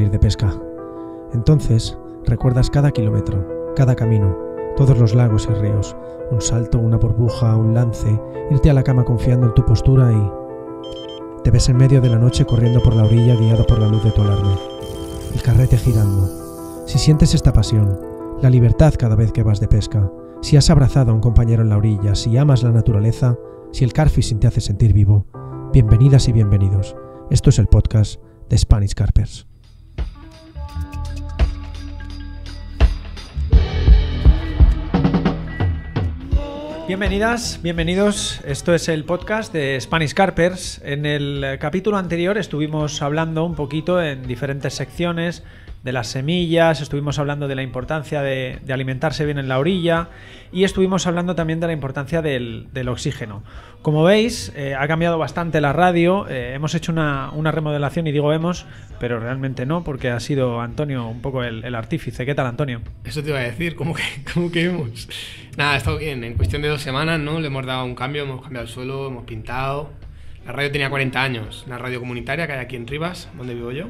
salir de pesca. Entonces, recuerdas cada kilómetro, cada camino, todos los lagos y ríos, un salto, una burbuja, un lance, irte a la cama confiando en tu postura y... Te ves en medio de la noche corriendo por la orilla guiado por la luz de tu alarma. El carrete girando. Si sientes esta pasión, la libertad cada vez que vas de pesca, si has abrazado a un compañero en la orilla, si amas la naturaleza, si el carfishing te hace sentir vivo, bienvenidas y bienvenidos. Esto es el podcast de Spanish Carpers. Bienvenidas, bienvenidos. Esto es el podcast de Spanish Carpers. En el capítulo anterior estuvimos hablando un poquito en diferentes secciones de las semillas, estuvimos hablando de la importancia de alimentarse bien en la orilla y estuvimos hablando también de la importancia del oxígeno. Como veis, ha cambiado bastante la radio, hemos hecho una remodelación y digo hemos, pero realmente no, porque ha sido Antonio un poco el artífice. ¿Qué tal, Antonio? Eso te iba a decir, ¿cómo que hemos? Nada, ha estado bien, en cuestión de 2 semanas, ¿no? Le hemos dado un cambio, hemos cambiado el suelo, hemos pintado. La radio tenía 40 años, la radio comunitaria que hay aquí en Rivas, donde vivo yo.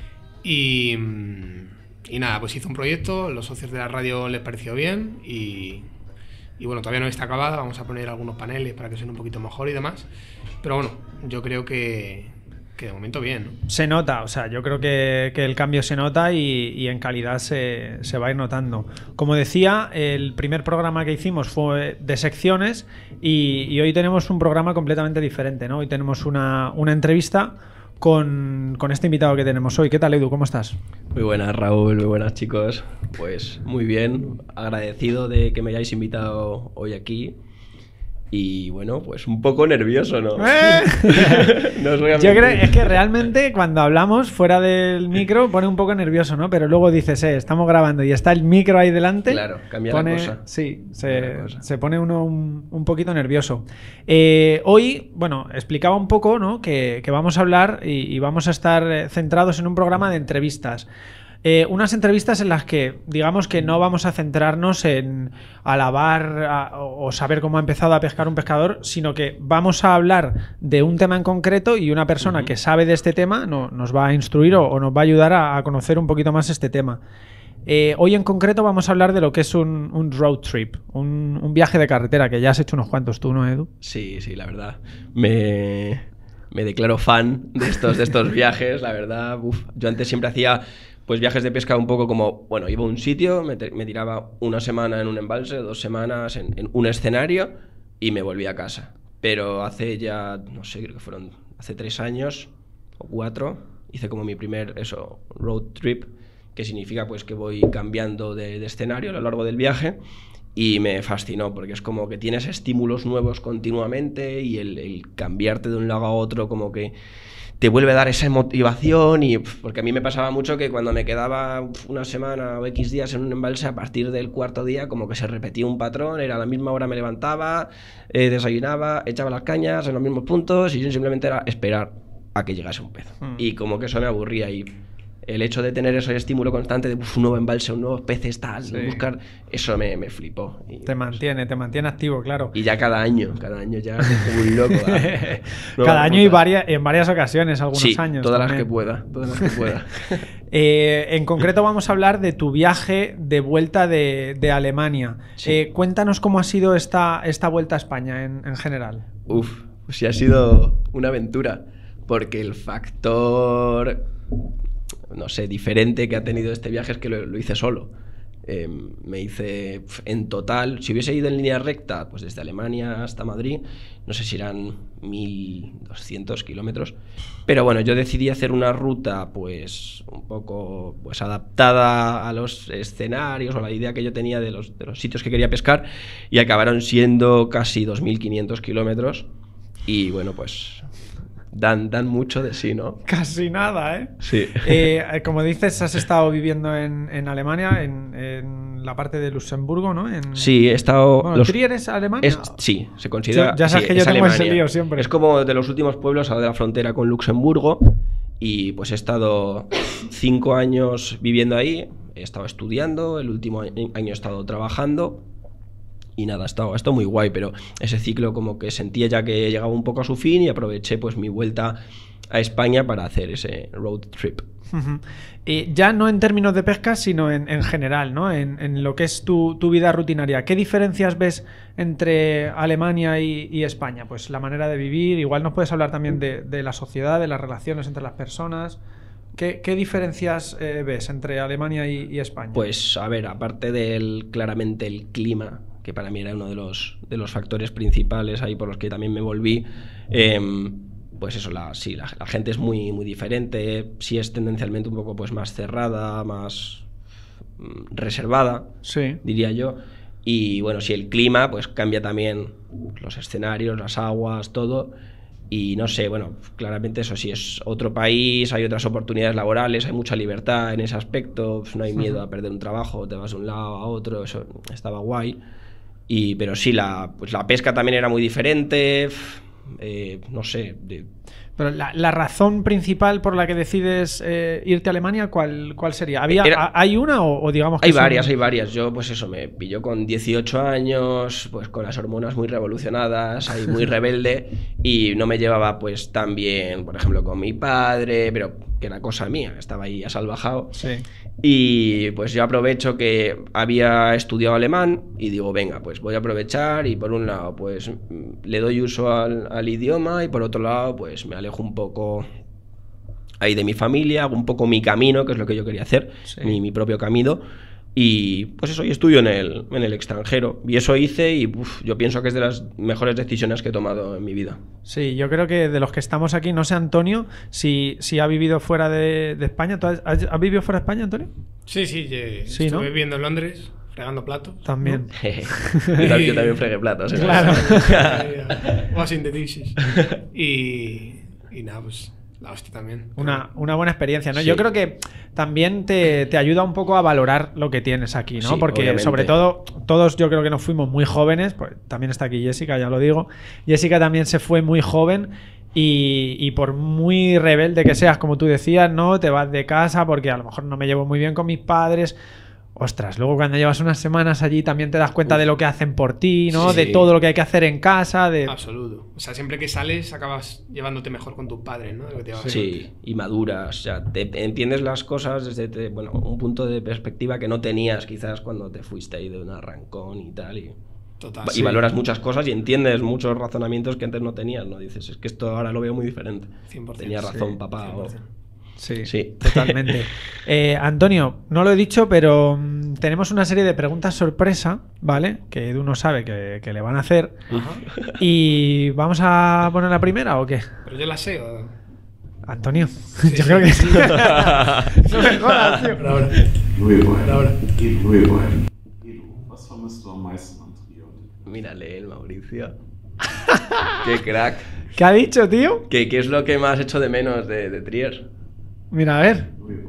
Y nada, pues hizo un proyecto, los socios de la radio les pareció bien y bueno, todavía no está acabada, vamos a poner algunos paneles para que suene un poquito mejor y demás, pero bueno, yo creo que de momento bien, ¿no? Se nota, o sea, yo creo que el cambio se nota y en calidad se va a ir notando. Como decía, el primer programa que hicimos fue de secciones y hoy tenemos un programa completamente diferente, ¿no? Hoy tenemos una entrevista con este invitado que tenemos hoy. ¿Qué tal, Edu? ¿Cómo estás? Muy buenas, Raúl. Muy buenas, chicos. Pues muy bien. Agradecido de que me hayáis invitado hoy aquí. Y bueno, pues un poco nervioso, ¿no? No os voy a mentir. Yo creo es que realmente cuando hablamos fuera del micro pone un poco nervioso, ¿no? Pero luego dices, estamos grabando y está el micro ahí delante. Claro, cambia la cosa. Sí, se pone uno un poquito nervioso. Hoy, bueno, explicaba un poco, ¿no? Que vamos a hablar y vamos a estar centrados en un programa de entrevistas. Unas entrevistas en las que, digamos que no vamos a centrarnos en alabar o saber cómo ha empezado a pescar un pescador, sino que vamos a hablar de un tema en concreto y una persona que sabe de este tema nos va a instruir o nos va a ayudar a conocer un poquito más este tema. Hoy en concreto vamos a hablar de lo que es un road trip, un viaje de carretera, que ya has hecho unos cuantos tú, ¿no, Edu? Sí, la verdad. Me declaro fan de estos viajes, la verdad. Yo antes siempre hacía... pues viajes de pesca un poco como, bueno, iba a un sitio, me tiraba 1 semana en un embalse, 2 semanas en un escenario y me volví a casa. Pero hace ya, no sé, creo que fueron hace 3 años o 4, hice como mi primer, road trip, que significa pues que voy cambiando de escenario a lo largo del viaje y me fascinó porque es como que tienes estímulos nuevos continuamente y el cambiarte de un lado a otro como que te vuelve a dar esa motivación y porque a mí me pasaba mucho que cuando me quedaba 1 semana o X días en un embalse, a partir del 4.º día como que se repetía un patrón, era a la misma hora me levantaba, desayunaba, echaba las cañas en los mismos puntos y yo simplemente era esperar a que llegase un pez. Y como que eso me aburría y el hecho de tener ese estímulo constante de un nuevo embalse, un nuevo peces, tal, buscar, eso me flipó. Y, te mantiene activo, claro. Y ya cada año ya como un loco. Cada año y en varias ocasiones, algunos años. Todas las que pueda. En concreto vamos a hablar de tu viaje de vuelta de Alemania. Sí. Cuéntanos cómo ha sido esta vuelta a España en general. Pues sí ha sido una aventura, porque el factor... no sé, diferente que ha tenido este viaje es que lo hice solo. Me hice en total, si hubiese ido en línea recta, pues desde Alemania hasta Madrid, no sé si eran 1.200 kilómetros, pero bueno, yo decidí hacer una ruta pues un poco pues adaptada a los escenarios o a la idea que yo tenía de los sitios que quería pescar y acabaron siendo casi 2.500 kilómetros y bueno, pues... Dan mucho de sí, ¿no? Casi nada, ¿eh? Sí. Como dices, has estado viviendo en Alemania, en la parte de Luxemburgo, ¿no? Sí, he estado... Bueno, ¿Trier es Alemania? Sí, se considera... Ya sabes que yo tengo ese lío siempre. Es como de los últimos pueblos de la frontera con Luxemburgo y pues he estado 5 años viviendo ahí, he estado estudiando, el último año he estado trabajando. Y nada, ha estado muy guay, pero ese ciclo como que sentía ya que llegaba un poco a su fin y aproveché pues mi vuelta a España para hacer ese road trip. Y ya no en términos de pesca, sino en general, ¿no? En lo que es tu vida rutinaria. ¿Qué diferencias ves entre Alemania y España? Pues la manera de vivir, igual nos puedes hablar también de la sociedad, de las relaciones entre las personas. ¿Qué diferencias ves entre Alemania y España? Pues a ver, aparte claramente el clima, que para mí era uno de los factores principales ahí por los que también me volví, pues eso, la gente es muy, muy diferente, sí es tendencialmente un poco pues más cerrada, más reservada, sí, diría yo. Y bueno, sí, el clima pues cambia también los escenarios, las aguas, todo. Y no sé, bueno, claramente eso sí es otro país, hay otras oportunidades laborales, hay mucha libertad en ese aspecto, pues no hay miedo a perder un trabajo, te vas de un lado a otro, eso estaba guay. Pero sí, pues la pesca también era muy diferente. No sé. Pero la razón principal por la que decides irte a Alemania, ¿cuál sería? ¿Hay una o digamos que hay varias. Yo, pues eso, me pilló con 18 años, pues con las hormonas muy revolucionadas, ahí muy rebelde, y no me llevaba pues tan bien, por ejemplo, con mi padre, pero que era cosa mía, estaba ahí asalvajado. Sí. Y pues yo aprovecho que había estudiado alemán y digo, venga, pues voy a aprovechar y por un lado pues le doy uso al idioma y por otro lado pues me alejo un poco ahí de mi familia, hago un poco mi camino, que es lo que yo quería hacer, sí, mi propio camino. Y pues eso, y estudio en el extranjero. Y eso hice y yo pienso que es de las mejores decisiones que he tomado en mi vida. Sí, yo creo que de los que estamos aquí, no sé Antonio, si ha vivido fuera de España. ¿Tú has vivido fuera de España, Antonio? Sí, estuve ¿no? viviendo en Londres, fregando platos. También. ¿No? Yo también fregué platos. Claro. Washing the dishes. Y nada, pues... la hostia también. Una buena experiencia, ¿no? Sí. Yo creo que también te ayuda un poco a valorar lo que tienes aquí, ¿no? Sí, porque obviamente. Sobre todo, todos yo creo que nos fuimos muy jóvenes, pues también está aquí Jessica, ya lo digo. Jessica también se fue muy joven y por muy rebelde que seas, como tú decías, ¿no? Te vas de casa porque a lo mejor no me llevo muy bien con mis padres. Ostras, luego cuando llevas unas semanas allí también te das cuenta de lo que hacen por ti, ¿no? Sí. De todo lo que hay que hacer en casa. Absoluto. O sea, siempre que sales acabas llevándote mejor con tus padres, ¿no? Sí, y maduras. O sea, entiendes las cosas desde un punto de perspectiva que no tenías quizás cuando te fuiste ahí de un arrancón y tal. Total, y valoras muchas cosas y entiendes muchos razonamientos que antes no tenías, ¿no? Dices, es que esto ahora lo veo muy diferente. 100%. Tenía razón, sí, papá. 100%. Sí, totalmente. Antonio, no lo he dicho, pero tenemos una serie de preguntas sorpresa, ¿vale? Que Edu no sabe que le van a hacer. Ajá. ¿Y vamos a poner la primera o qué? Pero yo la sé, ¿o? Antonio, yo creo que sí. No me jodas, tío. Ahora. Mírale el Mauricio. Qué crack. ¿Qué ha dicho, tío? ¿Qué es lo que más echo de menos de Trier? Mira, a ver.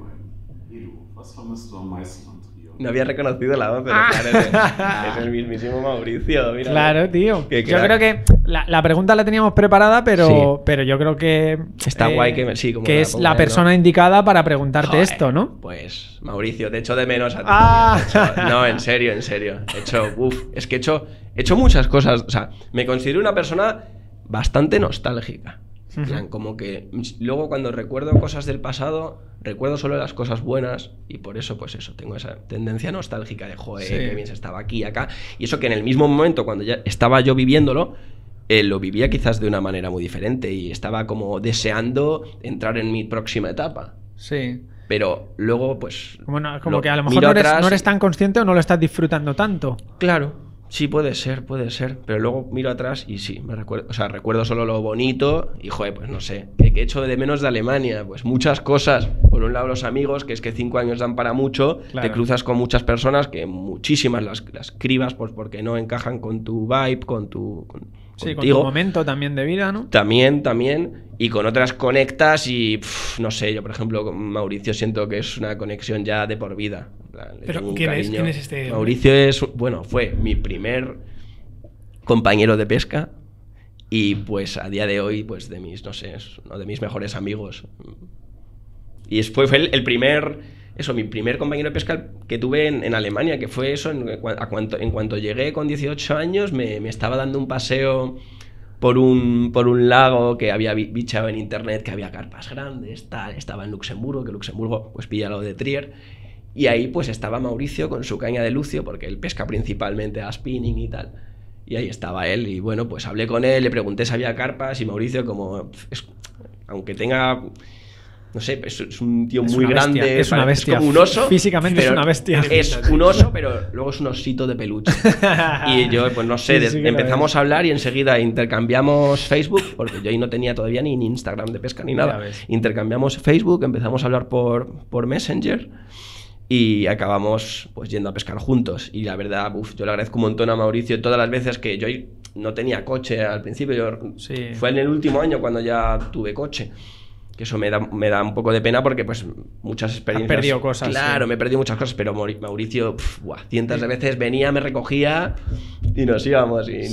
No había reconocido la voz, pero claro, es el mismísimo Mauricio. Míralo. Claro, tío. Qué Yo crack. creo que la pregunta la teníamos preparada, pero yo creo que está guay como que es la persona indicada para preguntarte esto, ¿no? Pues, Mauricio, te echo de menos a ti. No, en serio. Es que he hecho muchas cosas. O sea, me considero una persona bastante nostálgica. Como que luego cuando recuerdo cosas del pasado, recuerdo solo las cosas buenas y por eso, pues eso, tengo esa tendencia nostálgica de joder, sí, que bien se estaba aquí, acá. Y eso que en el mismo momento, cuando ya estaba yo viviéndolo, lo vivía quizás de una manera muy diferente y estaba como deseando entrar en mi próxima etapa. Sí. Pero luego, pues... Bueno, como que a lo mejor no eres tan consciente o no lo estás disfrutando tanto. Claro. Sí, puede ser, pero luego miro atrás y sí, recuerdo solo lo bonito y, joder, pues no sé, ¿qué echo de menos de Alemania? Pues muchas cosas. Por un lado los amigos, que es que 5 años dan para mucho, claro. Te cruzas con muchas personas que muchísimas las cribas pues porque no encajan con tu vibe, contigo. Con tu momento también de vida, ¿no? También, y con otras conectas y, no sé, yo por ejemplo con Mauricio siento que es una conexión ya de por vida. ¿Pero quién es este? Mauricio fue mi primer compañero de pesca y pues a día de hoy pues de mis, no sé, es uno de mis mejores amigos. Y fue el primer, mi primer compañero de pesca que tuve en Alemania, que fue eso, en cuanto llegué con 18 años me estaba dando un paseo por un lago que había bichado en internet que había carpas grandes, tal. Estaba en Luxemburgo, que Luxemburgo pues pilla lo de Trier. Y ahí pues estaba Mauricio con su caña de lucio, porque él pesca principalmente a spinning y tal. Y ahí estaba él, y bueno, pues hablé con él, le pregunté si había carpas, y Mauricio, como aunque tenga, no sé, es un tío muy grande, es una bestia, es como un oso, físicamente es una bestia. Es un oso, pero luego es un osito de peluche. Y yo, pues no sé, sí empezamos a hablar y enseguida intercambiamos Facebook, porque yo ahí no tenía todavía ni Instagram de pesca ni nada. Intercambiamos Facebook, empezamos a hablar por Messenger. Y acabamos pues yendo a pescar juntos. Y la verdad, yo le agradezco un montón a Mauricio todas las veces que yo no tenía coche al principio. Fue en el último año cuando ya tuve coche. Que eso me da un poco de pena porque pues muchas experiencias... Has perdido cosas. Claro, me he perdido muchas cosas, pero Mauricio, cientos de veces venía, me recogía y nos íbamos. Y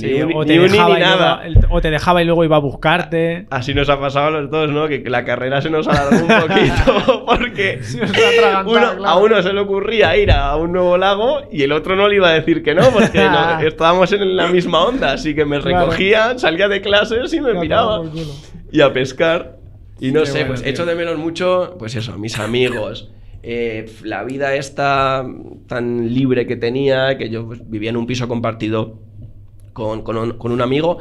o te dejaba y luego iba a buscarte. Así nos ha pasado a los dos, ¿no? Que la carrera se nos alargó un poquito porque a uno se le ocurría ir a un nuevo lago y el otro no le iba a decir que no, porque estábamos en la misma onda. Así que me recogían, salía de clases y me piraba. Y a pescar. Y no sé, pues echo de menos mucho, pues eso, mis amigos, la vida esta tan libre que tenía, que yo pues, vivía en un piso compartido con un amigo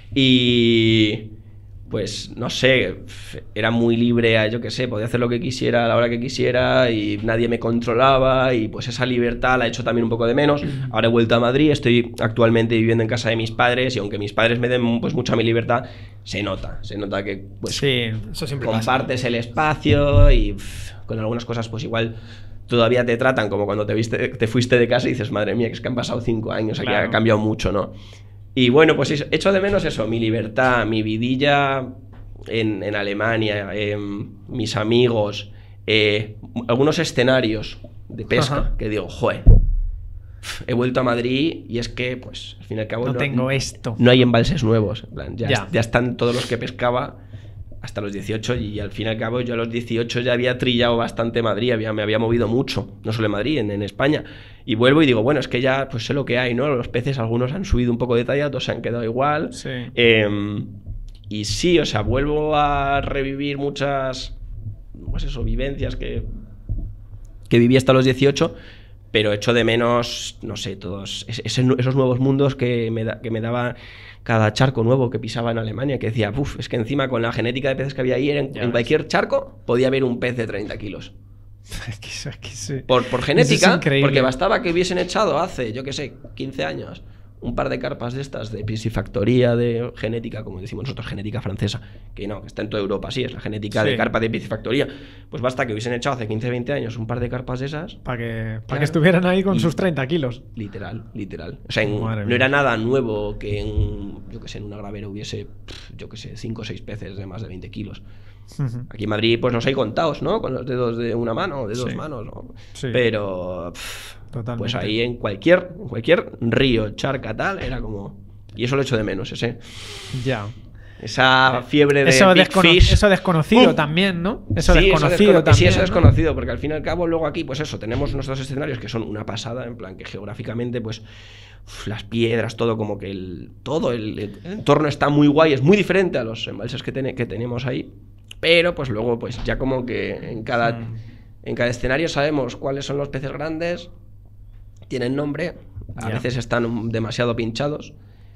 y pues no sé, era muy libre, yo qué sé, podía hacer lo que quisiera a la hora que quisiera y nadie me controlaba y pues esa libertad la he hecho también un poco de menos. Ahora he vuelto a Madrid, estoy actualmente viviendo en casa de mis padres y aunque mis padres me den pues mucha mi libertad, se nota que pues eso siempre compartes pasa. El espacio y con algunas cosas pues igual todavía te tratan como cuando te fuiste de casa y dices, madre mía, que es que han pasado 5 años, aquí ha cambiado mucho, ¿no? Y bueno, pues echo de menos eso, mi libertad, mi vidilla en Alemania, mis amigos, algunos escenarios de pesca que digo, joder, he vuelto a Madrid y es que, pues, al fin y al cabo... No tengo esto. No hay embalses nuevos, en plan, ya están todos los que pescaba hasta los 18 y al fin y al cabo yo a los 18 ya había trillado bastante Madrid, me había movido mucho, no solo en Madrid, en España. Y vuelvo y digo, bueno, es que ya pues sé lo que hay, ¿no? Los peces, algunos han subido un poco de talla, otros se han quedado igual. Sí. Y sí, o sea, vuelvo a revivir muchas, pues eso, vivencias que viví hasta los 18, pero echo de menos, no sé, todos esos nuevos mundos que me daba cada charco nuevo que pisaba en Alemania, que decía, es que encima con la genética de peces que había ahí, en cualquier charco podía haber un pez de 30 kilos. Por genética, porque bastaba que hubiesen echado hace, yo qué sé, 15 años, un par de carpas de estas de piscifactoría de genética, como decimos nosotros, genética francesa, que no, que está en toda Europa, sí, es la genética de carpa de piscifactoría. Pues basta que hubiesen echado hace 15, 20 años un par de carpas de esas. Para que estuvieran ahí con sus 30 kilos. Literal. O sea, no era nada nuevo que yo que sé, en una gravera hubiese, yo que sé, 5 o 6 peces de más de 20 kilos. Aquí en Madrid pues los hay contados, ¿no? Con los dedos de una mano o de 2 manos, ¿no? Sí. Pero pues ahí en cualquier río, charca, tal, era como... Y eso lo echo de menos, Ya. Esa fiebre de eso big fish. Eso desconocido también, ¿no? Eso desconocido también. Sí, eso desconocido, porque al fin y al cabo luego aquí, pues eso, tenemos nuestros escenarios que son una pasada, en plan que geográficamente, pues las piedras, todo como que todo el entorno está muy guay, es muy diferente a los embalses que tenemos ahí, pero pues luego pues ya como que en cada escenario sabemos cuáles son los peces grandes, tienen nombre, a veces están demasiado pinchados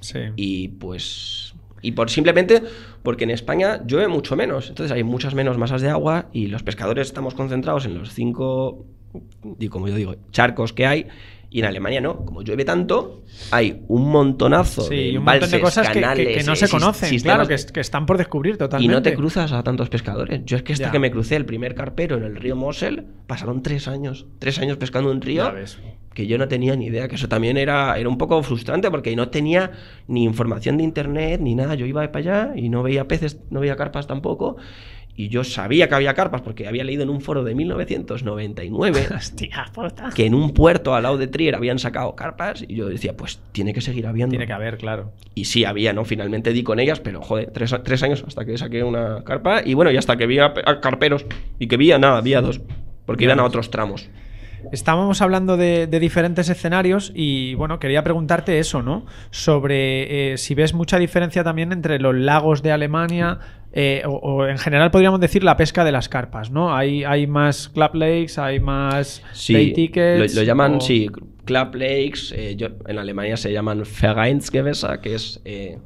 y pues... Y simplemente porque en España llueve mucho menos, entonces hay muchas menos masas de agua y los pescadores estamos concentrados en los 5, como yo digo, charcos que hay, y en Alemania no, como llueve tanto, hay un montonazo de embalses, de cosas canales, que no se conocen, claro, que están por descubrir totalmente. Y no te cruzas a tantos pescadores. Yo es que hasta que me crucé el primer carpero en el río Mosel, pasaron 3 años pescando un río. Que yo no tenía ni idea, que eso también era un poco frustrante porque no tenía ni información de internet ni nada. Yo iba para allá y no veía peces, no veía carpas tampoco. Y yo sabía que había carpas porque había leído en un foro de 1999 Hostia, puta. que en un puerto al lado de Trier habían sacado carpas y yo decía, pues tiene que seguir habiendo. Tiene que haber, claro. Y sí había, ¿no? Finalmente di con ellas, pero joder, 3 años hasta que saqué una carpa y bueno, y hasta que vi a carperos y que había 2, porque iban a otros tramos. estábamos hablando de diferentes escenarios y bueno, quería preguntarte eso, ¿no? Sobre si ves mucha diferencia también entre los lagos de Alemania o en general podríamos decir la pesca de las carpas, ¿no? Hay más club lakes, hay más day tickets. Lo llaman, sí, club lakes. En Alemania se llaman Vereinsgewässer, que es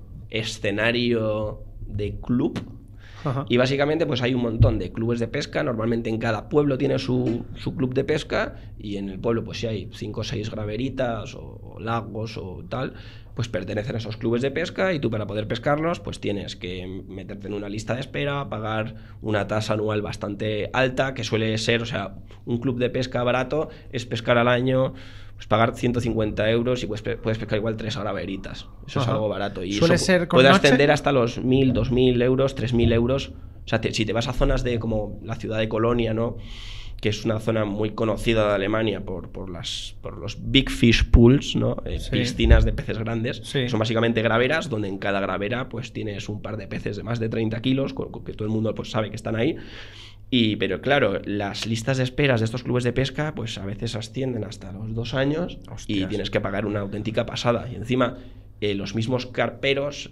escenario de club. Ajá. Y básicamente pues hay un montón de clubes de pesca. Normalmente en cada pueblo tiene su club de pesca, y en el pueblo pues si hay 5 o 6 graveritas o lagos o tal, pues pertenecen a esos clubes de pesca, y tú para poder pescarlos pues tienes que meterte en una lista de espera, pagar una tasa anual bastante alta, que suele ser, o sea, un club de pesca barato es pescar al año, pues pagar 150 euros y puedes pescar igual 3 graveritas. Eso es algo barato. Y ¿Suele eso ser con puede noche? ascender hasta los 1.000, 2.000 euros, 3.000 euros. O sea, si te vas a zonas de como la ciudad de Colonia, ¿no? Que es una zona muy conocida de Alemania por los big fish pools, ¿no? Sí. Piscinas de peces grandes. Sí. Son básicamente graveras, donde en cada gravera pues tienes un par de peces de más de 30 kilos, que todo el mundo pues sabe que están ahí. Pero claro, las listas de esperas de estos clubes de pesca pues a veces ascienden hasta los 2 años. Hostias. Y tienes que pagar una auténtica pasada. Y encima los mismos carperos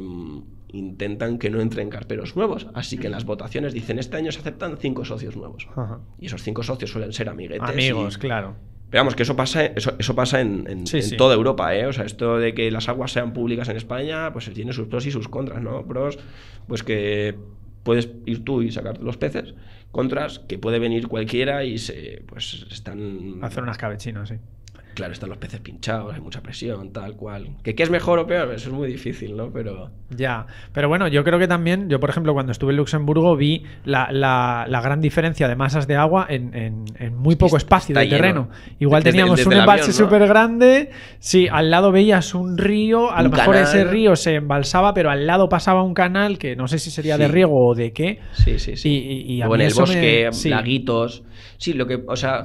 intentan que no entren carperos nuevos, así que en las votaciones dicen este año se aceptan 5 socios nuevos. Ajá. Y esos 5 socios suelen ser amiguetes. Amigos, claro. Pero vamos, que eso pasa en Sí. toda Europa, ¿eh? O sea, esto de que las aguas sean públicas en España, pues tiene sus pros y sus contras, ¿no? Pros, pues que puedes ir tú y sacar los peces. Contras, que puede venir cualquiera y están... Hacer unas cabechinas, sí. Claro, están los peces pinchados, hay mucha presión, tal cual. ¿Qué es mejor o peor? Eso es muy difícil, ¿no? Pero bueno, yo creo que también, yo por ejemplo cuando estuve en Luxemburgo vi la gran diferencia de masas de agua en muy poco espacio de terreno. Igual teníamos desde un el embalse avión, ¿no? súper grande, sí, al lado veías un río, a lo mejor canal. ese río se embalsaba, pero al lado pasaba un canal que no sé si sería de Sí. riego o de qué. Sí. Y a O mí en el eso bosque, sí. laguitos. Sí, o sea,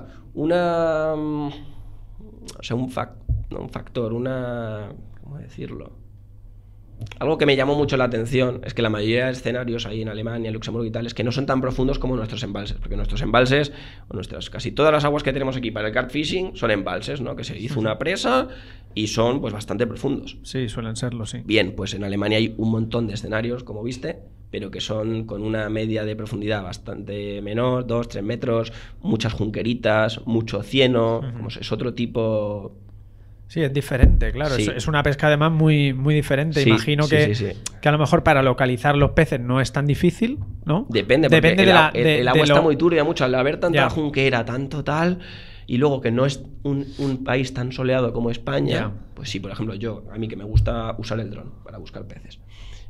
un factor, ¿cómo decirlo? Algo que me llamó mucho la atención es que la mayoría de escenarios ahí en Alemania, Luxemburgo y tal, es que no son tan profundos como nuestros embalses, porque nuestros embalses, casi todas las aguas que tenemos aquí para el carp fishing son embalses, ¿no? Que se hizo una presa y son pues bastante profundos. Sí, suelen serlo, sí. Bien, pues en Alemania hay un montón de escenarios, como viste, pero que son con una media de profundidad bastante menor, 2-3 metros, muchas junqueritas, mucho cieno, como es otro tipo... Sí, es diferente, claro. Sí. Es una pesca además muy, muy diferente. Sí, Imagino sí, que, sí. que a lo mejor para localizar los peces no es tan difícil, ¿no? Depende, porque el agua está muy turbia mucho. Al haber tanta Ya. junquera, tanto tal, y luego que no es un país tan soleado como España, Ya. pues sí, por ejemplo, a mí que me gusta usar el dron para buscar peces.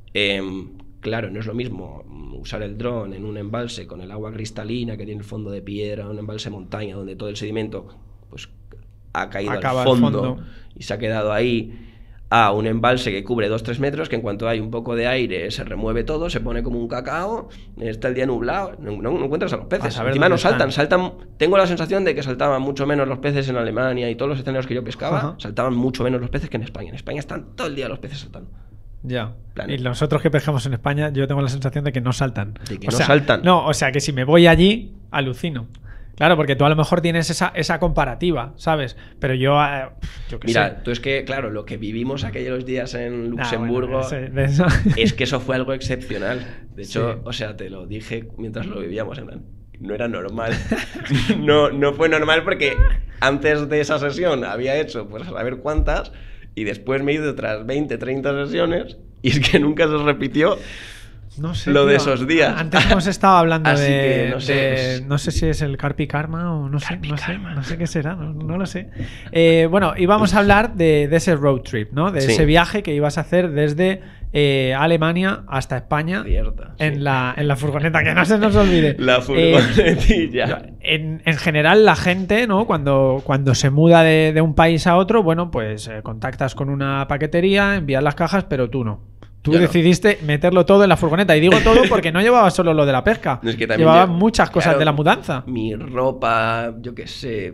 Claro, no es lo mismo usar el dron en un embalse con el agua cristalina que tiene el fondo de piedra, un embalse montaña donde todo el sedimento pues ha caído Acaba al al fondo fondo. y se ha quedado ahí, a un embalse que cubre 2-3 metros, que en cuanto hay un poco de aire se remueve todo, se pone como un cacao, está el día nublado, no encuentras a los peces. A saber Encima no dónde saltan. Tengo la sensación de que saltaban mucho menos los peces en Alemania, y todos los escenarios que yo pescaba, Ajá. saltaban mucho menos los peces que en España. En España están todo el día los peces saltando. Ya. Plan. Y nosotros que pescamos en España, yo tengo la sensación de que no saltan. De que no saltan. No, o sea que si me voy allí, alucino. Claro, porque tú a lo mejor tienes esa comparativa, ¿sabes? Pero yo qué Mira, sé. tú es que, claro, lo que vivimos aquellos días en Nah, Luxemburgo, bueno, de eso. es que eso fue algo excepcional. De hecho, Sí. o sea, te lo dije mientras lo vivíamos, en plan, no era normal. no fue normal porque antes de esa sesión había hecho, pues a saber cuántas, y después me he ido otras 20, 30 sesiones, y es que nunca se repitió. No sé, Lo de tío. esos días. Antes hemos estado hablando Así de, que no sé, de- no sé si es el Carpi Karma o no sé qué será, no lo sé. Bueno, íbamos a hablar de ese road trip, ¿no? De Sí. ese viaje que ibas a hacer desde Alemania hasta España Cierta, en sí. la furgoneta, que no se nos olvide. La furgonetilla. En general, la gente, ¿no? Cuando se muda de un país a otro, bueno, pues contactas con una paquetería, envías las cajas, pero tú no. Tú Yo no. decidiste meterlo todo en la furgoneta. Y digo todo porque no llevabas solo lo de la pesca. Es que también Llevabas muchas cosas claro, de la mudanza. Mi ropa, yo qué sé,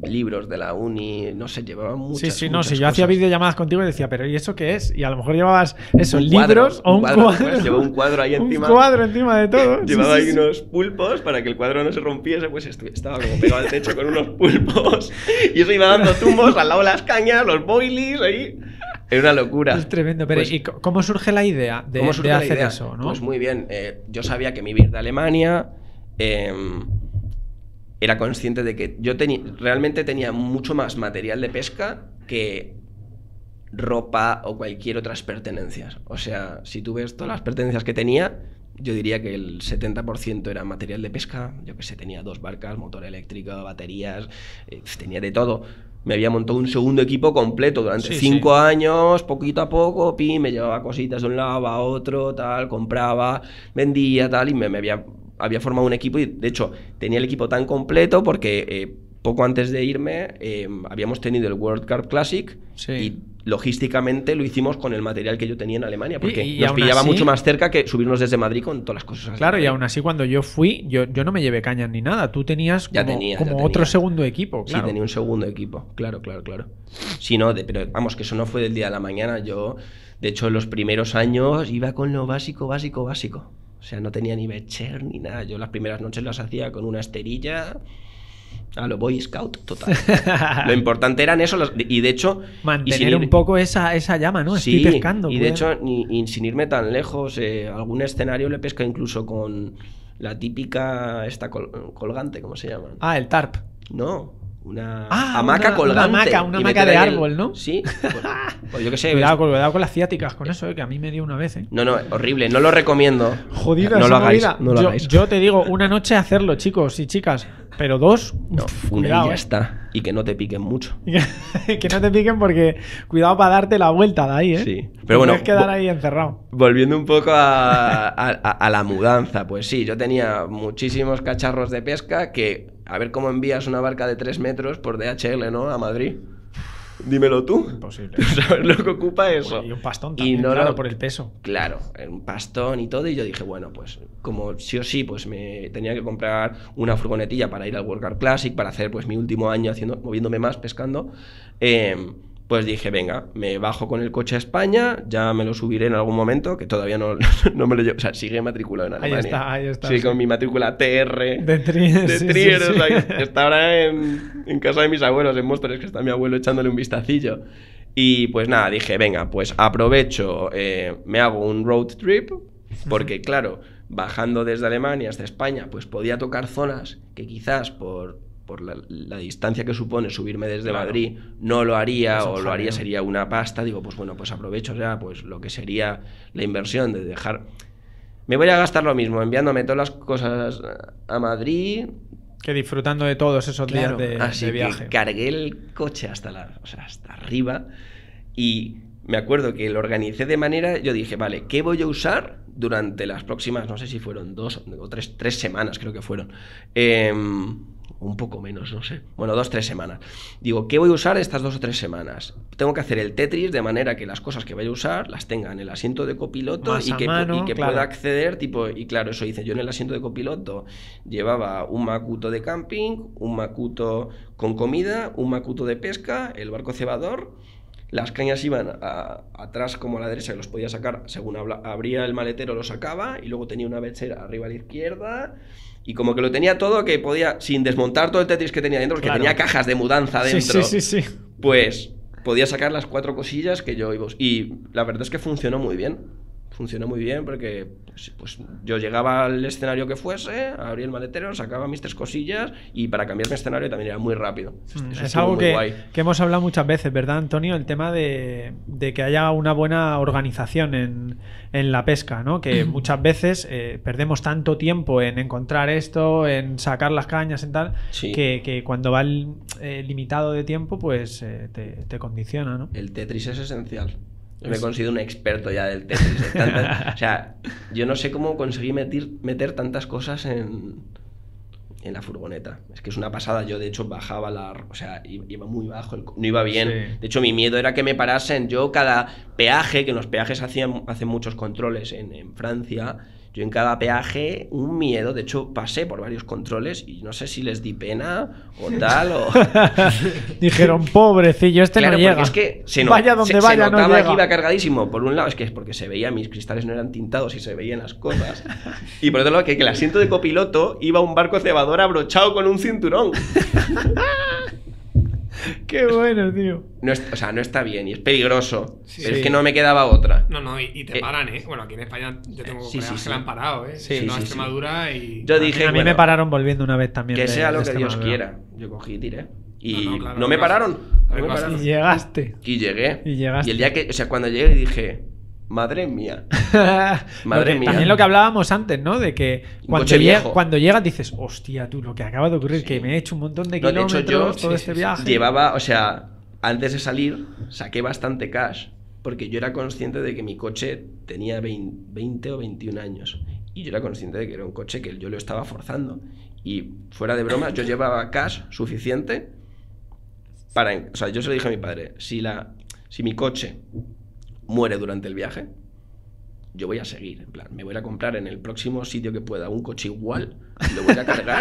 libros de la uni, no sé, llevaba muchas Sí, no, muchas si yo hacía cosas. videollamadas contigo y decía, ¿pero y eso qué es? Y a lo mejor llevabas eso, Un cuadro, libros o un cuadro. pues, llevaba un cuadro ahí encima. Un cuadro encima de todo. Llevaba ahí unos pulpos para que el cuadro no se rompiese, pues estaba como pegado al techo con unos pulpos y eso iba dando tumbos al lado de las cañas, los boilies ahí. Era una locura. Es tremendo. Pero Pues, ¿y cómo surge la idea de, ¿cómo surge de la hacer idea? eso? ¿No? Pues muy bien. Yo sabía que me iba a ir de Alemania. Era consciente de que yo realmente tenía mucho más material de pesca que ropa o cualquier otras pertenencias. O sea, si tú ves todas las pertenencias que tenía, yo diría que el 70% era material de pesca. Yo que sé, tenía 2 barcas, motor eléctrico, baterías, tenía de todo. Me había montado un segundo equipo completo durante 5 años, poquito a poco, me llevaba cositas de un lado a otro, tal, compraba, vendía, tal, y me había formado un equipo y, de hecho, tenía el equipo tan completo porque poco antes de irme habíamos tenido el World Carp Classic y logísticamente lo hicimos con el material que yo tenía en Alemania, porque y nos aún pillaba así, mucho más cerca que subirnos desde Madrid con todas las cosas. Claro, y aún así cuando yo fui, yo no me llevé cañas ni nada. Tú tenías como otro segundo equipo, claro. Sí, tenía un segundo equipo, claro. Sí, no, pero vamos, que eso no fue del día a la mañana. Yo, de hecho, en los primeros años iba con lo básico. O sea, no tenía ni becher ni nada. Yo las primeras noches las hacía con una esterilla a lo Boy Scout, total. Lo importante eran eso, y de hecho... Mantener un poco esa llama, ¿no? Sí, Estoy pescando. Y de hecho, sin irme tan lejos, algún escenario le pesca incluso con la típica esta colgante, ¿cómo se llama? Ah, el tarp. No, una hamaca colgante. Una hamaca de árbol, ¿no? Sí, pues yo qué sé. Cuidado con las ciáticas con eso, que a mí me dio una vez, ¿eh? No, horrible, no lo recomiendo. Jodida, no lo hagáis, movida. no lo hagáis. Yo te digo, una noche hacerlo, chicos y chicas, pero 2, no, una y ya está. Y que no te piquen mucho. Que no te piquen porque cuidado para darte la vuelta de ahí, ¿eh? Sí, pero bueno. Puedes quedar ahí encerrado. Volviendo un poco a la mudanza, pues sí, yo tenía muchísimos cacharros de pesca que, a ver cómo envías una barca de 3 metros por DHL, ¿no? A Madrid. Dímelo tú. Imposible. ¿Sabes lo que ocupa eso? Y un pastón también, claro, por el peso. Claro, un pastón y todo. Y yo dije, bueno, pues como sí o sí, pues me tenía que comprar una furgonetilla para ir al World Carp Classic, para hacer pues mi último año moviéndome más, pescando. Pues dije, venga, me bajo con el coche a España, ya me lo subiré en algún momento, que todavía no me lo llevo. O sea, sigue matriculado en Alemania. Ahí está. Sí, con mi matrícula TR. De Trier. Sí. O sea, está ahora en casa de mis abuelos, en Móstoles, que está mi abuelo echándole un vistacillo. Y pues nada, dije, venga, pues aprovecho, me hago un road trip, porque claro, bajando desde Alemania hasta España, pues podía tocar zonas que quizás por la distancia que supone subirme desde Madrid no lo haría, o lo haría sería una pasta. Digo, pues bueno, pues aprovecho ya pues lo que sería la inversión de dejar... Me voy a gastar lo mismo enviándome todas las cosas a Madrid... Que disfrutando de todos esos días de viaje. Que cargué el coche hasta arriba y me acuerdo que lo organicé de manera... Yo dije, vale, ¿qué voy a usar durante las próximas, no sé si fueron 2 o 3 semanas, creo que fueron? Un poco menos, no sé. Bueno, 2 o 3 semanas. Digo, ¿qué voy a usar estas 2 o 3 semanas? Tengo que hacer el Tetris de manera que las cosas que vaya a usar las tenga en el asiento de copiloto y que pueda acceder, y claro, eso hice. Yo en el asiento de copiloto llevaba un Makuto de camping, un Makuto con comida, un Makuto de pesca, el barco cebador. Las cañas iban atrás como a la derecha, que los podía sacar según abría el maletero, lo sacaba, y luego tenía una bechera arriba a la izquierda. Y como que lo tenía todo, que podía, sin desmontar todo el Tetris que tenía dentro, porque tenía cajas de mudanza dentro, sí. Pues podía sacar las 4 cosillas que yo iba. Y la verdad es que funcionó muy bien. Funcionó muy bien porque pues yo llegaba al escenario que fuese, abría el maletero, sacaba mis 3 cosillas y para cambiar mi escenario también era muy rápido. Es algo que hemos hablado muchas veces, ¿verdad, Antonio? El tema de que haya una buena organización en la pesca, ¿no? Que muchas veces perdemos tanto tiempo en encontrar esto, en sacar las cañas, en tal, que cuando va limitado de tiempo, pues te condiciona, ¿no? El Tetris es esencial. Yo me considero un experto ya del Tetris. O sea, yo no sé cómo conseguí meter tantas cosas en la furgoneta. Es que es una pasada. Yo, de hecho, bajaba o sea, iba muy bajo, no iba bien. Sí. De hecho, mi miedo era que me parasen. Yo, cada peaje, que en los peajes hacen muchos controles en Francia, Yo en cada peaje, un miedo. De hecho, pasé por varios controles y no sé si les di pena o tal. O... Dijeron, pobrecillo, este claro, no llega. Es que vaya donde vaya, se notaba no llega. que iba cargadísimo. Por un lado, es que es porque se veía, mis cristales no eran tintados y se veían las cosas. Y por otro lado, que el asiento de copiloto iba a un barco cebador abrochado con un cinturón. Qué bueno, tío. No o sea, no está bien y es peligroso. Sí. Pero es que no me quedaba otra. No, y te paran, ¿eh? Bueno, aquí en España yo tengo colegas que la han parado, ¿eh? Sí, No a sí, Extremadura y... Yo dije, a mí me pararon volviendo una vez también. Que sea lo que Dios Extremadura. quiera. Yo cogí y tiré. Y No, claro, no me pararon. No me vas- pararon. Y llegaste. Y llegué. Y llegaste. Y el día que, o sea, cuando llegué dije, madre mía. Madre mía. También lo que hablábamos antes, ¿no? De que coche viejo. cuando llegas dices, hostia, tú, lo que acaba de ocurrir, Sí. que me he hecho un montón de No, de kilómetros hecho, yo todo este viaje. llevaba, o sea, antes de salir, saqué bastante cash. Porque yo era consciente de que mi coche tenía 20 o 21 años. Y yo era consciente de que era un coche que yo lo estaba forzando. Y fuera de bromas, yo llevaba cash suficiente para... O sea, yo se lo dije a mi padre, si mi coche muere durante el viaje, yo voy a seguir. En plan, me voy a comprar en el próximo sitio que pueda un coche igual, lo voy a cargar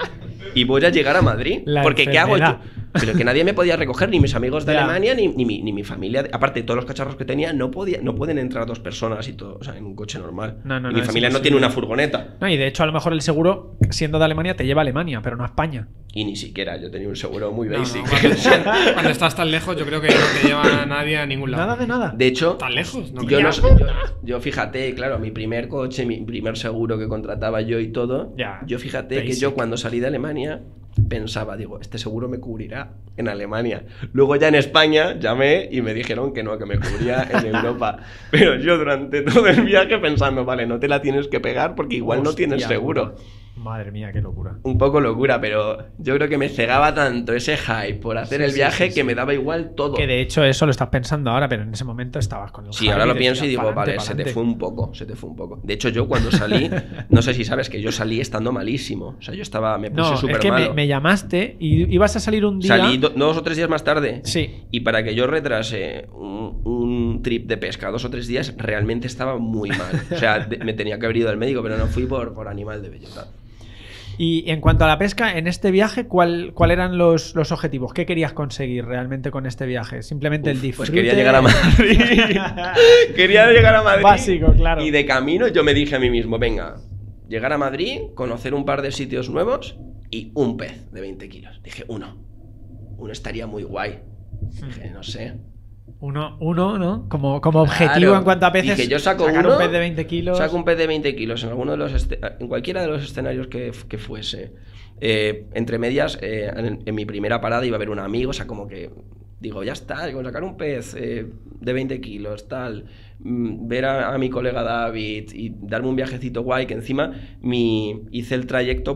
y voy a llegar a Madrid. La Porque ¿qué hago yo? enfermedad. Pero que nadie me podía recoger, ni mis amigos de Ya. Alemania, ni mi familia. Aparte, todos los cacharros que tenía, no pueden entrar dos personas y todo, o sea, en un coche normal. No, Y mi es familia no imposible. tiene una furgoneta. No, y de hecho, a lo mejor el seguro, siendo de Alemania, te lleva a Alemania, pero no a España. Y ni siquiera, yo tenía un seguro muy No, basic. cuando estás tan lejos, yo creo que no te lleva a nadie a ningún lado. Nada de nada. De hecho, ¿Tan lejos? No yo, creo. yo fíjate, claro, mi primer coche, mi primer seguro que contrataba yo y todo, Ya, yo fíjate que basic. yo cuando salí de Alemania pensaba, digo, este seguro me cubrirá en Alemania. Luego ya en España llamé y me dijeron que no, que me cubría en Europa. Pero yo durante todo el viaje pensando, vale, no te la tienes que pegar porque igual no tienes Hostia, seguro. Madre mía, qué locura. Un poco locura, pero yo creo que me cegaba tanto ese hype por hacer Sí, el sí, viaje sí, que sí. me daba igual todo. Que de hecho eso lo estás pensando ahora, pero en ese momento estabas con el Sí, hype ahora lo decías, pienso y digo, "Pa'lante, vale, se te pa'lante". fue un poco, se te fue un poco. De hecho, yo cuando salí, no sé si sabes que yo salí estando malísimo. O sea, me puse No, es súper que malo. me llamaste y ibas a salir un día. Salí 2 o 3 días más tarde. Sí. Y para que yo retrase un trip de pesca 2 o 3 días, realmente estaba muy mal. O sea, me tenía que haber ido al médico, pero no fui por animal de vegetal. Y en cuanto a la pesca, en este viaje, ¿cuál eran los objetivos? ¿Qué querías conseguir realmente con este viaje? Simplemente el disfrute. Pues quería llegar a Madrid. Quería llegar a Madrid. Básico, claro. Y de camino yo me dije a mí mismo, venga, llegar a Madrid, conocer un par de sitios nuevos y un pez de 20 kilos. Dije, uno estaría muy guay. Dije, no sé. Uno, ¿no? Como objetivo Claro. en cuanto a peces. Dije, yo saco sacar uno, un pez de 20 kilos. Saco un pez de 20 kilos en alguno de los en cualquiera de los escenarios que fuese. Entre medias, en mi primera parada iba a haber un amigo, o sea, como que digo, ya está, digo, sacar un pez de 20 kilos, tal, ver a mi colega David y darme un viajecito guay, que encima hice el trayecto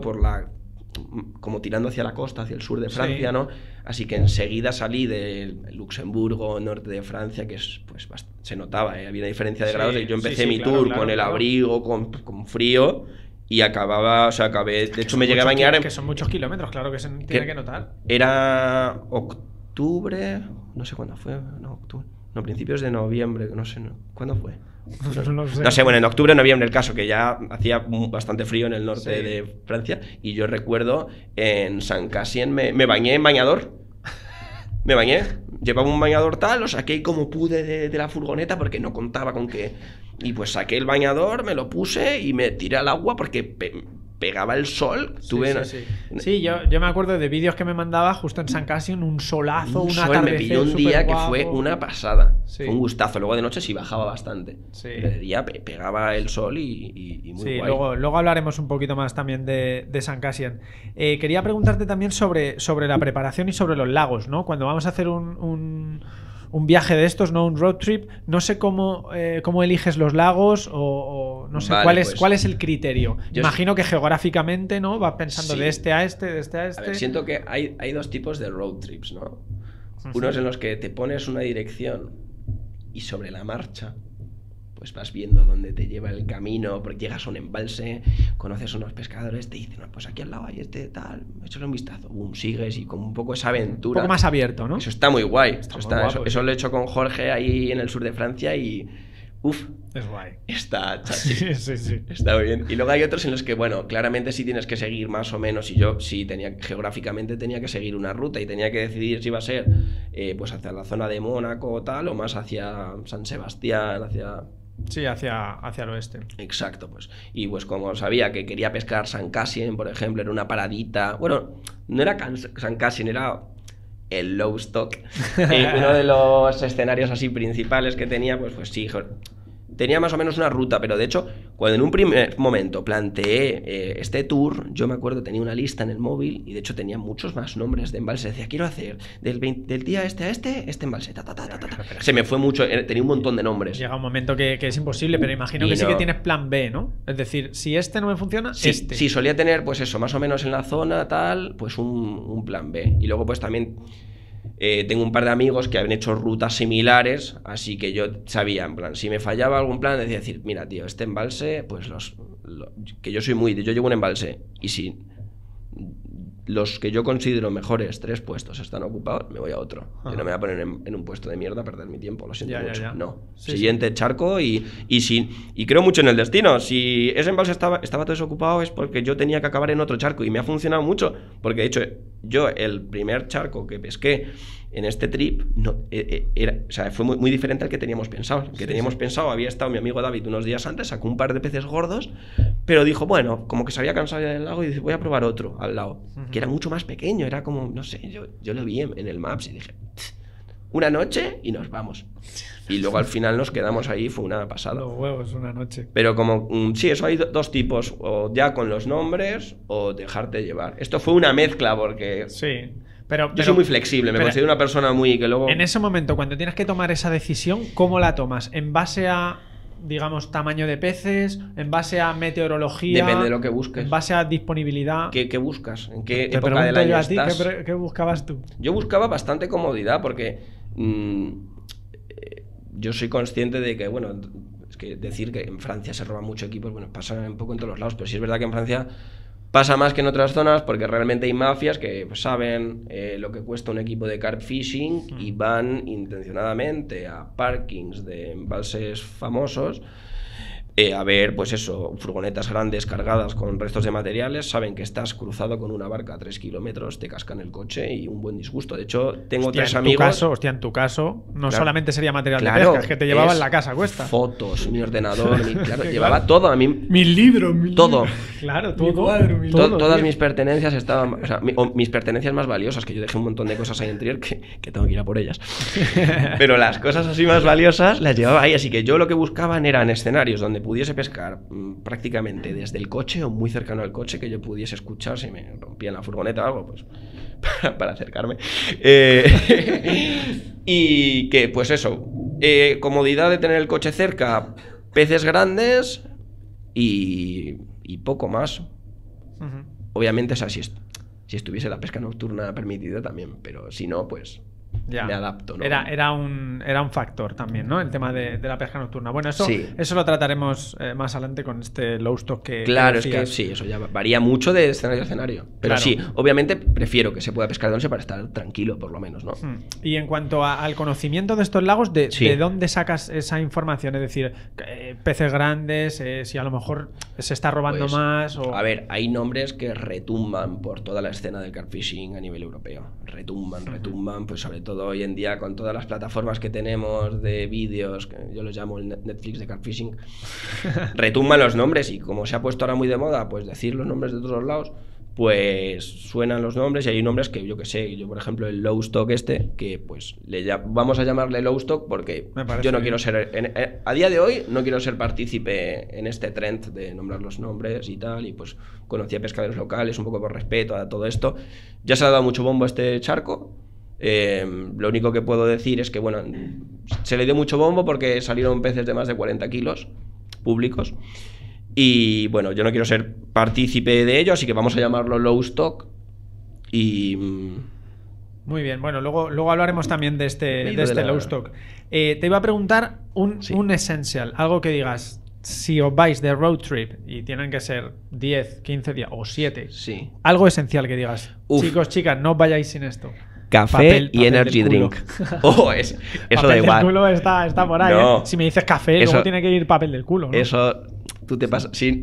como tirando hacia la costa, hacia el sur de Francia, Sí. ¿no? Así que enseguida salí de Luxemburgo, norte de Francia, que es, pues, se notaba, había una diferencia de Sí, grados, y yo empecé sí, mi claro, tour claro, con el claro. abrigo, con frío, y acabé, de hecho me llegué a bañar Que son muchos kilómetros, claro que se tiene que notar. Era octubre, no sé cuándo fue, no, principios de noviembre, no sé, ¿cuándo fue? No sé, bueno, en octubre o noviembre el caso, que ya hacía bastante frío en el norte Sí. de Francia, y yo recuerdo en San Cassien me bañé en bañador. Me bañé, llevaba un bañador tal, lo saqué como pude de la furgoneta porque no contaba con que... Y pues saqué el bañador, me lo puse y me tiré al agua porque pegaba el sol. Sí, yo me acuerdo de vídeos que me mandaba justo en San Cassien, un solazo, un sol, atardecer me pilló un súper día que guapo. fue una pasada. Sí. Fue un gustazo. Luego de noche sí bajaba bastante. Sí. Pero de día pegaba el sol y muy Sí, guay. luego hablaremos un poquito más también de San Cassien. Quería preguntarte también sobre la preparación y sobre los lagos, ¿no? Cuando vamos a hacer un viaje de estos, ¿no? Un road trip, no sé cómo eliges los lagos o no sé Vale, cuál es el criterio. yo Imagino que geográficamente, ¿no? Vas pensando Sí. de este a este, de este a este. A ver, siento que hay 2 tipos de road trips, ¿no? Unos en los que te pones una dirección y sobre la marcha pues vas viendo dónde te lleva el camino, porque llegas a un embalse, conoces a unos pescadores, te dicen, no, pues aquí al lado hay este tal, échale un vistazo, sigues y con un poco esa un aventura. poco más abierto, ¿no? Eso está muy guay. Está muy guapo, Eso sí. lo he hecho con Jorge ahí en el sur de Francia y... Uf, Es guay. Está chachi. Sí. Está muy bien. Y luego hay otros en los que, bueno, claramente sí tienes que seguir más o menos. Y yo sí geográficamente tenía que seguir una ruta y tenía que decidir si iba a ser pues hacia la zona de Mónaco o tal, o más hacia San Sebastián, hacia... Sí, hacia el oeste. Exacto, pues. Y pues como sabía que quería pescar San Cassien, por ejemplo, era una paradita. Bueno, no era San Cassien, era el Lowestock. Uno de los escenarios así principales que tenía, pues sí, tenía más o menos una ruta, pero de hecho, cuando en un primer momento planteé este tour, yo me acuerdo, tenía una lista en el móvil y de hecho tenía muchos más nombres de embalses. Decía, quiero hacer del día este a este embalse. Se me fue mucho, tenía un montón de nombres. Llega un momento que es imposible, pero imagino que sí que tienes plan B, ¿no? Es decir, si este no me funciona, este. Sí, solía tener, pues eso, más o menos en la zona, tal, pues un plan B. Y luego, pues también... tengo un par de amigos que habían hecho rutas similares, así que yo sabía, en plan, si me fallaba algún plan, decir, mira, tío, este embalse, pues que yo llevo un embalse, y si los que yo considero mejores 3 puestos están ocupados, me voy a otro. Yo no me voy a poner en un puesto de mierda a perder mi tiempo, lo siento mucho. Ya. No. Sí, siguiente charco y creo mucho en el destino. Si ese embalse estaba todo desocupado es porque yo tenía que acabar en otro charco y me ha funcionado mucho, porque de hecho yo el primer charco que pesqué en este trip fue muy diferente al que teníamos pensado. El que teníamos pensado, había estado mi amigo David unos días antes, sacó un par de peces gordos, pero dijo, bueno, como que se había cansado ya del lago y dice, voy a probar otro al lado, que era mucho más pequeño, era como, no sé, yo lo vi en el Maps y dije, una noche y nos vamos. Y luego al final nos quedamos ahí, fue una pasada. Los huevos, una noche. Pero como, sí, eso hay dos tipos, o ya con los nombres o dejarte llevar. Esto fue una mezcla porque... Sí. Yo soy muy flexible, me considero una persona muy que luego... En ese momento, cuando tienes que tomar esa decisión, ¿cómo la tomas? ¿En base a, digamos, tamaño de peces? ¿En base a meteorología? Depende de lo que busques. ¿En base a disponibilidad? ¿Qué buscas? ¿En qué Te época del año estás? ¿Qué buscabas tú? Yo buscaba bastante comodidad porque yo soy consciente de que, bueno, es que decir que en Francia se roban mucho equipos, bueno, pasa un poco en todos los lados, pero sí es verdad que en Francia... pasa más que en otras zonas porque realmente hay mafias que saben lo que cuesta un equipo de carp fishing y van intencionadamente a parkings de embalses famosos a ver, pues eso, furgonetas grandes cargadas con restos de materiales, saben que estás cruzado con una barca a 3 kilómetros, te cascan el coche y un buen disgusto. De hecho, tengo 3 amigos... En tu caso, no claro, solamente sería material de pesca, es que te llevaba en la casa a cuesta. Fotos, mi ordenador, llevaba todo a mí. Mis libros, todo. Claro, todo. Todo, todas mis pertenencias estaban... O sea, mis pertenencias más valiosas, que yo dejé un montón de cosas ahí en interior que tengo que ir a por ellas. Pero las cosas así más valiosas las llevaba ahí, así que yo lo que buscaban eran escenarios donde pudiese pescar prácticamente desde el coche o muy cercano al coche, que yo pudiese escuchar si me rompía en la furgoneta o algo, pues para acercarme. Y que, pues eso, comodidad de tener el coche cerca, peces grandes y poco más. Obviamente, o sea, si estuviese la pesca nocturna permitida también, pero si no, pues... Ya. Me adapto, ¿no? Era un factor también, ¿no? El tema de la pesca nocturna. Bueno, eso lo trataremos más adelante con este Lowestock que... Claro, es que sí, eso ya varía mucho de escenario a escenario. Pero claro, sí, obviamente prefiero que se pueda pescar de noche para estar tranquilo, por lo menos, ¿no? Y en cuanto al conocimiento de estos lagos, ¿de dónde sacas esa información? Es decir, peces grandes, si a lo mejor se está robando más o... A ver, hay nombres que retumban por toda la escena del carp fishing a nivel europeo. Retumban, pues sobre todo hoy en día con todas las plataformas que tenemos de vídeos, que yo los llamo el Netflix de carp fishing, retumban los nombres y como se ha puesto ahora muy de moda, pues decir los nombres de todos lados, pues suenan los nombres y hay nombres que yo que sé, yo por ejemplo el Lowestock que pues vamos a llamarle Lowestock porque yo no quiero ser, a día de hoy no quiero ser partícipe en este trend de nombrar los nombres y tal, y pues conocí a pescadores locales un poco por respeto a todo esto. Ya se ha dado mucho bombo a este charco. Lo único que puedo decir es que bueno, se le dio mucho bombo porque salieron peces de más de 40 kilos públicos y bueno, yo no quiero ser partícipe de ello, así que vamos a llamarlo Lowestock y... Muy bien, bueno, luego hablaremos también de este Lowestock. Te iba a preguntar un essential, algo que digas, si os vais de road trip y tienen que ser 10, 15 días o 7, algo esencial que digas, chicos, chicas, no os vayáis sin esto. café y energy del culo. drink. Oh, eso Papel da del igual. culo está por ahí. No. Si me dices café, Eso- luego tiene que ir papel del culo, ¿no? Eso tú te pasas sin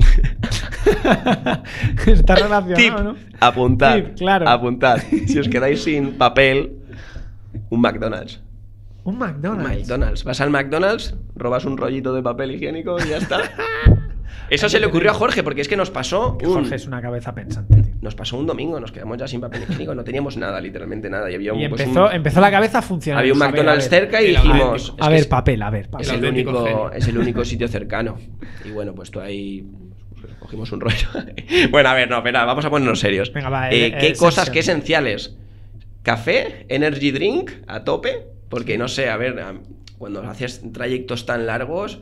Está relacionado, tip. ¿no? Apuntad. Tip, claro. Apuntad. Si os quedáis sin papel, un McDonald's. Un Un McDonald's. McDonald's. Vas al McDonald's, robas un rollito de papel higiénico y ya está. Eso se le ocurrió a Jorge, porque es que nos pasó Que Jorge es una cabeza pensante, tío. Nos pasó un domingo, nos quedamos ya sin papel higiénico, no teníamos nada, literalmente nada. Y había Y pues, empezó la cabeza a funcionar. había un A ver, McDonald's a ver. cerca y El dijimos... auténtico. es A que ver, es- papel, a ver. Es papel. El el, auténtico único, genio. es el único sitio cercano. Y bueno, pues tú ahí pues, cogimos un rollo. Bueno, a ver, no, espera, vamos a ponernos serios. Venga, va, ¿Qué cosas, qué esenciales? Café, energy drink, a tope. Porque no sé, a ver, cuando haces trayectos tan largos...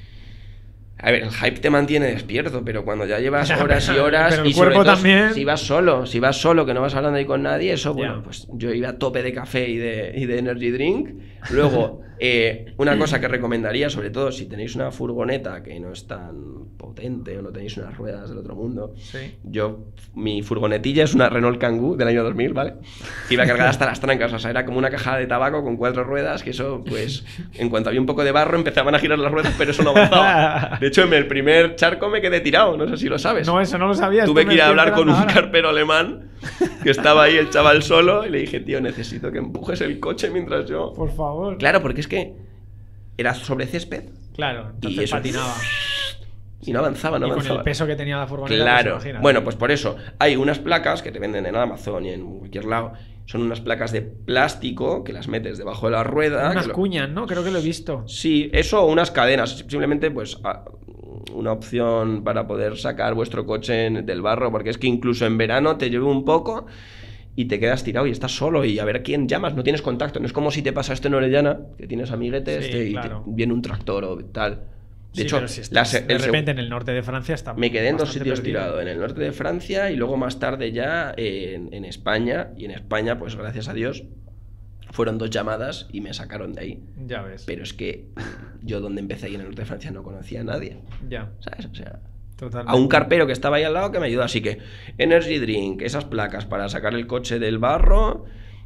A ver, el hype te mantiene despierto, pero cuando ya llevas Ya, horas y horas pero el y sobre cuerpo todo también. si vas solo, que no vas hablando ahí con nadie, eso, bueno, Ya. pues yo iba a tope de café y de energy drink. Luego, una cosa que recomendaría, sobre todo si tenéis una furgoneta que no es tan potente o no tenéis unas ruedas del otro mundo, Sí. mi furgonetilla es una Renault Kangoo del año 2000, ¿vale? Que iba cargada hasta las trancas, o sea, era como una caja de tabaco con 4 ruedas, que eso, pues, en cuanto había un poco de barro empezaban a girar las ruedas, pero eso no avanzaba. De hecho, en el primer charco me quedé tirado, no sé si lo sabes. No, eso no lo sabía. Tuve esto que ir me a estoy hablar con un enterando ahora. carpero alemán que estaba ahí el chaval solo y le dije, tío, necesito que empujes el coche mientras yo... Por favor. Claro, porque es que era sobre césped Claro, y entonces eso patinaba. y no avanzaba, no Y con avanzaba. el peso que tenía la furgoneta, pues, Claro. imagínate. Bueno, pues por eso hay unas placas que te venden en Amazon y en cualquier lado. Son unas placas de plástico que las metes debajo de la rueda. Unas que lo- cuñas, ¿no? Creo que lo he visto. Sí, eso o unas cadenas. Simplemente, pues, una opción para poder sacar vuestro coche del barro. Porque es que incluso en verano te llueve un poco y te quedas tirado y estás solo. Y a ver a quién llamas, no tienes contacto. No es como si te pasa esto en Orellana, que tienes amiguetes Sí, y claro. viene un tractor o tal. De Sí, hecho, pero si estás el de seg- repente en el norte de Francia está me quedé en 2 bastante sitios perdido. tirado, en el norte de Francia y luego más tarde ya en España. Y en España, pues gracias a Dios, fueron 2 llamadas y me sacaron de ahí. Ya ves. Pero es que yo donde empecé ahí en el norte de Francia no conocía a nadie, Ya, ¿sabes? O sea, totalmente. a un carpero que estaba ahí al lado que me ayudó. Así que energy drink, esas placas para sacar el coche del barro,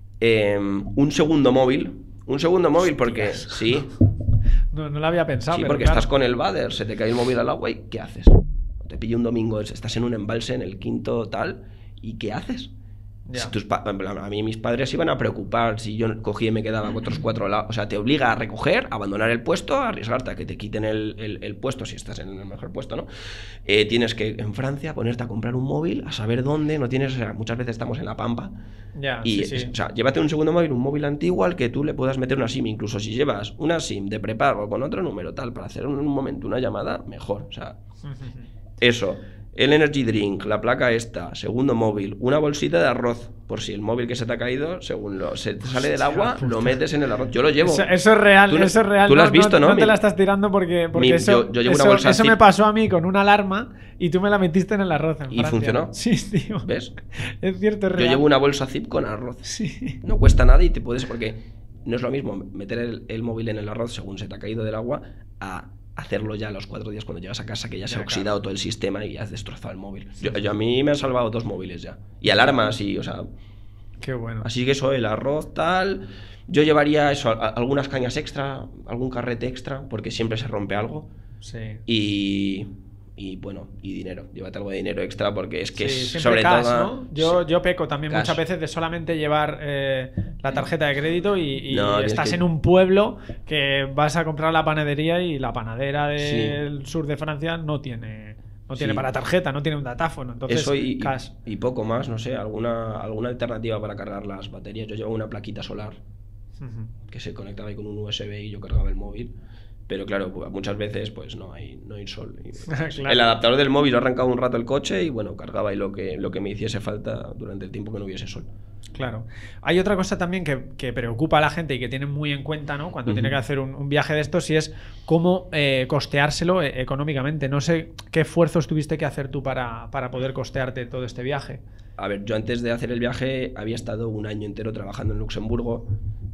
un segundo móvil porque sí, No lo había pensado. sí, pero porque claro. estás con el váder, se te cae el móvil al agua y ¿qué haces? Te pilla un domingo, estás en un embalse en el quinto tal y ¿qué haces? Ya. Si a mí mis padres se iban a preocupar si yo cogía y me quedaba con otros 4 lados. O sea, te obliga a recoger, a abandonar el puesto, a arriesgarte a que te quiten el puesto si estás en el mejor puesto, ¿no? Tienes que en Francia ponerte a comprar un móvil, a saber dónde, no tienes, o sea, muchas veces estamos en la pampa. Ya, Y, sí, sí. o sea, llévate un segundo móvil, un móvil antiguo al que tú le puedas meter una SIM. Incluso si llevas una SIM de prepago con otro número tal para hacer en un momento una llamada, mejor. O sea, eso. El energy drink, la placa esta, segundo móvil, una bolsita de arroz, por si el móvil que se te ha caído, según se te sale del agua, puta. lo metes en el arroz. Yo lo llevo. Eso es real, Tú lo- eso es real. tú lo has visto, ¿no? No te Mi- la estás tirando porque mi- eso, yo llevo una eso- bolsa eso zip. me pasó a mí con una alarma y tú me la metiste en el arroz en ¿Y Francia. funcionó? Sí, tío. ¿Ves? Es cierto, es Yo real. llevo una bolsa zip con arroz. Sí. No cuesta nada y te puedes, porque no es lo mismo meter el móvil en el arroz según se te ha caído del agua a hacerlo ya a los 4 días cuando llegas a casa que ya se ha Ya, oxidado todo el sistema y has destrozado el móvil. Yo a mí me han salvado 2 móviles ya. Y alarmas y, o sea, Qué bueno. así que eso, el arroz, tal. Yo llevaría eso, algunas cañas extra, algún carrete extra, porque siempre se rompe algo. Sí. Y bueno, y dinero. Llévate algo de dinero extra porque es que Sí, es siempre sobre cash, todo. ¿no? Yo peco también Cash. muchas veces de solamente llevar la tarjeta de crédito y No, tienes estás que- en un pueblo que vas a comprar la panadería y la panadera del sur de Francia no tiene Sí. para tarjeta, no tiene un datáfono. Entonces, Eso cash. y poco más, no sé, alguna alternativa para cargar las baterías. Yo llevo una plaquita solar Ujú. que se conectaba ahí con un USB y yo cargaba el móvil. Pero claro, muchas veces pues no hay sol. Claro. El adaptador del móvil, yo arrancaba un rato el coche y bueno, cargaba ahí lo que me hiciese falta durante el tiempo que no hubiese sol. Claro. Hay otra cosa también que preocupa a la gente y que tienen muy en cuenta, ¿no? Cuando tiene que hacer un viaje de estos, y es cómo costeárselo económicamente. No sé qué esfuerzos tuviste que hacer tú para poder costearte todo este viaje. A ver, yo antes de hacer el viaje había estado un año entero trabajando en Luxemburgo.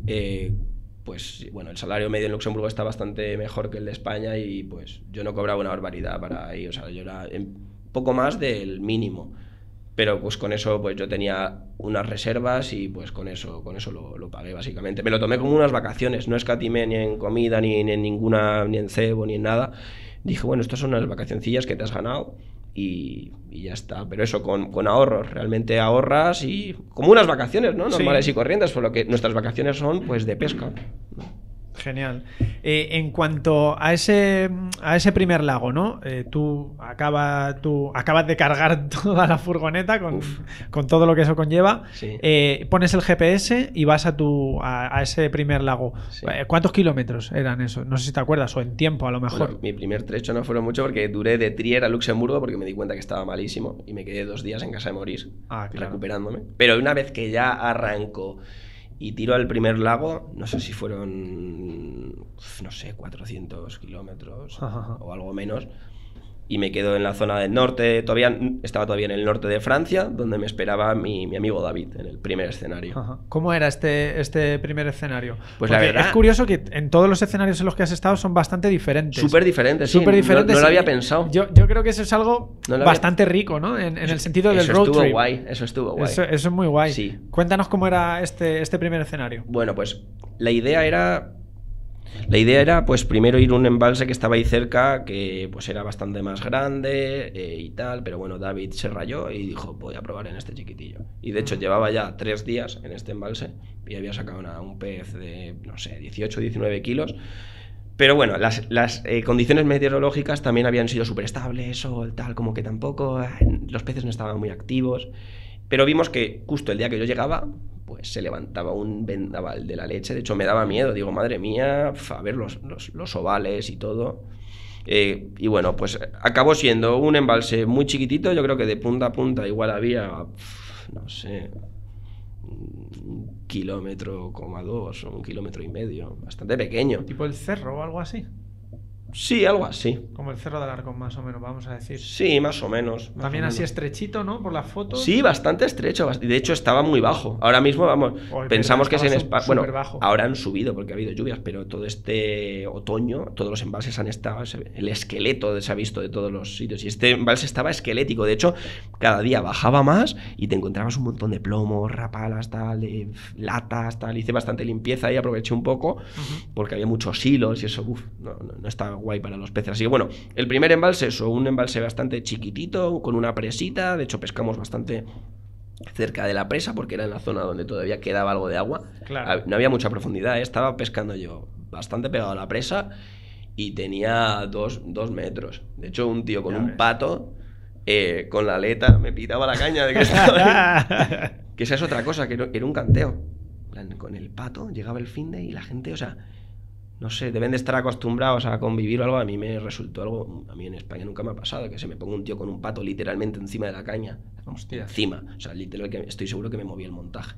Pues bueno, el salario medio en Luxemburgo está bastante mejor que el de España y pues yo no cobraba una barbaridad para ahí, o sea, yo era poco más del mínimo. Pero pues con eso pues yo tenía unas reservas y pues con eso lo pagué básicamente. Me lo tomé como unas vacaciones, no escatimé ni en comida, ni en ninguna, ni en cebo, ni en nada. Dije, bueno, estas son unas vacacioncillas que te has ganado y ya está. Pero eso, con ahorros, realmente ahorras y como unas vacaciones, ¿no? Normales y corrientes, por lo que nuestras vacaciones son pues de pesca, ¿no? Genial. En cuanto a ese primer lago, ¿no? Tú acabas de cargar toda la furgoneta con todo lo que eso conlleva. Sí. Pones el GPS y vas a ese primer lago. Sí. ¿Cuántos kilómetros eran eso? No sé si te acuerdas, o en tiempo a lo mejor. Bueno, mi primer trecho no fueron mucho porque duré de Trier a Luxemburgo porque me di cuenta que estaba malísimo y me quedé 2 días en casa de Maurice recuperándome. Pero una vez que ya arrancó y tiro al primer lago, no sé si fueron, no sé, 400 kilómetros o algo menos. Y me quedo en la zona del norte, estaba todavía en el norte de Francia, donde me esperaba mi amigo David, en el primer escenario. ¿Cómo era este primer escenario? Pues porque la verdad, es curioso que en todos los escenarios en los que has estado son bastante diferentes. Súper diferentes, sí. Súper diferentes. No lo había pensado. Yo creo que eso es algo bastante rico, ¿no? En el sentido del road trip. Eso estuvo guay. Eso es muy guay. Sí. Cuéntanos cómo era este primer escenario. Bueno, pues la idea era pues primero ir a un embalse que estaba ahí cerca, que pues era bastante más grande y tal, pero bueno, David se rayó y dijo, voy a probar en este chiquitillo. Y de hecho llevaba ya 3 días en este embalse y había sacado un pez de, no sé, 18 o 19 kilos. Pero bueno, las condiciones meteorológicas también habían sido súper estables, sol, tal, como que tampoco, los peces no estaban muy activos. Pero vimos que justo el día que yo llegaba, pues se levantaba un vendaval de la leche. De hecho, me daba miedo. Digo, madre mía, a ver los ovales y todo. Y bueno, pues acabó siendo un embalse muy chiquitito. Yo creo que de punta a punta igual había, no sé, 1,2 kilómetros o 1,5 kilómetros. Bastante pequeño. ¿Tipo el cerro o algo así? Sí, algo así. Como el Cerro del Arcón, más o menos, vamos a decir. Sí, más o menos. También así estrechito, ¿no? Por las fotos. Sí, bastante estrecho. De hecho, estaba muy bajo. Ahora mismo, vamos, pensamos que es en España. Bueno, ahora han subido porque ha habido lluvias, pero todo este otoño, todos los embalses han estado. El esqueleto se ha visto de todos los sitios. Y este embalse estaba esquelético. De hecho, cada día bajaba más y te encontrabas un montón de plomos, rapalas, tal, de latas, tal. Hice bastante limpieza y aproveché un poco porque había muchos hilos y eso, no estaba guay para los peces. Así que bueno, el primer embalse, un embalse bastante chiquitito, con una presita. De hecho, pescamos bastante cerca de la presa porque era en la zona donde todavía quedaba algo de agua. Claro. No había mucha profundidad, estaba pescando yo bastante pegado a la presa y tenía 2 metros. De hecho, un tío con un pato, con la aleta, me pitaba la caña de que estaba ahí. Que esa es otra cosa, que era un canteo. Con el pato llegaba el finde y la gente, o sea, no sé, deben de estar acostumbrados a convivir o algo. A mí me resultó algo, a mí en España nunca me ha pasado, que se me ponga un tío con un pato literalmente encima de la caña. Hostia. Encima, o sea, literal, que estoy seguro que me movía el montaje.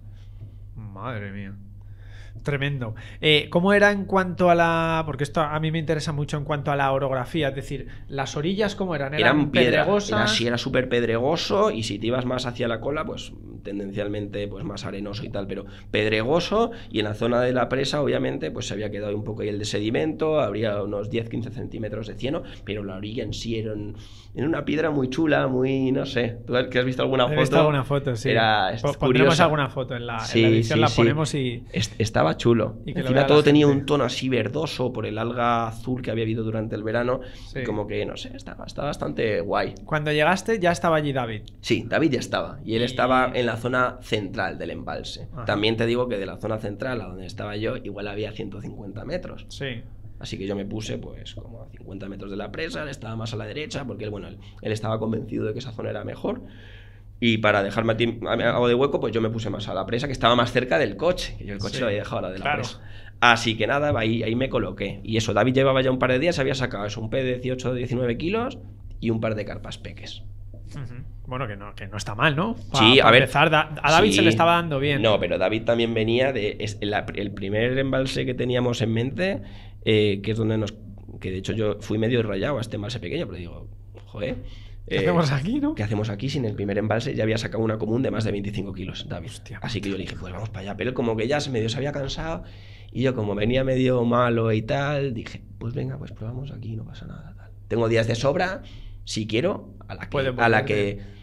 Madre mía. Tremendo. ¿Cómo era en cuanto a la...? Porque esto a mí me interesa mucho en cuanto a la orografía. Es decir, ¿las orillas cómo eran? ¿Eran pedregosas? Era súper pedregoso y si te ibas más hacia la cola, pues tendencialmente pues más arenoso y tal, pero pedregoso, y en la zona de la presa obviamente pues se había quedado un poco ahí el de sedimento, habría unos 10-15 centímetros de cieno, pero la orilla en sí era en una piedra muy chula, muy, no sé, ¿tú que has visto alguna foto? He visto alguna foto, sí. Pondremos alguna foto en la edición, la ponemos y... Estaba chulo. Y que encima todo tenía un tono así verdoso por el alga azul que había habido durante el verano, como que, no sé, está bastante guay. Cuando llegaste ya estaba allí David. Sí, David ya estaba, y él estaba en la zona central del embalse. Ajá. También te digo que de la zona central a donde estaba yo igual había 150 metros. Sí. Así que yo me puse pues como a 50 metros de la presa, él estaba más a la derecha porque él estaba convencido de que esa zona era mejor. Y para dejarme algo de hueco, pues yo me puse más a la presa, que estaba más cerca del coche, que yo el coche lo había dejado a la de la presa. Así que nada, ahí me coloqué. Y eso, David llevaba ya un par de días, había sacado un pez de 18 o 19 kilos y un par de carpas peques. Bueno, que no está mal, ¿no? Sí, a ver. Empezar, a David se le estaba dando bien. No, pero David también venía de... el primer embalse que teníamos en mente, que es donde que de hecho yo fui medio rayado a este embalse pequeño, pero digo, joder... ¿Qué hacemos aquí, no? ¿Qué hacemos aquí? Sin el primer embalse ya había sacado una común de más de 25 kilos, David. Hostia, así que yo le dije, pues vamos para allá. Pero él como que ya medio se había cansado y yo como venía medio malo y tal, dije, pues venga, pues probamos aquí, no pasa nada. Tal. Tengo días de sobra, si quiero, a la que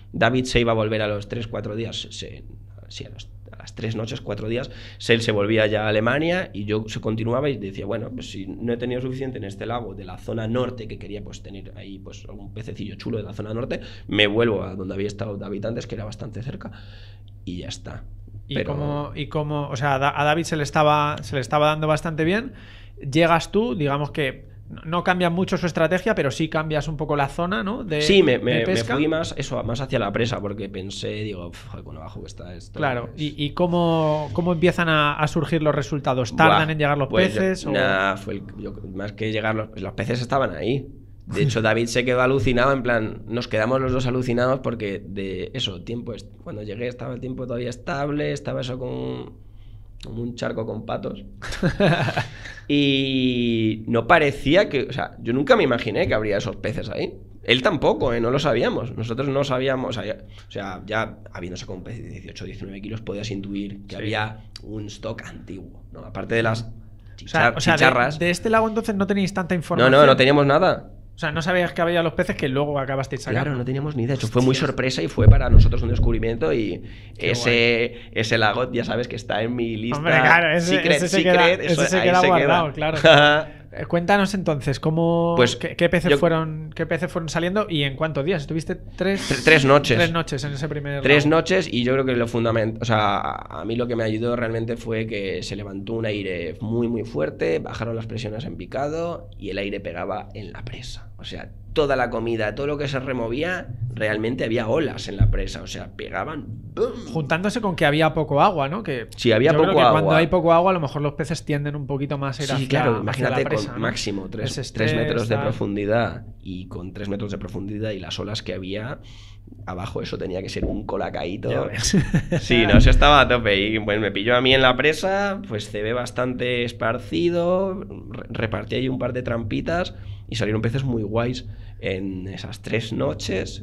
David se iba a volver a los 3-4 días, a las 3 noches, 4 días, él se volvía ya a Alemania y yo se continuaba y decía, bueno, pues si no he tenido suficiente en este lago de la zona norte, que quería pues tener ahí pues algún pececillo chulo de la zona norte, me vuelvo a donde había estado David antes, que era bastante cerca, y ya está. ¿Y cómo, o sea, a David se le estaba dando bastante bien? Llegas tú, digamos que no cambia mucho su estrategia, pero sí cambias un poco la zona, ¿no? Sí, me fui más hacia la presa, porque pensé, digo, con lo bajo que está esto. Claro, ¿y cómo empiezan a surgir los resultados? ¿Tardan en llegar los peces? Más que llegar los peces estaban ahí. De hecho, David se quedó alucinado, en plan, nos quedamos los dos alucinados porque de eso, cuando llegué estaba el tiempo todavía estable, estaba eso como un charco con patos. Y no parecía que, o sea, yo nunca me imaginé que habría esos peces ahí. Él tampoco, no lo sabíamos. Nosotros no sabíamos, o sea, ya habiendo sacado un pez de 18 o 19 kilos, podías intuir que había un stock antiguo, ¿no? Aparte de las chicharras. De este lago entonces no teníais tanta información. No teníamos nada. O sea, no sabías que había los peces que luego acabasteis sacando. Claro, no teníamos ni idea. De hecho, fue muy sorpresa y fue para nosotros un descubrimiento. Y ese lago, ya sabes que está en mi lista. Hombre, claro, ese se queda guardado, claro. Cuéntanos entonces, ¿qué peces fueron saliendo y en cuántos días? ¿Estuviste tres noches? 3 noches en ese primer lago. 3 noches, y yo creo que lo fundamental, o sea, a mí lo que me ayudó realmente fue que se levantó un aire muy muy fuerte, bajaron las presiones en picado y el aire pegaba en la presa. O sea, toda la comida, todo lo que se removía, realmente había olas en la presa, o sea, pegaban. ¡Bum! Juntándose con que había poco agua, ¿no? Sí, había poco agua. Cuando hay poco agua, a lo mejor los peces tienden un poquito más a ir imagínate hacia la presa, con ¿no? máximo 3 metros de profundidad, y con 3 metros de profundidad y las olas que había abajo, eso tenía que ser un colacaíto. Sí, no, eso estaba a tope. Y bueno, me pilló a mí en la presa, pues cebé bastante esparcido, repartí ahí un par de trampitas y salieron peces muy guays en esas 3 noches.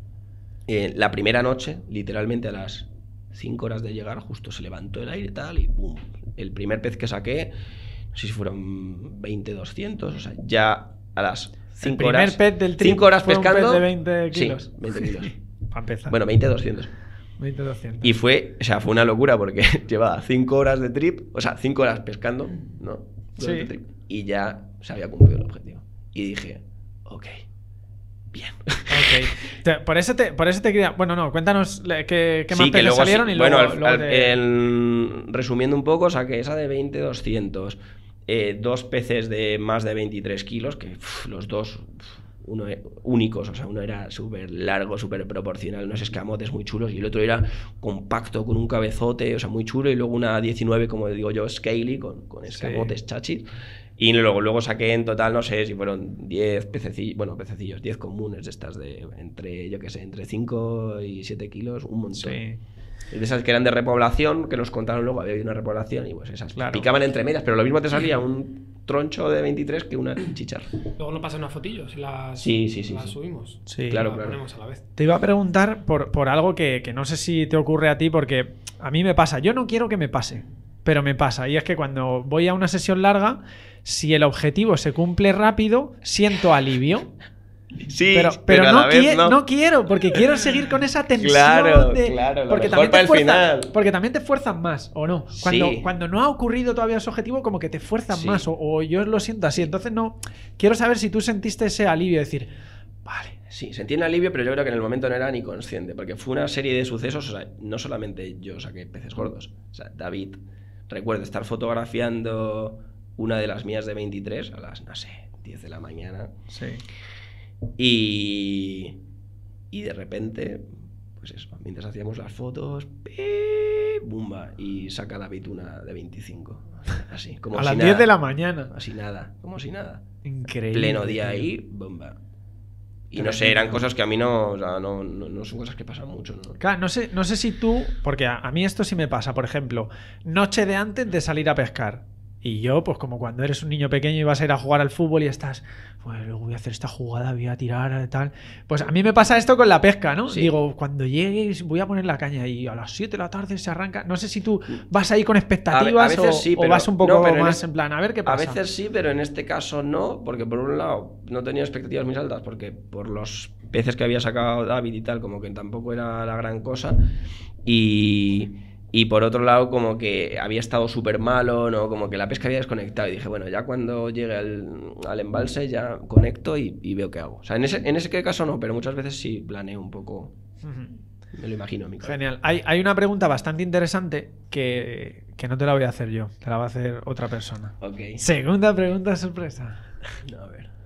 La primera noche, literalmente a las 5 horas de llegar, justo se levantó el aire y tal, y ¡pum! El primer pez que saqué, no sé si fueron 20-200, o sea, ya a las 5 horas. El primer pez del trip 5 horas fue pescando. Un pez de 20 kilos. Sí, 20 kilos. Para empezar. Bueno, 20-200. 20-200. Y fue una locura porque llevaba 5 horas de trip, o sea, 5 horas pescando, ¿no? Sí. Trip, y ya se había cumplido el objetivo. Y dije, ok, bien. Ok. Por eso te quería... Bueno, no, cuéntanos qué más peces salieron y luego... Resumiendo un poco, saqué esa de 20-200, 2 peces de más de 23 kilos, que los dos... únicos, o sea, uno era súper largo, súper proporcional, unos escamotes muy chulos, y el otro era compacto, con un cabezote, o sea, muy chulo, y luego una 19, como digo yo, scaly, con escamotes chachis. Y luego saqué en total, no sé si fueron 10 pececillos, 10 comunes de estas de entre 5 y 7 kilos, un montón. Sí. De esas que eran de repoblación, que nos contaron luego, había una repoblación, y pues esas picaban entre medias, pero lo mismo te salía un troncho de 23 que una chicharra. Luego nos pasan unas fotillos y las subimos. Sí, claro. Ponemos a la vez. Te iba a preguntar por algo que no sé si te ocurre a ti, porque a mí me pasa. Yo no quiero que me pase, pero me pasa. Y es que cuando voy a una sesión larga, si el objetivo se cumple rápido, siento alivio. Sí, pero no quiero, porque quiero seguir con esa tensión. Claro, porque también te fuerzan más, ¿o no? Cuando no ha ocurrido todavía ese objetivo, como que te fuerzan más, o yo lo siento así. Entonces no quiero saber si tú sentiste ese alivio, decir, vale. Sí, sentí un alivio, pero yo creo que en el momento no era ni consciente, porque fue una serie de sucesos. O sea, no solamente yo saqué peces gordos, o sea, David, recuerdo estar fotografiando una de las mías de 23 a las, no sé, 10 de la mañana. Sí. Y de repente, pues eso, mientras hacíamos las fotos, ¡bumba! Y saca David una de 25. Así, como a las 10 de la mañana. Así nada, como si nada. Increíble. Pleno día ahí, bomba. Y no sé, eran cosas que a mí no son cosas que pasan mucho, ¿no? Claro, no sé si tú, porque a mí esto sí me pasa, por ejemplo, noche de antes de salir a pescar. Y yo, pues como cuando eres un niño pequeño y vas a ir a jugar al fútbol y estás, pues luego voy a hacer esta jugada, voy a tirar, tal. Pues a mí me pasa esto con la pesca, ¿no? Sí. Digo, cuando llegue voy a poner la caña y a las 7 de la tarde se arranca. No sé si tú vas ahí con expectativas a veces sí, o vas un poco más en plan, a ver qué pasa. A veces sí, pero en este caso no, porque por un lado no tenía expectativas muy altas, porque por los peces que había sacado David y tal, como que tampoco era la gran cosa. Y por otro lado, como que había estado súper malo, ¿no? Como que la pesca había desconectado. Y dije, bueno, ya cuando llegue al embalse ya conecto y veo qué hago. O sea, en ese caso no, pero muchas veces sí planeo un poco. Me lo imagino en mi cabeza. Genial. Hay una pregunta bastante interesante que no te la voy a hacer yo, te la va a hacer otra persona. Ok. Segunda pregunta sorpresa. No, a ver.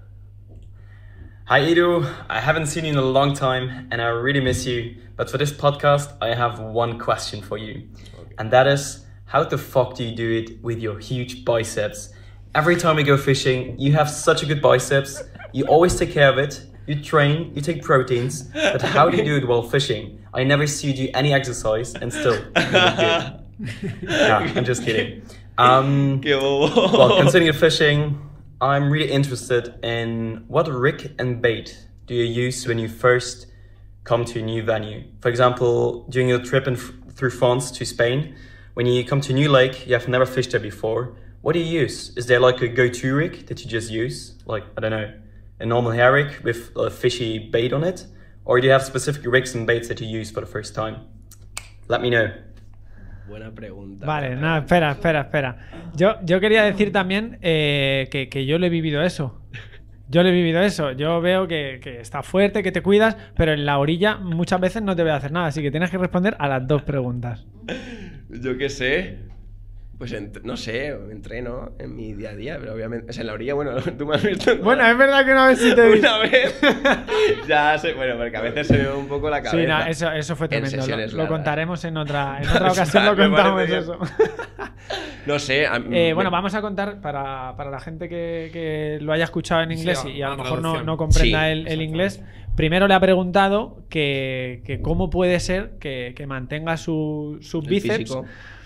Hi Edu, I haven't seen you in a long time and I really miss you, but for this podcast I have one question for you. Okay. And that is, how the fuck do you do it with your huge biceps? Every time we go fishing, you have such a good biceps, you always take care of it, you train, you take proteins, but how do you do it while fishing? I never see you do any exercise and still you look good. Yeah, I'm just kidding. Well, considering you're fishing, I'm really interested in what rig and bait do you use when you first come to a new venue? For example, during your trip through France to Spain, when you come to a new lake, you have never fished there before, what do you use? Is there like a go-to rig that you just use? Like, I don't know, a normal hair rig with a fishy bait on it? Or do you have specific rigs and baits that you use for the first time? Let me know. Buena pregunta. Vale, no, espera. Yo quería decir también que yo lo he vivido eso. Yo veo que estás fuerte, que te cuidas, pero en la orilla muchas veces no te voy a hacer nada, así que tienes que responder a las dos preguntas. Yo qué sé. Pues no sé, entreno en mi día a día, pero obviamente. Es en la orilla, bueno, tú me has visto. Bueno, es verdad que una vez sí te vi. Una vez. Ya sé, bueno, porque a veces se me ve un poco la cabeza. Sí, no, eso fue tremendo. Lo contaremos en otra Exacto, ocasión, lo contamos eso. No sé. Bueno, vamos a contar para la gente que lo haya escuchado en inglés y a lo mejor no comprenda el inglés. Primero le ha preguntado que cómo puede ser que mantenga sus bíceps. Físico.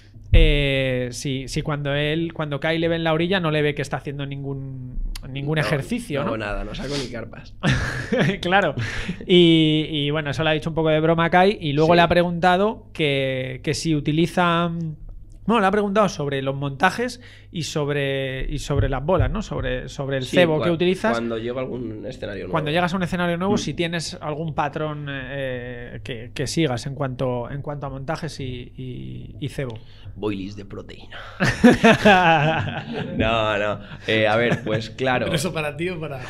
Si cuando cae y le ve en la orilla no le ve que está haciendo ningún ejercicio, ¿no? No, nada, no saco ni carpas. Claro. Y bueno, eso le ha dicho un poco de broma a Kai. Y luego le ha preguntado que si utiliza... Bueno, le ha preguntado sobre los montajes y sobre las bolas, ¿no? Sobre el cebo que utilizas. Cuando llega a algún escenario nuevo. Cuando llegas a un escenario nuevo, si tienes algún patrón que sigas en cuanto a montajes y cebo. Boilies de proteína. No. A ver, pues claro. ¿Pero eso para ti o para...?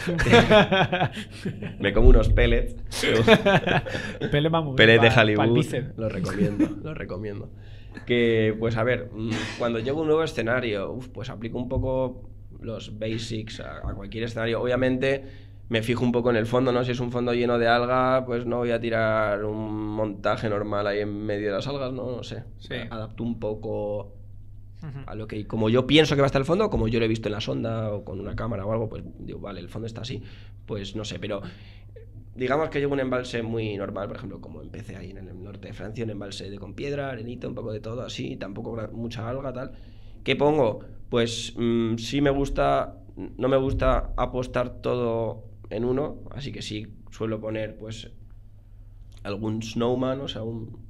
Me como unos pellets. Pellets de Hollywood. Lo recomiendo. Que, pues a ver, cuando llego a un nuevo escenario, pues aplico un poco los basics a cualquier escenario. Obviamente me fijo un poco en el fondo, ¿no? Si es un fondo lleno de alga, pues no voy a tirar un montaje normal ahí en medio de las algas, no sé. Sí. Adapto un poco a lo que, como yo pienso que va a estar el fondo, como yo lo he visto en la sonda o con una cámara o algo, pues digo, vale, el fondo está así, pues no sé, pero... Digamos que llego a un embalse muy normal, por ejemplo, como empecé ahí en el norte de Francia, un embalse con piedra, arenita, un poco de todo así, tampoco mucha alga, tal. ¿Qué pongo? Pues sí no me gusta apostar todo en uno, así que sí suelo poner pues algún snowman, o sea,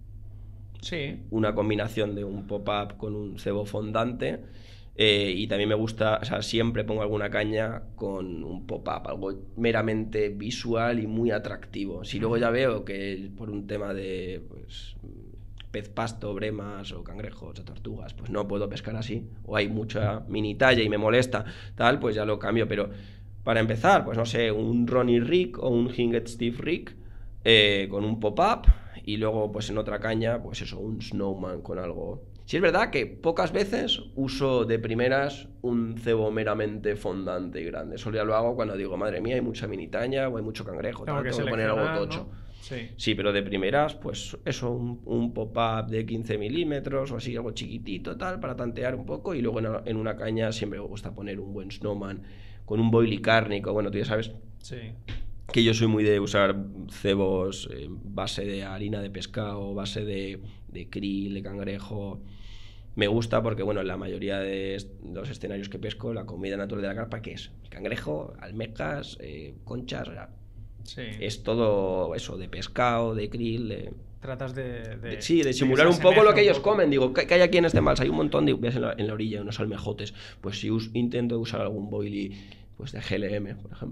una combinación de un pop-up con un cebo fondante. Y también me gusta, o sea, siempre pongo alguna caña con un pop-up, algo meramente visual y muy atractivo. Si luego ya veo que por un tema de pues, pez pasto, bremas o cangrejos o tortugas, pues no puedo pescar así, o hay mucha mini talla y me molesta, tal, pues ya lo cambio. Pero para empezar, pues no sé, un Ronnie rig o un Hinget Steve rig con un pop-up, y luego pues en otra caña, pues eso, un snowman con algo... Sí es verdad que pocas veces uso de primeras un cebo meramente fondante y grande. Solo ya lo hago cuando digo, madre mía, hay mucha minitaña o hay mucho cangrejo, tengo que poner algo tocho. ¿No? Sí, pero de primeras, pues eso, un pop-up de 15 milímetros o así, algo chiquitito, tal, para tantear un poco. Y luego en una caña siempre me gusta poner un buen snowman con un boilie cárnico. Bueno, tú ya sabes que yo soy muy de usar cebos base de harina de pescado, base de krill, de cangrejo. Me gusta porque, bueno, en la mayoría de los escenarios que pesco, la comida natural de la carpa, ¿qué es? Cangrejo, almejas, conchas, es todo eso, de pescado, de krill, Tratas de simular un poco lo que ellos comen. Digo, ¿qué hay aquí en este embalse? Hay un montón de... Ves en la orilla unos almejotes. Pues si intento usar algún boilie pues de GLM, por ejemplo.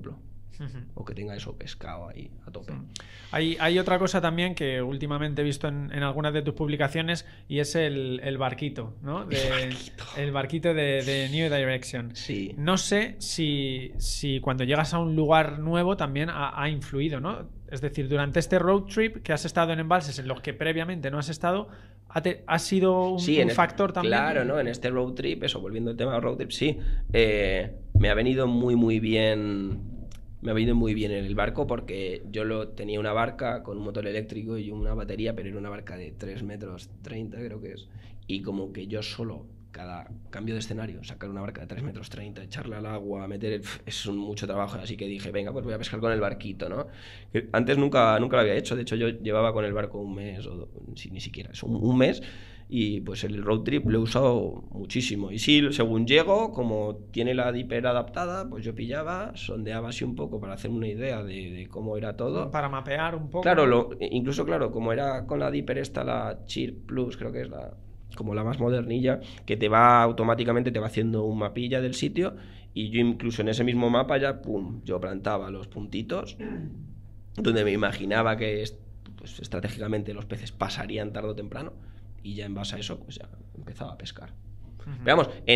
o que tenga eso pescado ahí a tope. Hay otra cosa también que últimamente he visto en algunas de tus publicaciones y es el barquito, ¿no? El barquito de New Direction. Sí. No sé si cuando llegas a un lugar nuevo también ha influido, ¿no? Es decir, durante este road trip que has estado en embalses en los que previamente no has estado, ¿ha sido un factor también? Claro, ¿no? En este road trip, eso, volviendo al tema del road trip, sí. Me ha venido muy bien. Me ha venido muy bien en el barco porque yo tenía una barca con un motor eléctrico y una batería, pero era una barca de 3 metros 30, creo que es. Y como que yo solo, cada cambio de escenario, sacar una barca de 3 metros 30, echarle al agua, es mucho trabajo. Así que dije, venga, pues voy a pescar con el barquito, ¿no? Que antes nunca lo había hecho. De hecho, yo llevaba con el barco un mes, ni siquiera, es un mes. Y pues el road trip lo he usado muchísimo. Y sí, según llego, como tiene la Dipper adaptada, pues yo pillaba, sondeaba así un poco para hacer una idea de cómo era todo. Para mapear un poco. Claro, incluso claro, como era con la Dipper esta, la Chirp Plus, creo que es como la más modernilla, que automáticamente te va haciendo un mapilla del sitio. Y yo incluso en ese mismo mapa ya, pum, yo plantaba los puntitos donde me imaginaba que pues, estratégicamente los peces pasarían tarde o temprano. Y ya en base a eso, pues ya empezaba a pescar. Pero vamos, en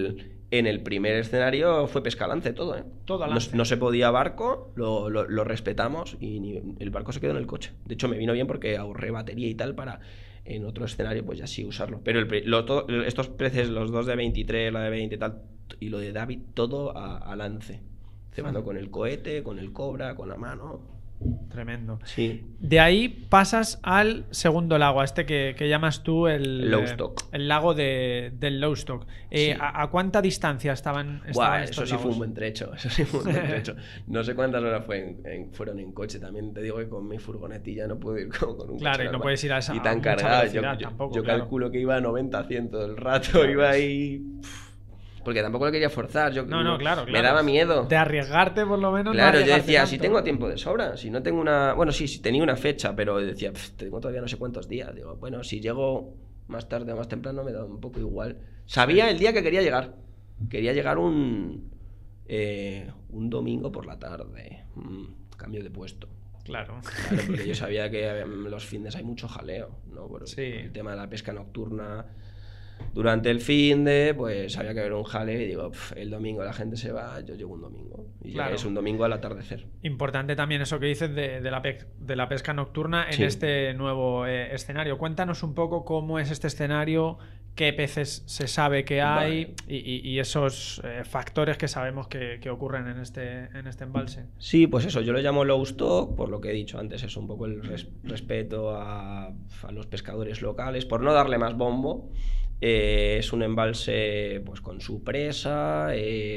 el primer escenario fue pescalance todo, ¿eh? Todo lance. No se podía barco, lo respetamos y el barco se quedó en el coche. De hecho, me vino bien porque ahorré batería y tal para en otro escenario pues ya sí usarlo. Pero estos peces, los dos de 23, la de 20 y tal, y lo de David, todo a lance. Cebando con el cohete, con el cobra, con la mano. Tremendo. Sí. De ahí pasas al segundo lago, a este que llamas tú el Lowestoft. El lago del Lowestoft. Sí. ¿A cuánta distancia estaban estos eso sí lagos? fue un buen trecho. Eso sí fue un buen trecho. No sé cuántas horas fueron en coche. También te digo que con mi furgonetilla no puedo ir con un claro, coche y no puedes ir a esa y tan mucha cargado. velocidad tampoco, yo claro. calculo que iba a 90-100 todo el rato. Iba ahí. Porque tampoco lo quería forzar. Claro. Me daba miedo. De arriesgarte, por lo menos. Claro, no yo decía, tanto. si tengo tiempo de sobra, si no tengo una... Bueno, sí tenía una fecha, pero decía, tengo todavía no sé cuántos días. Digo, bueno, si llego más tarde o más temprano me da un poco igual. Sabía el día que quería llegar. Quería llegar un domingo por la tarde. Cambio de puesto. Claro, porque yo sabía que los fines hay mucho jaleo, ¿no? Por el tema de la pesca nocturna... Durante el fin de, pues había que haber un jale y digo, el domingo la gente se va, yo llego un domingo. Y claro, es un domingo al atardecer. Importante también eso que dices de la pesca nocturna en este nuevo escenario. Cuéntanos un poco cómo es este escenario, qué peces se sabe que hay y esos factores que sabemos que ocurren en este embalse. Sí, pues eso, yo lo llamo Lowestoft, por lo que he dicho antes, es un poco el respeto a los pescadores locales, por no darle más bombo. Es un embalse pues con su presa,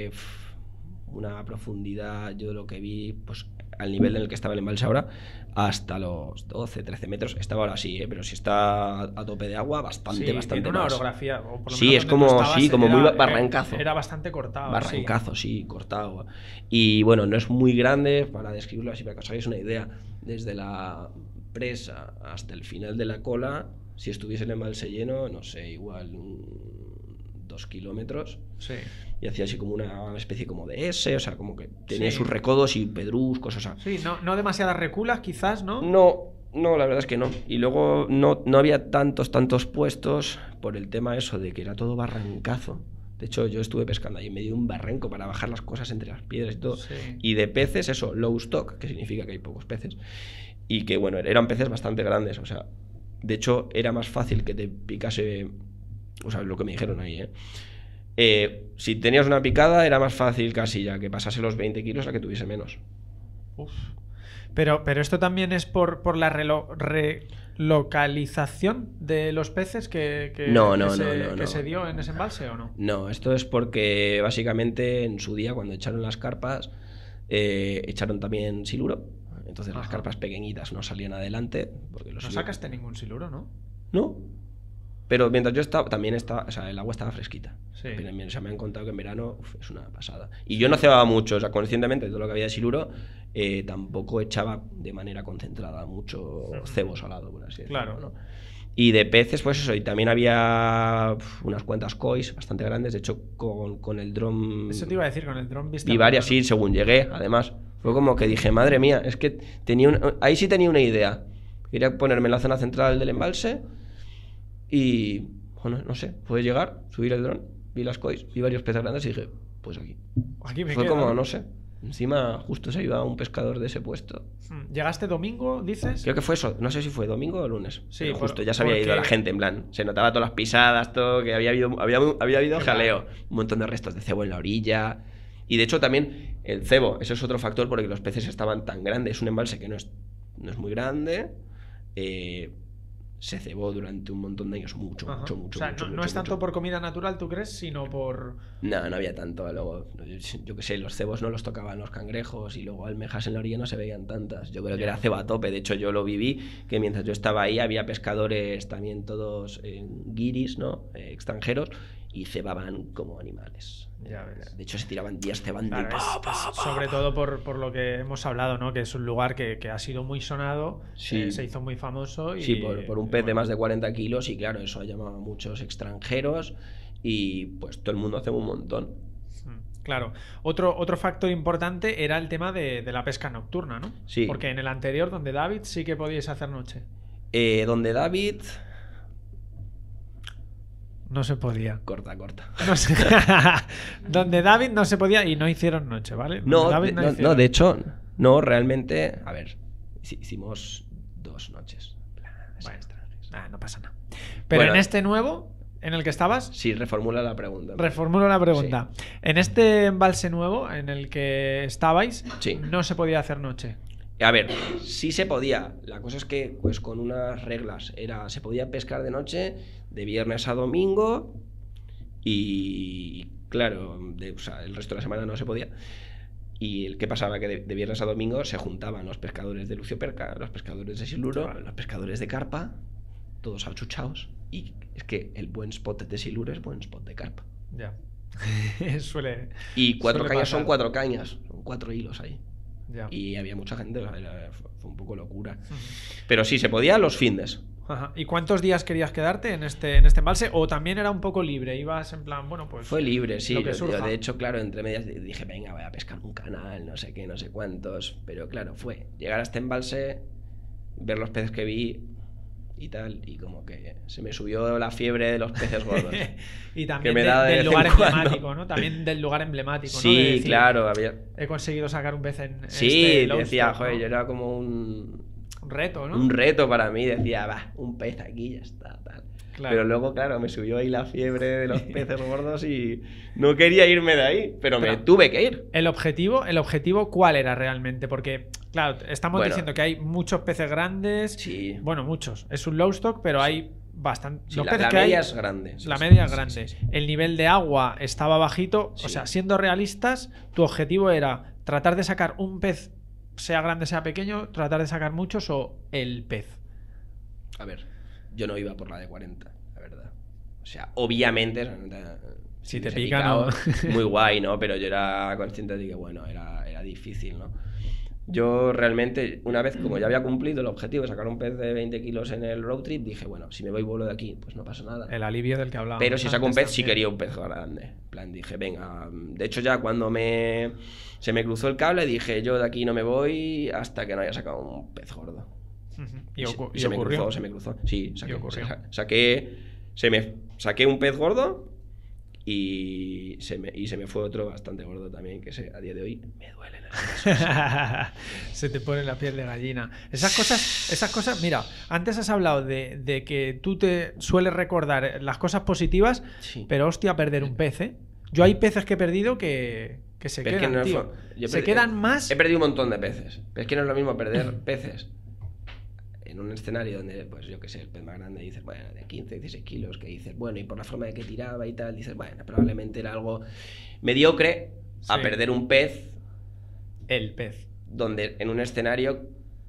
una profundidad, yo lo que vi, pues al nivel en el que estaba el embalse ahora, hasta los 12-13 metros. Estaba ahora sí, pero si está a tope de agua, bastante tiene una más. orografía, o por lo sí, menos es como, estabas, como muy barrancazo. Era bastante cortado. Barrancazo, sí, cortado. Y bueno, no es muy grande, para describirlo así, para que os hagáis una idea, desde la presa hasta el final de la cola, si estuviese el embalse lleno, no sé, igual 2 kilómetros. Sí. Y hacía así como una especie como de S, o sea, como que tenía sus recodos y pedruscos, o sea. Sí, no demasiadas reculas, quizás, ¿no? No, la verdad es que no. Y luego no había tantos puestos por el tema eso de que era todo barrancazo. De hecho, yo estuve pescando ahí en medio de un barranco para bajar las cosas entre las piedras y todo. Sí. Y de peces, eso, low stock, que significa que hay pocos peces. Y que, bueno, eran peces bastante grandes, o sea. De hecho, era más fácil que te picase, o sea, lo que me dijeron ahí, si tenías una picada, era más fácil casi ya que pasase los 20 kilos a que tuviese menos. Uf. Pero esto también es por la relocalización de los peces que se dio en ese embalse, ¿o no? No, esto es porque básicamente en su día, cuando echaron las carpas, echaron también siluro. Entonces las carpas pequeñitas no salían adelante. Porque no sacaste ningún siluro, ¿no? No. Pero mientras yo estaba, también estaba, o sea, el agua estaba fresquita. Sí. Pero me han contado que en verano es una pasada. Y yo no cebaba mucho, o sea, conscientemente de todo lo que había de siluro, tampoco echaba de manera concentrada mucho cebo salado, por así decirlo. Claro. ¿no? Y de peces, pues eso, y también había unas cuantas kois bastante grandes. De hecho, con el dron... Eso te iba a decir, con el dron viste. Y varias, sí, según llegué, además. Fue como que dije, madre mía, es que ahí sí tenía una idea. Quería ponerme en la zona central del embalse y, bueno, no sé, pude llegar, subir el dron, vi las cois, vi varios peces grandes y dije, pues aquí. Aquí me Fue quedo, como, ¿no? no sé, encima justo se iba un pescador de ese puesto. ¿Llegaste domingo, dices? Creo que fue eso, no sé si fue domingo o lunes. Sí, pero justo, ya se porque- había ido la gente, en plan, se notaba todas las pisadas, todo, que había habido Qué jaleo. guay. Un montón de restos de cebo en la orilla. Y de hecho también el cebo, eso es otro factor porque los peces estaban tan grandes. Es un embalse que no es muy grande. Se cebó durante un montón de años mucho, Ajá. mucho. O sea, mucho, no mucho, es tanto mucho. por comida natural, ¿tú crees? Sino por... No, no había tanto. Luego, yo qué sé, los cebos no los tocaban los cangrejos y luego almejas en la orilla no se veían tantas. Yo creo que era cebo a tope. De hecho, yo lo viví, que mientras yo estaba ahí había pescadores también todos guiris, ¿no? Extranjeros, y cebaban como animales. Ya ves. De hecho, se tiraban días cebando. Claro, sobre todo por lo que hemos hablado, ¿no? Que es un lugar que ha sido muy sonado, Sí. se hizo muy famoso y... Sí, por un pez de bueno, más de 40 kilos y claro, eso ha llamado a muchos extranjeros y pues todo el mundo hace un montón. Claro. Otro factor importante era el tema de la pesca nocturna, ¿no? Sí. Porque en el anterior, donde David, sí que podíais hacer noche. Donde David... No se podía. Corta. No sé. Donde David no se podía y no hicieron noche, ¿vale? Donde No, David hicieron. de hecho, no, realmente... A ver, hicimos 2 noches. Bueno, no pasa nada. Pero Bueno, en este nuevo, en el que estabas, Sí, reformula la pregunta. reformulo la pregunta. En este embalse nuevo en el que estabais, Sí. no se podía hacer noche. A ver, sí se podía. La cosa es que, pues con unas reglas, se podía pescar de noche, de viernes a domingo, y claro, o sea, el resto de la semana no se podía. Y ¿qué pasaba? Que de viernes a domingo se juntaban los pescadores de Lucio Perca, los pescadores de Siluro, Claro. los pescadores de carpa, todos achuchados. Y es que el buen spot de Siluro es buen spot de carpa. Ya. Suele. Y 4 Suele cañas pasar. son 4 cañas, son 4 hilos ahí. Ya. Y había mucha gente, fue un poco locura. Pero sí, se podía los findes. Ajá. ¿Y cuántos días querías quedarte en este embalse? ¿O también era un poco libre? Ibas en plan, bueno, pues... Fue libre, sí. lo que Yo, surja. de hecho, claro, entre medias dije, venga, voy a pescar un canal, no sé qué, no sé cuántos. Pero claro, fue llegar a este embalse, ver los peces que vi y tal, y como que se me subió la fiebre de los peces gordos. Y también que me da de del vez lugar en cuando. emblemático, ¿no? También del lugar emblemático, ¿no? De Sí, decir, claro, había... He conseguido sacar un pez en Sí, este decía, Lowestoft, joder, ¿no? yo era como un reto, ¿no? un reto para mí. Decía, va, un pez aquí, ya está, tal. Claro. Pero luego, claro, me subió ahí la fiebre de los peces gordos y no quería irme de ahí, pero me Claro. tuve que ir. ¿El objetivo cuál era realmente? Porque, claro, estamos Bueno. diciendo que hay muchos peces grandes. Sí. Bueno, muchos. Es un Lowestoft, pero hay bastante. Sí, los la peces que media hay, es grande. Sí, la sí, media es sí, grande. sí. El nivel de agua estaba bajito. O Sí. sea, siendo realistas, tu objetivo era tratar de sacar un pez, sea grande, sea pequeño, tratar de sacar muchos o el pez. A ver, yo no iba por la de 40, la verdad. O sea, obviamente... Si te hubiese pica, picado, no. Muy guay, ¿no? Pero yo era consciente de que, bueno, era difícil, ¿no? Yo realmente, una vez, como ya había cumplido el objetivo de sacar un pez de 20 kilos en el road trip, dije, bueno, si me voy vuelo de aquí, pues no pasa nada. El alivio del que hablábamos. Pero si saco un antes pez, sí también. quería un pez grande. En plan, dije, venga. De hecho, ya cuando se me cruzó el cable, dije, yo de aquí no me voy hasta que no haya sacado un pez gordo. Ujú. Y Y se me ocurrió. cruzó, se me cruzó. Sí, ocurrió. saqué un pez gordo y se me fue otro bastante gordo también, que a día de hoy me duelen las cosas. Se te pone la piel de gallina. Esas cosas, mira, antes has hablado de que tú te sueles recordar las cosas positivas, Sí. pero hostia, perder un pez, ¿eh? Yo hay peces que he perdido que se Pero es que quedan, no es tío. lo- yo Se perdí- quedan más. He perdido un montón de peces. Pero es que no es lo mismo perder peces en un escenario donde, pues yo qué sé, el pez más grande dices, bueno, de 15, 16 kilos, que dices, bueno, y por la forma de que tiraba y tal, dices, bueno, probablemente era algo mediocre, a Sí. perder un pez El pez. donde en un escenario...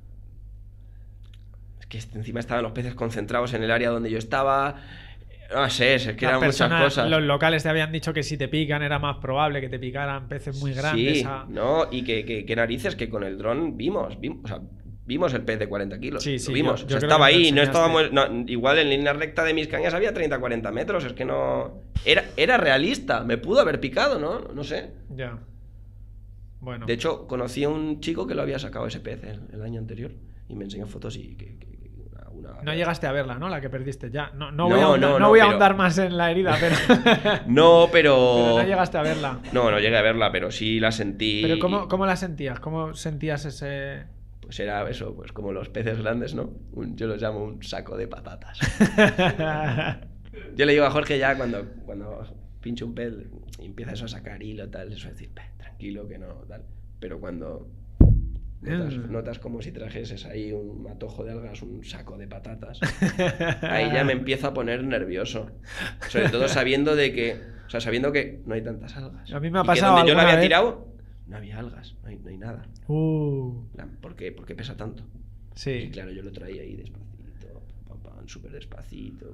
Es que encima estaban los peces concentrados en el área donde yo estaba... No sé, es que Las eran muchas personas, cosas. los locales te habían dicho que si te pican era más probable que te picaran peces muy grandes. Sí, no, y que narices que con el dron vimos, o sea, vimos el pez de 40 kilos. Sí, lo sí, vimos. yo O sea, creo estaba que me lo ahí, no enseñaste. estábamos. Igual en línea recta de mis cañas había 30-40 metros. Es que no. Era realista. Me pudo haber picado, ¿no? No sé. Ya. Bueno. De hecho, conocí a un chico que lo había sacado ese pez el año anterior y me enseñó fotos y No llegaste a verla, ¿no? La que perdiste ya. No No, voy a ahondar, no, no voy a pero- ahondar más en la herida, pero... No, pero no llegaste a verla. No llegué a verla, pero sí la sentí. Pero ¿cómo la sentías? ¿Cómo sentías ese...? Pues era eso, pues como los peces grandes, ¿no? Yo los llamo un saco de patatas. Yo le digo a Jorge ya cuando pincho un pez y empieza eso a sacar hilo, tal, eso es decir, tranquilo que no, tal. Pero cuando notas como si trajeses ahí un matojo de algas, un saco de patatas, ahí ya me empiezo a poner nervioso. Sobre todo sabiendo que no hay tantas algas. A mí me ha Y que pasado donde yo la alguna había vez- tirado, no había algas, no hay nada. ¿Por qué pesa tanto? Y Sí. claro, yo lo traía ahí despacito, súper despacito.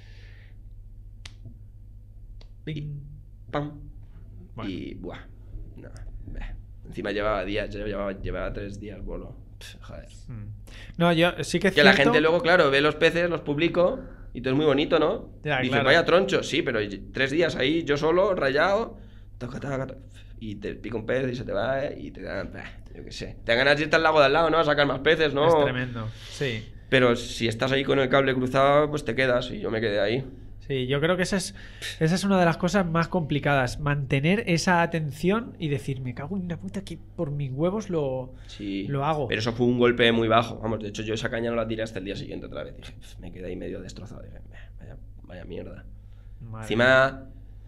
Ping. ¡Pam! Bueno. Y, buah, no, encima llevaba días, llevaba 3 días vuelo. Joder. No, yo sí que es Que la cierto- gente luego, claro, ve los peces, los publico y todo es muy bonito, ¿no? Ya, Dice, claro. vaya troncho, sí, pero 3 días ahí, yo solo, rayado, y te pica un pez y se te va, y te dan, yo qué sé. Te dan ganas de irte al lago de al lado, ¿no? A sacar más peces, ¿no? Es tremendo, sí. Pero si estás ahí con el cable cruzado, pues te quedas, y yo me quedé ahí. Sí, yo creo que esa es una de las cosas más complicadas. Mantener esa atención y decir, me cago en la puta que por mis huevos lo hago. Pero eso fue un golpe muy bajo. Vamos, de hecho, yo esa caña no la tiré hasta el día siguiente otra vez. Dije, me quedé ahí medio destrozado. Dije, vaya mierda. Madre Encima.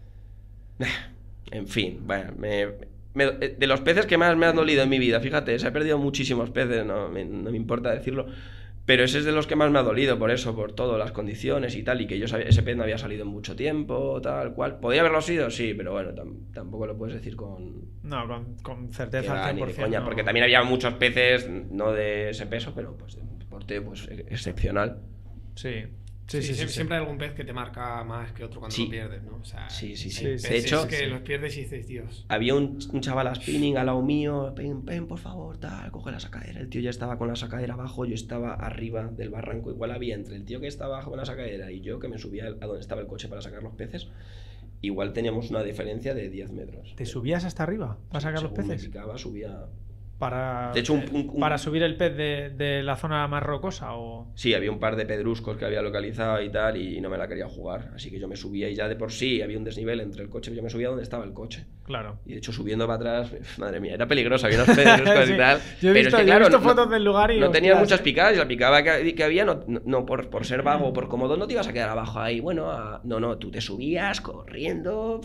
En fin, bueno, de los peces que más me han dolido en mi vida, fíjate, se he perdido muchísimos peces, no me importa decirlo. Pero ese es de los que más me ha dolido, por eso, por todo, las condiciones y tal, y que yo sabía, ese pez no había salido en mucho tiempo, tal cual. ¿Podría haberlo sido? Sí, pero bueno, tampoco lo puedes decir con... No, con que certeza va, al ni de 100%. coña, no. porque también había muchos peces, no de ese peso, pero pues de porte pues, excepcional. Sí. Sí, siempre hay algún pez que te marca más que otro cuando Sí. lo pierdes, ¿no? O sea, Sí. hay Sí, peces de hecho, que los pierdes y dices, Dios. había un chaval a spinning al lado mío, pen, por favor, tal, coge la sacadera. El tío ya estaba con la sacadera abajo, yo estaba arriba del barranco. Igual había entre el tío que estaba abajo con la sacadera y yo que me subía a donde estaba el coche para sacar los peces. Igual teníamos una diferencia de 10 metros. ¿Te subías hasta arriba para sacar los Según me peces? picaba, subía... Para, De hecho, para subir el pez de la zona más rocosa o... Sí, había un par de pedruscos que había localizado y tal, y no me la quería jugar. Así que yo me subía y ya de por sí había un desnivel entre el coche. Yo me subía donde estaba el coche. Claro. Y de hecho, subiendo para atrás, madre mía, era peligroso. Había unos pedruscos Sí, y tal. yo he pero visto, es que, yo he claro, visto fotos del lugar y... no tenía hostias, muchas picadas. Y la picada que había, no por ser vago o por cómodo, no te ibas a quedar abajo ahí. Bueno, no, tú te subías corriendo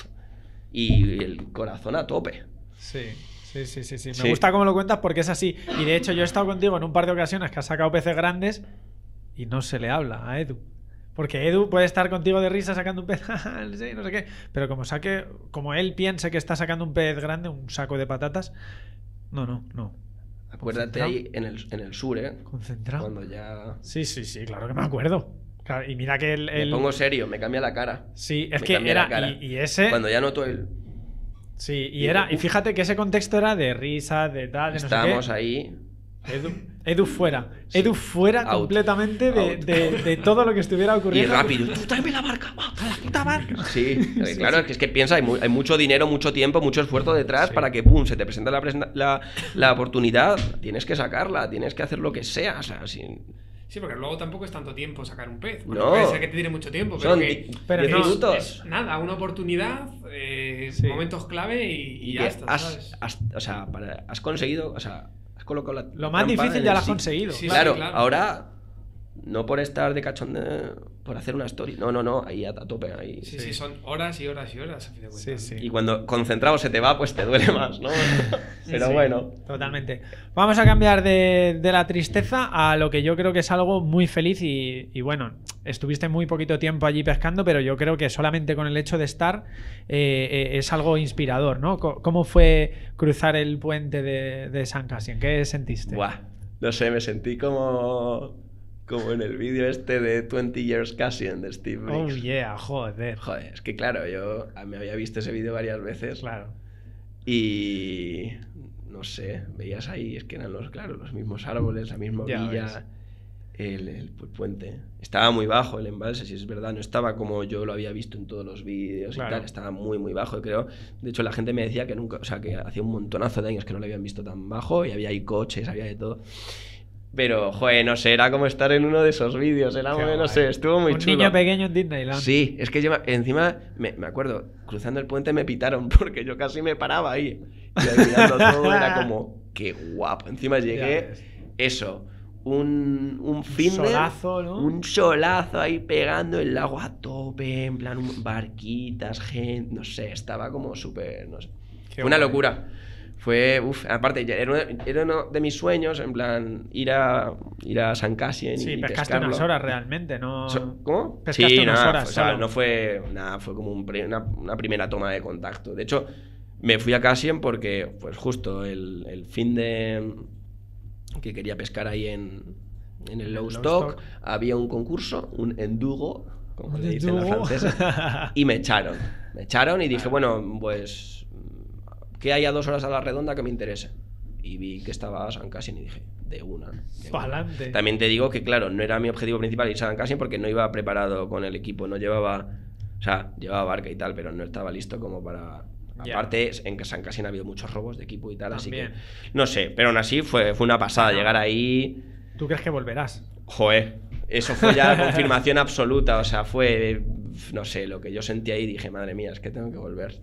y el corazón a tope. Sí. Me Sí. gusta cómo lo cuentas porque es así. Y de hecho yo he estado contigo en un par de ocasiones que has sacado peces grandes y no se le habla a Edu. Porque Edu puede estar contigo de risa sacando un pez, sí, no sé qué. Pero como él piense que está sacando un pez grande, un saco de patatas, no. Acuérdate ahí en el sur, ¿eh? Concentrado. Cuando ya... Sí, claro que me acuerdo. Claro, y mira que Me pongo serio, me cambia la cara. Sí, es me que cambia la era... cara. Y ese... Cuando ya noto el... Sí, y Digo, era... Y uf. fíjate que ese contexto era de risa, de tal, de no sé qué. Estábamos ahí... Edu fuera. Sí. Edu fuera Out. completamente Out. de todo lo que estuviera Y ocurriendo. rápido. ¡Tú tráeme la barca! ¡Va, la puta barca! Sí, Sí, claro, sí. es que piensa, hay mucho dinero, mucho tiempo, mucho esfuerzo detrás Sí. para que, pum, se te presenta la oportunidad. Tienes que sacarla, tienes que hacer lo que sea. O sea, Sí, porque luego tampoco es tanto tiempo sacar un pez. No. Puede ser que te tire mucho tiempo, pero son que... pero 10 no, minutos. Es nada, una oportunidad, Sí. momentos clave y Y ya que está, ¿sabes? has conseguido, o sea, has colocado Lo más trampa difícil en ya el lo has sitio. conseguido. Sí, Claro, claro. ahora no por estar de cachondeo, por hacer una story. No, ahí a tope, ahí. Sí, son horas y horas y horas, a fin de cuentas. Sí. Y cuando concentrado se te va, pues te duele más, ¿no? Pero Sí, bueno. Totalmente. Vamos a cambiar de la tristeza a lo que yo creo que es algo muy feliz y bueno, estuviste muy poquito tiempo allí pescando, pero yo creo que solamente con el hecho de estar es algo inspirador, ¿no? ¿Cómo fue cruzar el puente de San Cassian? ¿Qué sentiste? Buah, no sé, me sentí como en el vídeo este de 20 Years Cassian de Steve Oh Briggs. yeah, joder. Joder, es que claro, yo me había visto ese vídeo varias veces. Claro. Y no sé, veías ahí, es que eran los mismos árboles, la misma Ya orilla. ves. El puente. Estaba muy bajo el embalse, si es verdad. No estaba como yo lo había visto en todos los vídeos y tal. Estaba muy, muy bajo, creo. De hecho, la gente me decía que nunca... O sea, que hacía un montonazo de años que no lo habían visto tan bajo y había ahí coches, había de todo. Pero, joder, no sé, era como estar en uno de esos vídeos. Era, no sé, estuvo muy chulo. Un niño pequeño en Disneyland. Sí, es que yo, encima, me acuerdo, cruzando el puente me pitaron porque yo casi me paraba ahí. Y ahí mirando todo era como, qué guapo. Encima llegué, eso... Un solazo, ¿no? Un solazo ahí pegando el lago a tope, en plan barquitas, gente, no sé, estaba como súper, no sé. Fue una locura. Fue, aparte, era uno de mis sueños, en plan, ir a San Cassien y pescaste pescarlo. unas horas realmente, ¿no? ¿Cómo? Pescaste unas horas. O sea, no fue nada, fue como una primera toma de contacto. De hecho, me fui a Cassien porque, pues justo el fin de... que quería pescar ahí en el Lowestock, había un concurso, un endugo, como le dicen los franceses, y me echaron. Me echaron y dije, bueno, pues, ¿qué hay a 2 horas a la redonda que me interese? Y vi que estaba San Cassien y dije, de una. Pa'lante. También te digo que, claro, no era mi objetivo principal ir a San Cassien porque no iba preparado con el equipo, no llevaba... O sea, llevaba barca y tal, pero no estaba listo como para... Aparte, en San Cassien ha habido muchos robos de equipo y tal, también. Así que... No sé, pero aún así fue una pasada llegar ahí... ¿Tú crees que volverás? Joder, eso fue ya confirmación absoluta, o sea, fue... No sé, lo que yo sentí ahí dije, madre mía, es que tengo que volver.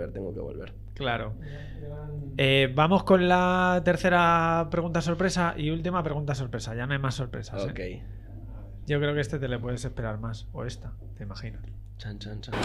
Claro. Vamos con la tercera pregunta sorpresa y última pregunta sorpresa. Ya no hay más sorpresas. Ok. Yo creo que te le puedes esperar más. O esta, te imagino. Chan, chan, chan.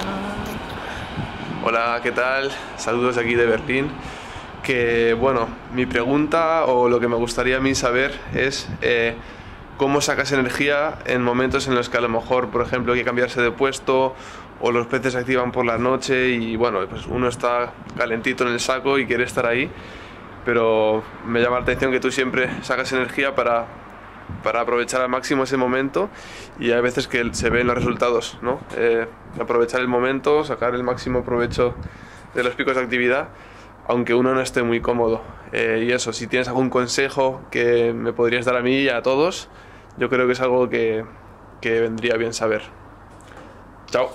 Hola, ¿qué tal? Saludos aquí de Berlín. Que bueno, mi pregunta o lo que me gustaría a mí saber es cómo sacas energía en momentos en los que a lo mejor, por ejemplo, hay que cambiarse de puesto o los peces se activan por la noche y bueno, pues uno está calentito en el saco y quiere estar ahí, pero me llama la atención que tú siempre sacas energía para aprovechar al máximo ese momento y hay veces que se ven los resultados, ¿no? Aprovechar el momento, sacar el máximo provecho de los picos de actividad, aunque uno no esté muy cómodo. Y eso, si tienes algún consejo que me podrías dar a mí y a todos, yo creo que es algo que vendría bien saber. Chao.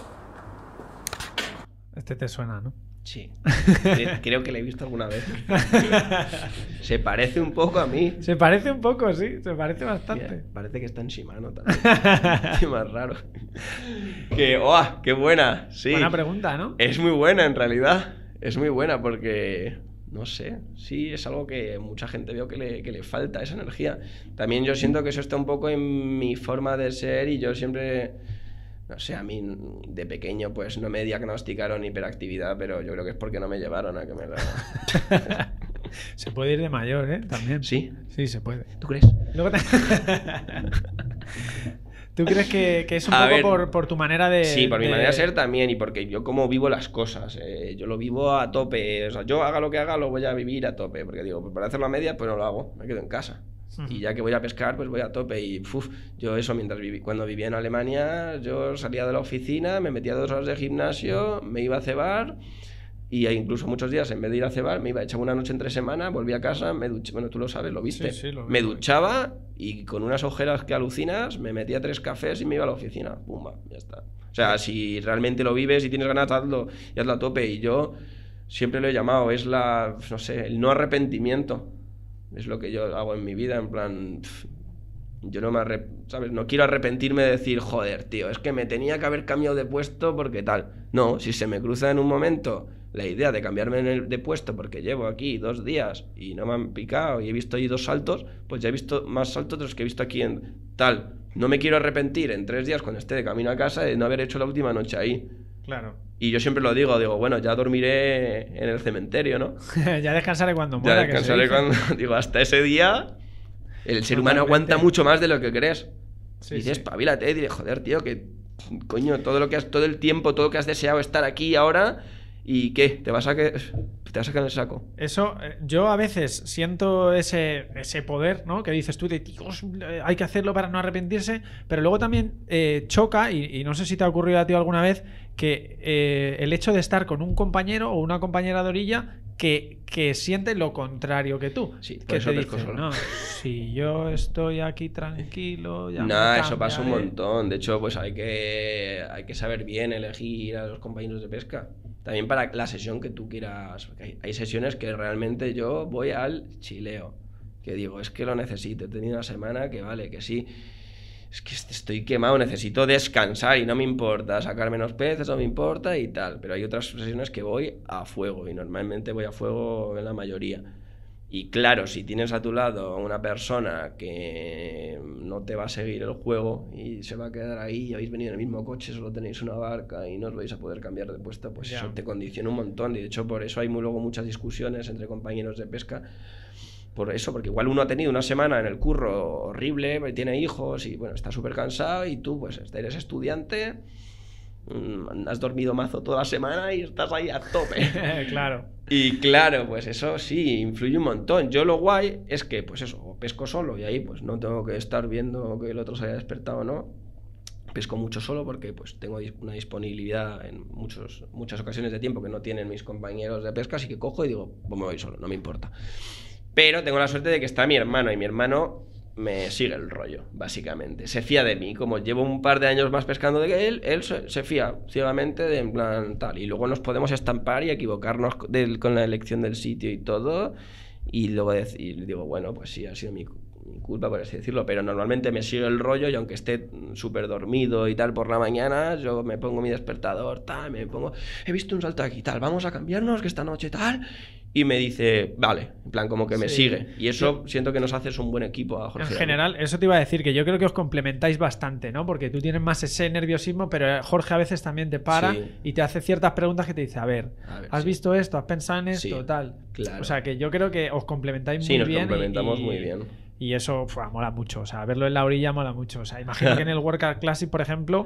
Este te suena, ¿no? Sí, creo que le he visto alguna vez. Se parece un poco a mí. Se parece un poco, sí, se parece bastante. Mira, parece que está en Shimano también. Qué más raro. ¡Qué buena! Sí. Buena pregunta, ¿no? Es muy buena en realidad. Es muy buena porque, no sé, sí es algo que mucha gente veo que le falta, esa energía. También yo siento que eso está un poco en mi forma de ser y yo siempre... No sé, a mí de pequeño pues no me diagnosticaron hiperactividad, pero yo creo que es porque no me llevaron a que me la... Se puede ir de mayor, ¿eh? También. ¿Sí? Sí, se puede. ¿Tú crees? ¿Tú crees que es un poco por tu manera de...? Sí, por mi manera de ser también y porque yo como vivo las cosas. Yo lo vivo a tope. O sea, yo haga lo que haga, lo voy a vivir a tope. Porque digo, pues para hacer la media, pues no lo hago. Me quedo en casa. Y ya que voy a pescar, pues voy a tope. Y yo eso, cuando vivía en Alemania, yo salía de la oficina, me metía 2 horas de gimnasio, me iba a cebar y incluso muchos días, en vez de ir a cebar, me iba a echar una noche entre semana, volvía a casa, me duché, bueno, tú lo sabes, lo viste. Sí, lo me duchaba y con unas ojeras que alucinas, me metía 3 cafés y me iba a la oficina. Pumba, ya está. O sea, si realmente lo vives y tienes ganas, hazlo y hazlo a tope. Y yo siempre lo he llamado, es no sé, el no arrepentimiento. Es lo que yo hago en mi vida, en plan... Yo ¿sabes? No quiero arrepentirme de decir, joder, tío, es que me tenía que haber cambiado de puesto porque tal. No, si se me cruza en un momento la idea de cambiarme de puesto porque llevo aquí 2 días y no me han picado y he visto ahí 2 saltos, pues ya he visto más saltos de los que he visto aquí en tal. No me quiero arrepentir en 3 días cuando esté de camino a casa de no haber hecho la última noche ahí. Claro. Y yo siempre lo digo, bueno, ya dormiré en el cementerio, ¿no? Ya descansaré cuando muera. Ya descansaré cuando... Digo, hasta ese día el ser humano aguanta mucho más de lo que crees. Sí, y dices, sí. Pavílate, y dile, joder, tío, que coño, todo el tiempo, todo lo que has deseado estar aquí ahora, ¿y qué? ¿Te vas a sacar el saco? Eso, yo a veces siento ese poder, ¿no? Que dices tú de, Dios, hay que hacerlo para no arrepentirse, pero luego también choca, y no sé si te ha ocurrido a ti alguna vez, que el hecho de estar con un compañero o una compañera de orilla que siente lo contrario que tú. Sí, por que eso te pesco dice, solo. no, si yo estoy aquí tranquilo, ya No, me eso pasa un cambiaré". montón. De hecho, pues hay que saber bien elegir a los compañeros de pesca. También para la sesión que tú quieras. Porque hay sesiones que realmente yo voy al chileo. Que digo, es que lo necesito. He tenido una semana que vale, que sí. Es que estoy quemado, necesito descansar y no me importa sacar menos peces, no me importa y tal. Pero hay otras sesiones que voy a fuego y normalmente voy a fuego en la mayoría. Y claro, si tienes a tu lado a una persona que no te va a seguir el juego y se va a quedar ahí, y habéis venido en el mismo coche, solo tenéis una barca y no os vais a poder cambiar de puesto, pues eso te condiciona un montón. Y de hecho por eso hay luego muchas discusiones entre compañeros de pesca. Por eso, porque igual uno ha tenido una semana en el curro horrible, tiene hijos y bueno, está súper cansado y tú pues eres estudiante, has dormido mazo toda la semana y estás ahí a tope. Claro. Y claro, pues eso sí, influye un montón. Yo lo guay es que, pues eso, pesco solo y ahí pues no tengo que estar viendo que el otro se haya despertado o no. Pesco mucho solo porque pues tengo una disponibilidad en muchas ocasiones de tiempo que no tienen mis compañeros de pesca, así que cojo y digo, pues me voy solo, no me importa. Pero tengo la suerte de que está mi hermano y mi hermano me sigue el rollo, básicamente. Se fía de mí, como llevo un par de años más pescando de que él se fía ciegamente de en plan tal. Y luego nos podemos estampar y equivocarnos con la elección del sitio y todo. Y luego digo, bueno, pues sí, ha sido mi culpa, por así decirlo. Pero normalmente me sigue el rollo y aunque esté súper dormido y tal por la mañana, yo me pongo mi despertador, tal, he visto un salto aquí, tal, vamos a cambiarnos que esta noche tal... Y me dice, vale, en plan como que me sigue. Y eso siento que nos haces un buen equipo a Jorge. En general, eso te iba a decir, que yo creo que os complementáis bastante, ¿no? Porque tú tienes más ese nerviosismo, pero Jorge a veces también te para y te hace ciertas preguntas que te dice, a ver ¿has visto esto? ¿Has pensado en esto? Tal. Claro. O sea, que yo creo que os complementáis muy bien. Sí, nos complementamos muy bien. Y eso mola mucho, o sea, verlo en la orilla mola mucho. O sea, imagino que en el World Cup Classic, por ejemplo,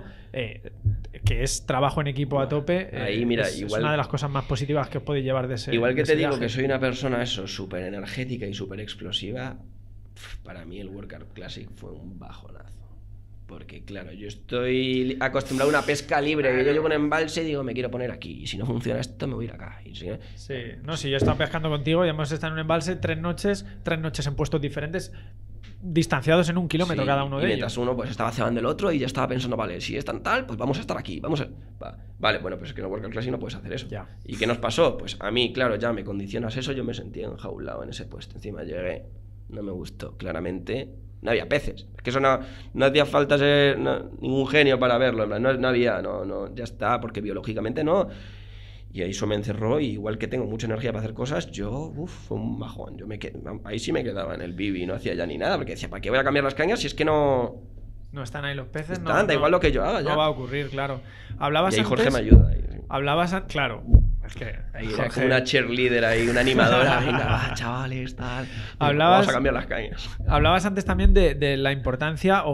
que es trabajo en equipo a tope, ahí, mira, es igual, una de las cosas más positivas que os podéis llevar de ese igual que te digo viaje. que soy una persona súper energética y súper explosiva, para mí el World Cup Classic fue un bajonazo. Porque claro, yo estoy acostumbrado a una pesca libre, que yo llevo un embalse y digo, me quiero poner aquí, y si no funciona esto me voy a ir acá. Y si yo he estado pescando contigo y hemos estado en un embalse 3 noches en puestos diferentes, distanciados en 1 kilómetro cada uno de ellos. Mientras uno pues estaba cebando el otro y ya estaba pensando, vale, si es tan tal, pues vamos a estar aquí, Vale, bueno, pues es que en el World Cup Classic no puedes hacer eso. Ya. ¿Y qué nos pasó? Pues a mí, claro, ya me condicionas eso, yo me sentí enjaulado en ese puesto. Encima llegué, no me gustó, claramente. No había peces. Es que eso no hacía falta ser ningún genio para verlo. No había, ya está, porque biológicamente no. Y eso me encerró, y igual que tengo mucha energía para hacer cosas, fue un bajón. Ahí sí me quedaba en el bibi, no hacía ya ni nada, porque decía, ¿para qué voy a cambiar las cañas si es que no están ahí los peces? Da igual lo que yo haga ya. No va a ocurrir, claro. Hablabas y ahí Jorge antes, me ayuda. claro. Es que ahí era como una cheerleader ahí, una animadora. Venga, chavales, tal. Vamos a cambiar las cañas. Hablabas antes también de la importancia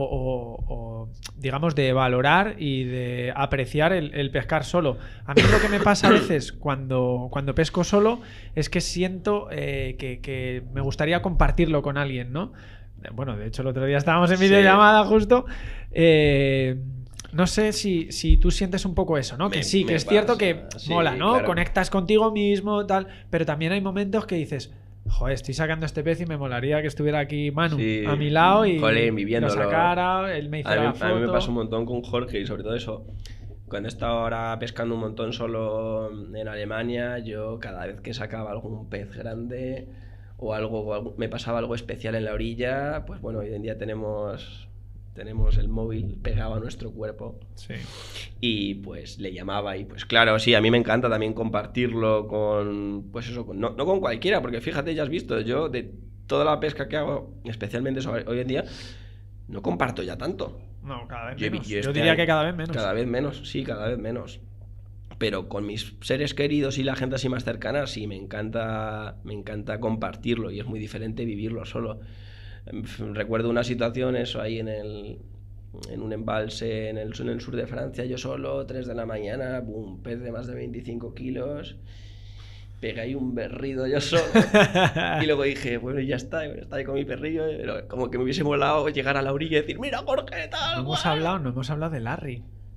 o digamos de valorar y de apreciar el pescar solo. A mí lo que me pasa a veces cuando pesco solo es que siento que me gustaría compartirlo con alguien, ¿no? Bueno, de hecho el otro día estábamos en videollamada justo. No sé si tú sientes un poco eso, ¿no? Que sí, que es cierto que mola, ¿no? Claro. Conectas contigo mismo, tal, pero también hay momentos que dices, joder, estoy sacando este pez y me molaría que estuviera aquí Manu a mi lado y viviéndolo. Lo sacara, él me hiciera la foto. A mí me pasa un montón con Jorge y sobre todo eso. Cuando he estado ahora pescando un montón solo en Alemania, yo cada vez que sacaba algún pez grande o algo me pasaba algo especial en la orilla, pues bueno, hoy en día tenemos el móvil pegado a nuestro cuerpo. Sí. Y pues le llamaba y pues claro, sí, a mí me encanta también compartirlo con, pues eso, no con cualquiera, porque fíjate, ya has visto, yo de toda la pesca que hago, especialmente hoy en día, no comparto ya tanto. No, cada vez menos. Yo diría que cada vez menos. Cada vez menos, sí, cada vez menos. Pero con mis seres queridos y la gente así más cercana, sí, me encanta compartirlo y es muy diferente vivirlo solo. Recuerdo una situación, eso ahí en un embalse en el sur de Francia, yo solo, 3 de la mañana, boom, pez de más de 25 kilos, pegué ahí un berrido yo solo, y luego dije, bueno, ya está ahí con mi perrillo, pero como que me hubiese molado llegar a la orilla y decir, mira Jorge, tal. No hemos hablado de Larry.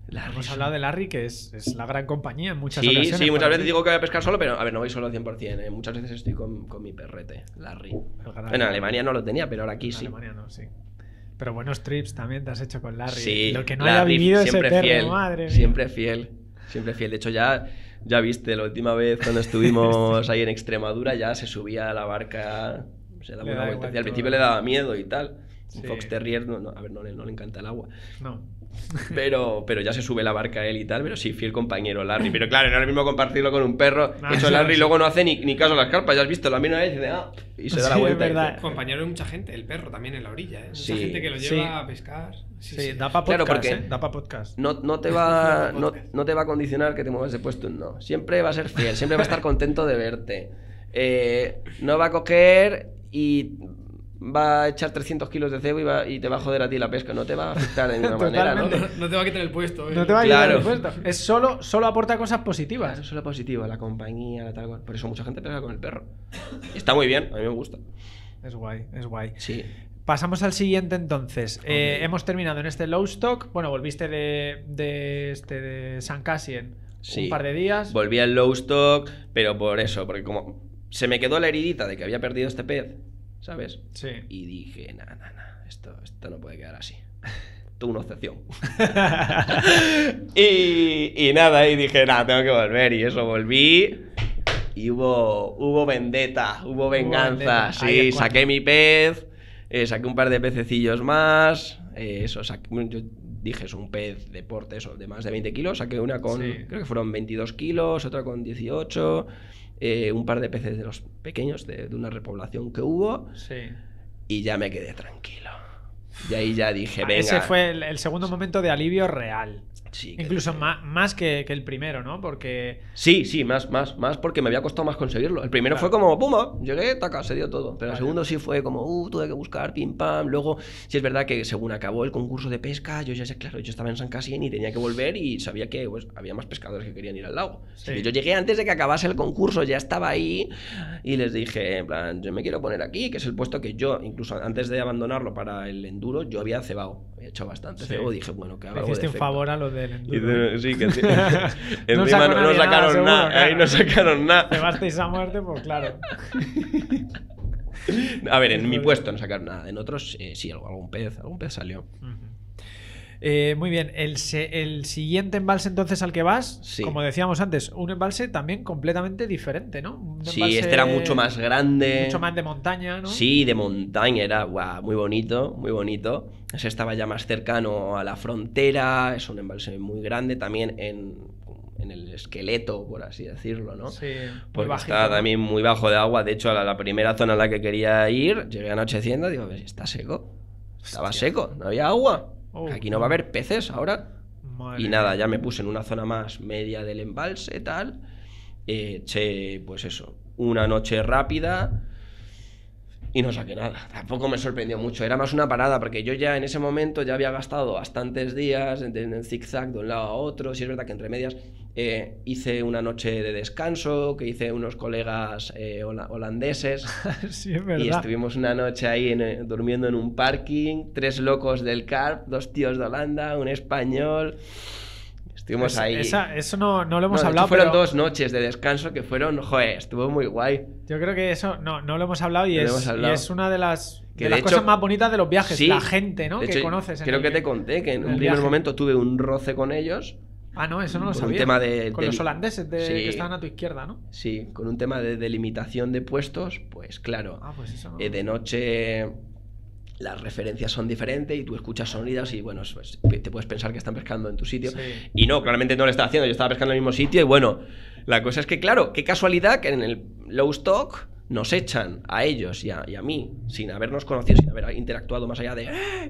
Hemos hablado de Larry, que es la gran compañía en muchas ocasiones. Sí, muchas veces digo que voy a pescar solo, pero a ver, no voy solo al 100%. Muchas veces estoy con mi perrete, Larry. En Alemania no lo tenía, pero ahora aquí sí. En Alemania no, sí. Pero buenos trips también te has hecho con Larry. Sí, lo que no haya vivido ese perro, fiel, madre mía. Siempre fiel. De hecho, ya viste, la última vez cuando estuvimos ahí en Extremadura, ya se subía a la barca, se daba una vuelta. Al principio le daba miedo y tal. Un Fox Terrier, a ver, no le encanta el agua. No. Pero ya se sube la barca él y tal, pero sí, fiel compañero Larry. Pero claro, no es lo mismo compartirlo con un perro. Eso Larry luego no hace ni caso a las carpas, ya has visto, la mira una vez y se da la vuelta. Es verdad. Compañero de mucha gente, el perro también en la orilla, ¿eh? Mucha gente que lo lleva a pescar. Sí, da para podcast, porque da para podcast. No te va a condicionar que te muevas de puesto, no. Siempre va a ser fiel, siempre va a estar contento de verte. No va a coger y va a echar 300 kilos de cebo y te va a joder a ti la pesca. No te va a afectar de ninguna manera, ¿no? No te va a quitar el puesto. No te va a quitar el puesto. Es solo aporta cosas positivas. Claro, solo positivo, la compañía, la tal cual. Por eso mucha gente pesca con el perro. Y está muy bien, a mí me gusta. Es guay. Sí. Pasamos al siguiente entonces. Okay. Hemos terminado en este Lowestock. Bueno, volviste de San Cassien un par de días. Volví al Lowestock, pero por eso, porque como se me quedó la heridita de que había perdido este pez, ¿sabes? Sí. Y dije, esto no puede quedar así. Tuve una excepción. y dije, tengo que volver. Y eso, volví. Y hubo vendetta, hubo venganza. Sí, saqué mi pez, saqué un par de pececillos más. Yo dije, es un pez deporte, eso, de más de 20 kilos. Saqué una con, creo que fueron 22 kilos, otra con 18. Un par de peces de los pequeños de una repoblación que hubo. Sí. Y ya me quedé tranquilo. Y ahí ya dije, venga. Ese fue el segundo momento de alivio real. Sí, incluso más que el primero, ¿no? Porque... Sí, más porque me había costado más conseguirlo. El primero fue como, pumba, llegué, taca, se dio todo. Pero el segundo sí fue como, tuve que buscar, pim, pam. Luego, sí es verdad que según acabó el concurso de pesca, yo estaba en San Cassien y tenía que volver y sabía que pues, había más pescadores que querían ir al lago. Sí. Yo llegué antes de que acabase el concurso, ya estaba ahí y les dije, en plan, yo me quiero poner aquí, que es el puesto que yo, incluso antes de abandonarlo para el enduro, yo había cebado. Había hecho bastante cebo, dije, bueno, que haga algo de hiciste un favor a lo del enduro. Sí, que sí. Encima no sacaron nada, claro. Ahí no sacaron nada. Cebasteis a muerte, pues claro. A ver, en mi puesto no sacaron nada. En otros sí, algún pez salió. Muy bien, el siguiente embalse entonces al que vas, como decíamos antes, un embalse también completamente diferente, ¿no? Sí, este era mucho más grande. Mucho más de montaña, ¿no? Sí, de montaña, era muy bonito, muy bonito. Ese estaba ya más cercano a la frontera, es un embalse muy grande, también en el esqueleto, por así decirlo, ¿no? Sí, porque bajito, está también muy bajo de agua. De hecho, a la primera zona a la que quería ir, llegué anocheciendo, digo, está seco. Estaba seco, no había agua. Aquí no va a haber peces ahora. Madre y nada, ya me puse en una zona más media del embalse, tal. Eché, pues eso, una noche rápida y no saqué nada. Tampoco me sorprendió mucho. Era más una parada, porque yo ya en ese momento ya había gastado bastantes días en el zigzag de un lado a otro. Sí es verdad que entre medias hice una noche de descanso, que hice unos colegas holandeses. Sí, es verdad. Y estuvimos una noche ahí durmiendo en un parking, 3 locos del Carp, 2 tíos de Holanda, un español. Estuvimos ahí. Eso no lo hemos hablado. Fueron 2 noches de descanso que fueron, estuvo muy guay. Yo creo que eso no lo hemos hablado y es una de las hecho, cosas más bonitas de los viajes. Sí, la gente, ¿no? De que hecho, conoces. Creo que te conté que en un primer momento tuve un roce con ellos. Ah, no, eso no lo sabía. Un tema con los holandeses que estaban a tu izquierda, ¿no? Sí, con un tema de delimitación de puestos, pues claro. Pues eso no. De noche las referencias son diferentes y tú escuchas sonidos y bueno, pues, te puedes pensar que están pescando en tu sitio. Sí. Y no, claramente no lo estaba haciendo, yo estaba pescando en el mismo sitio y bueno, la cosa es que claro, qué casualidad que en el Lowestock nos echan a ellos y a mí, sin habernos conocido, sin haber interactuado más allá de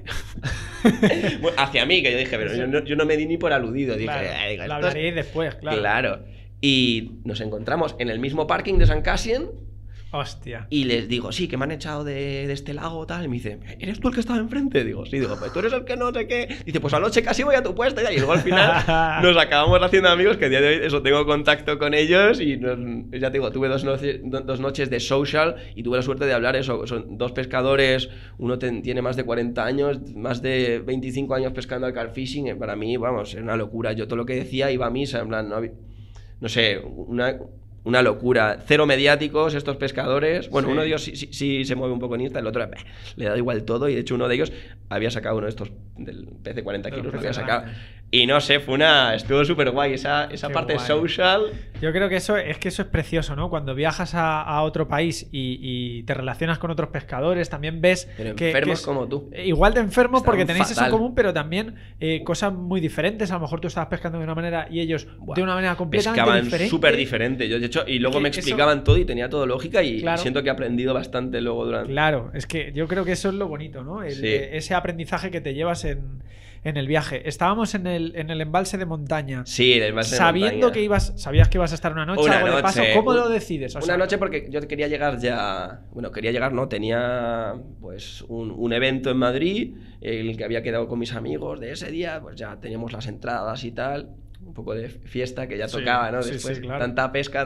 hacia mí, que yo dije, pero yo no me di ni por aludido, dije, claro, lo hablaré después, claro. Claro. Y nos encontramos en el mismo parking de San Cassien Hostia. Y les digo, sí, que me han echado de este lago, tal. Y me dice, ¿eres tú el que estaba enfrente? Digo, sí. Digo, pues tú eres el que no sé qué. Dice, pues anoche casi voy a tu puesto. Y luego al final nos acabamos haciendo amigos, que a día de hoy eso tengo contacto con ellos. Y ya te digo, tuve dos noches de social y tuve la suerte de hablar eso. Son dos pescadores, uno tiene más de 40 años, más de 25 años pescando al carfishing. Para mí, vamos, es una locura. Yo todo lo que decía iba a misa, en plan, no sé, una locura. Cero mediáticos estos pescadores. Bueno, uno de ellos sí se mueve un poco en Insta, el otro le da igual todo. Y de hecho uno de ellos había sacado uno de estos del pez de 40 kilos, lo había sacado. Y no sé, estuvo súper guay esa parte guay. Social. Yo creo que eso es precioso, ¿no? Cuando viajas a otro país y te relacionas con otros pescadores, también ves pero enfermos como tú. Igual de enfermos Están porque tenéis fatal. eso en común, pero también cosas muy diferentes. A lo mejor tú estabas pescando de una manera y ellos de una manera completamente pescaban diferente. Súper diferente. Yo, de hecho, y luego me explicaban todo y tenía todo lógica y siento que he aprendido bastante luego durante... Claro, es que yo creo que eso es lo bonito, ¿no? Ese aprendizaje que te llevas en el viaje. Estábamos en el embalse de montaña. Sí, el embalse sabiendo de montaña. Sabías que ibas a estar una noche, algo de paso. ¿Cómo lo decides? Una noche porque yo quería llegar ya... Bueno, tenía pues un evento en Madrid, el que había quedado con mis amigos de ese día, pues ya teníamos las entradas y tal. Un poco de fiesta que ya tocaba, ¿no? Después, claro. Tanta pesca,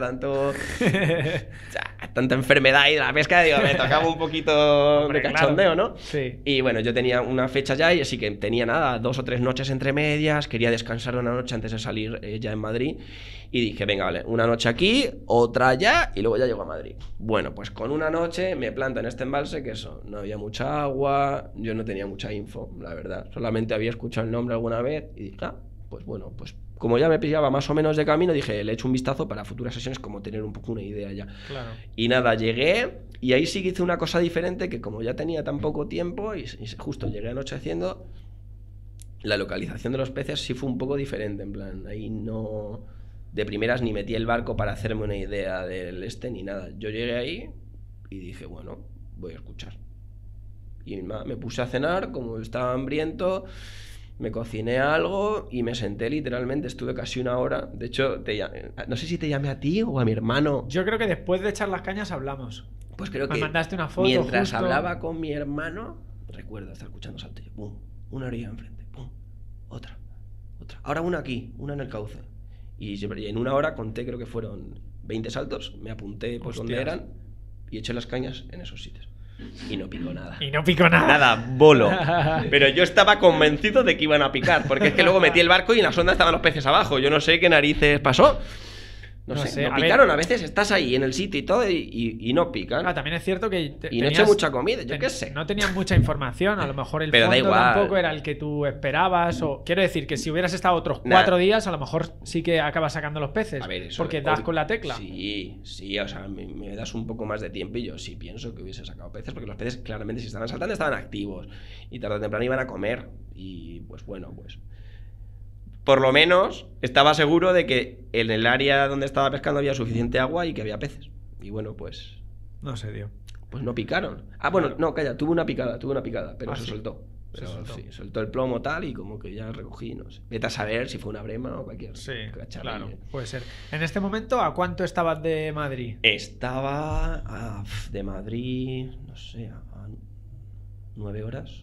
tanta enfermedad y de la pesca, digo, me tocaba un poquito de cachondeo, ¿no? Sí. Y bueno, yo tenía una fecha ya y así que tenía 2 o 3 noches entre medias, quería descansar una noche antes de salir ya en Madrid y dije, venga, vale, una noche aquí, otra allá y luego ya llego a Madrid. Bueno, pues con una noche me planto en este embalse, que eso, no había mucha agua, yo no tenía mucha info, la verdad, solamente había escuchado el nombre alguna vez y dije, pues bueno, pues como ya me pillaba más o menos de camino, dije, le echo un vistazo para futuras sesiones, como tener un poco una idea ya. Claro. Y nada, llegué y ahí sí que hice una cosa diferente, que como ya tenía tan poco tiempo y justo llegué anocheciendo, la localización de los peces sí fue un poco diferente, en plan, ahí no... De primeras ni metí el barco para hacerme una idea del ni nada. Yo llegué ahí y dije, bueno, voy a escuchar. Y me puse a cenar, como estaba hambriento... Me cociné algo y me senté literalmente, estuve casi una hora. De hecho, no sé si te llamé a ti o a mi hermano. Yo creo que después de echar las cañas hablamos. Pues creo que me mandaste una foto mientras justo. Hablaba con mi hermano, recuerdo estar escuchando saltos. Pum, una orilla enfrente, pum, otra. Ahora una aquí, una en el cauce. Y en una hora conté, creo que fueron 20 saltos, me apunté pues donde eran y eché las cañas en esos sitios. Y no picó nada. Nada, bolo. Pero yo estaba convencido de que iban a picar, porque es que luego metí el barco y en la sonda estaban los peces abajo. Yo no sé qué narices pasó. No sé, no picaron. A veces estás ahí en el sitio y todo y no pican. También es cierto que y no eché mucha comida, yo qué sé. No tenían mucha información, a lo mejor el fondo tampoco era el que tú esperabas. O quiero decir que si hubieras estado otros 4 días, a lo mejor sí que acabas sacando los peces. Porque das con la tecla. Sí, o sea, me das un poco más de tiempo y yo sí pienso que hubiese sacado peces, porque los peces claramente si estaban saltando estaban activos y tarde o temprano iban a comer. Y pues bueno, pues... Por lo menos estaba seguro de que en el área donde estaba pescando había suficiente agua y que había peces. Y bueno, pues... No se dio. Pues no picaron. Bueno, no, calla, tuve una picada, pero se soltó. Sí, soltó el plomo tal y como que ya recogí, no sé. Vete a saber si fue una brema o cualquier... Sí, claro, puede ser. En este momento, ¿a cuánto estabas de Madrid? Estaba de Madrid, no sé, a 9 horas.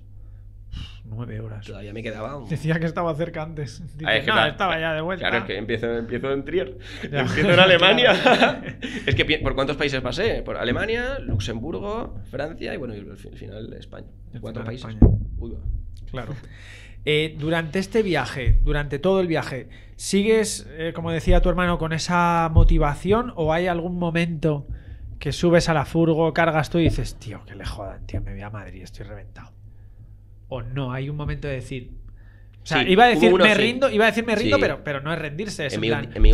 9 horas. Todavía me quedaba Decía que estaba cerca antes. Dice, no, estaba ya de vuelta. Claro, es que empiezo en Trier. Empiezo en Alemania. Es que ¿por cuántos países pasé? Por Alemania, Luxemburgo, Francia y bueno, y al final España. 4 países. Uy, va. Claro. Durante este viaje, durante todo el viaje, ¿sigues, como decía tu hermano, con esa motivación o hay algún momento que subes a la furgo, cargas tú y dices, tío, que le jodan, tío, me voy a Madrid, estoy reventado? O no, hay un momento de decir... O sea, iba a decir me rindo, pero no es rendirse. Es en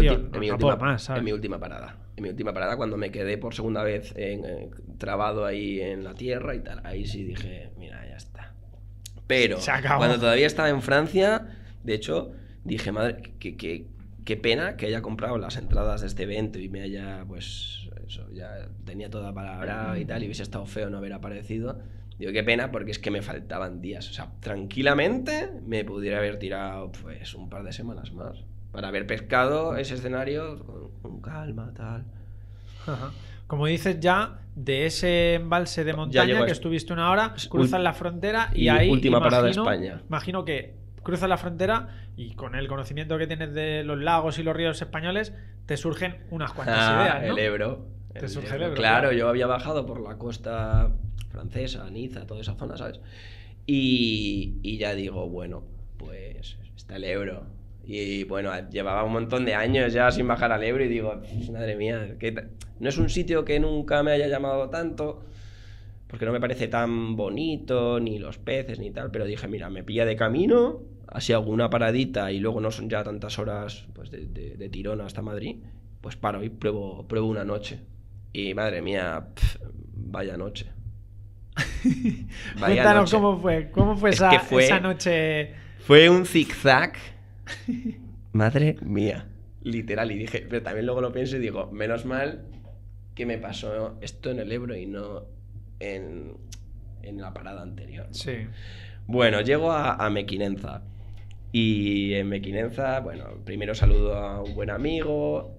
mi última parada, cuando me quedé por segunda vez trabado ahí en la tierra y tal, ahí sí dije, mira, ya está. Pero cuando todavía estaba en Francia, de hecho, dije, madre, qué pena que haya comprado las entradas de este evento y me haya, pues, eso, ya tenía toda palabra y tal, y hubiese estado feo no haber aparecido. Digo, qué pena, porque es que me faltaban días. O sea, tranquilamente me pudiera haber tirado pues un par de semanas más para haber pescado ese escenario con calma, tal. Ajá. como dices ya, de ese embalse de montaña que estuviste una hora, cruzas la frontera y ahí última parada España. Imagino que cruzas la frontera y con el conocimiento que tienes de los lagos y los ríos españoles te surgen unas cuantas ideas, ¿no? El Ebro. Te surge el Ebro. Claro, yo había bajado por la costa francesa, Niza, toda esa zona, ¿sabes? Y ya digo, bueno, pues está el Ebro. Y bueno, llevaba un montón de años ya sin bajar al Ebro y digo, madre mía, no es un sitio que nunca me haya llamado tanto, porque no me parece tan bonito, ni los peces, ni tal, pero dije, mira, me pilla de camino, así hago una paradita y luego no son ya tantas horas pues, de tirón hasta Madrid, pues paro y pruebo una noche. Y madre mía, vaya noche. Cuéntanos cómo fue esa noche. Fue un zigzag. Madre mía, literal. Y dije, pero también luego lo pienso y digo, menos mal que me pasó esto en el Ebro y no en la parada anterior, ¿no? Sí. Bueno, llego a Mequinenza. Y en Mequinenza, bueno, primero saludo a un buen amigo.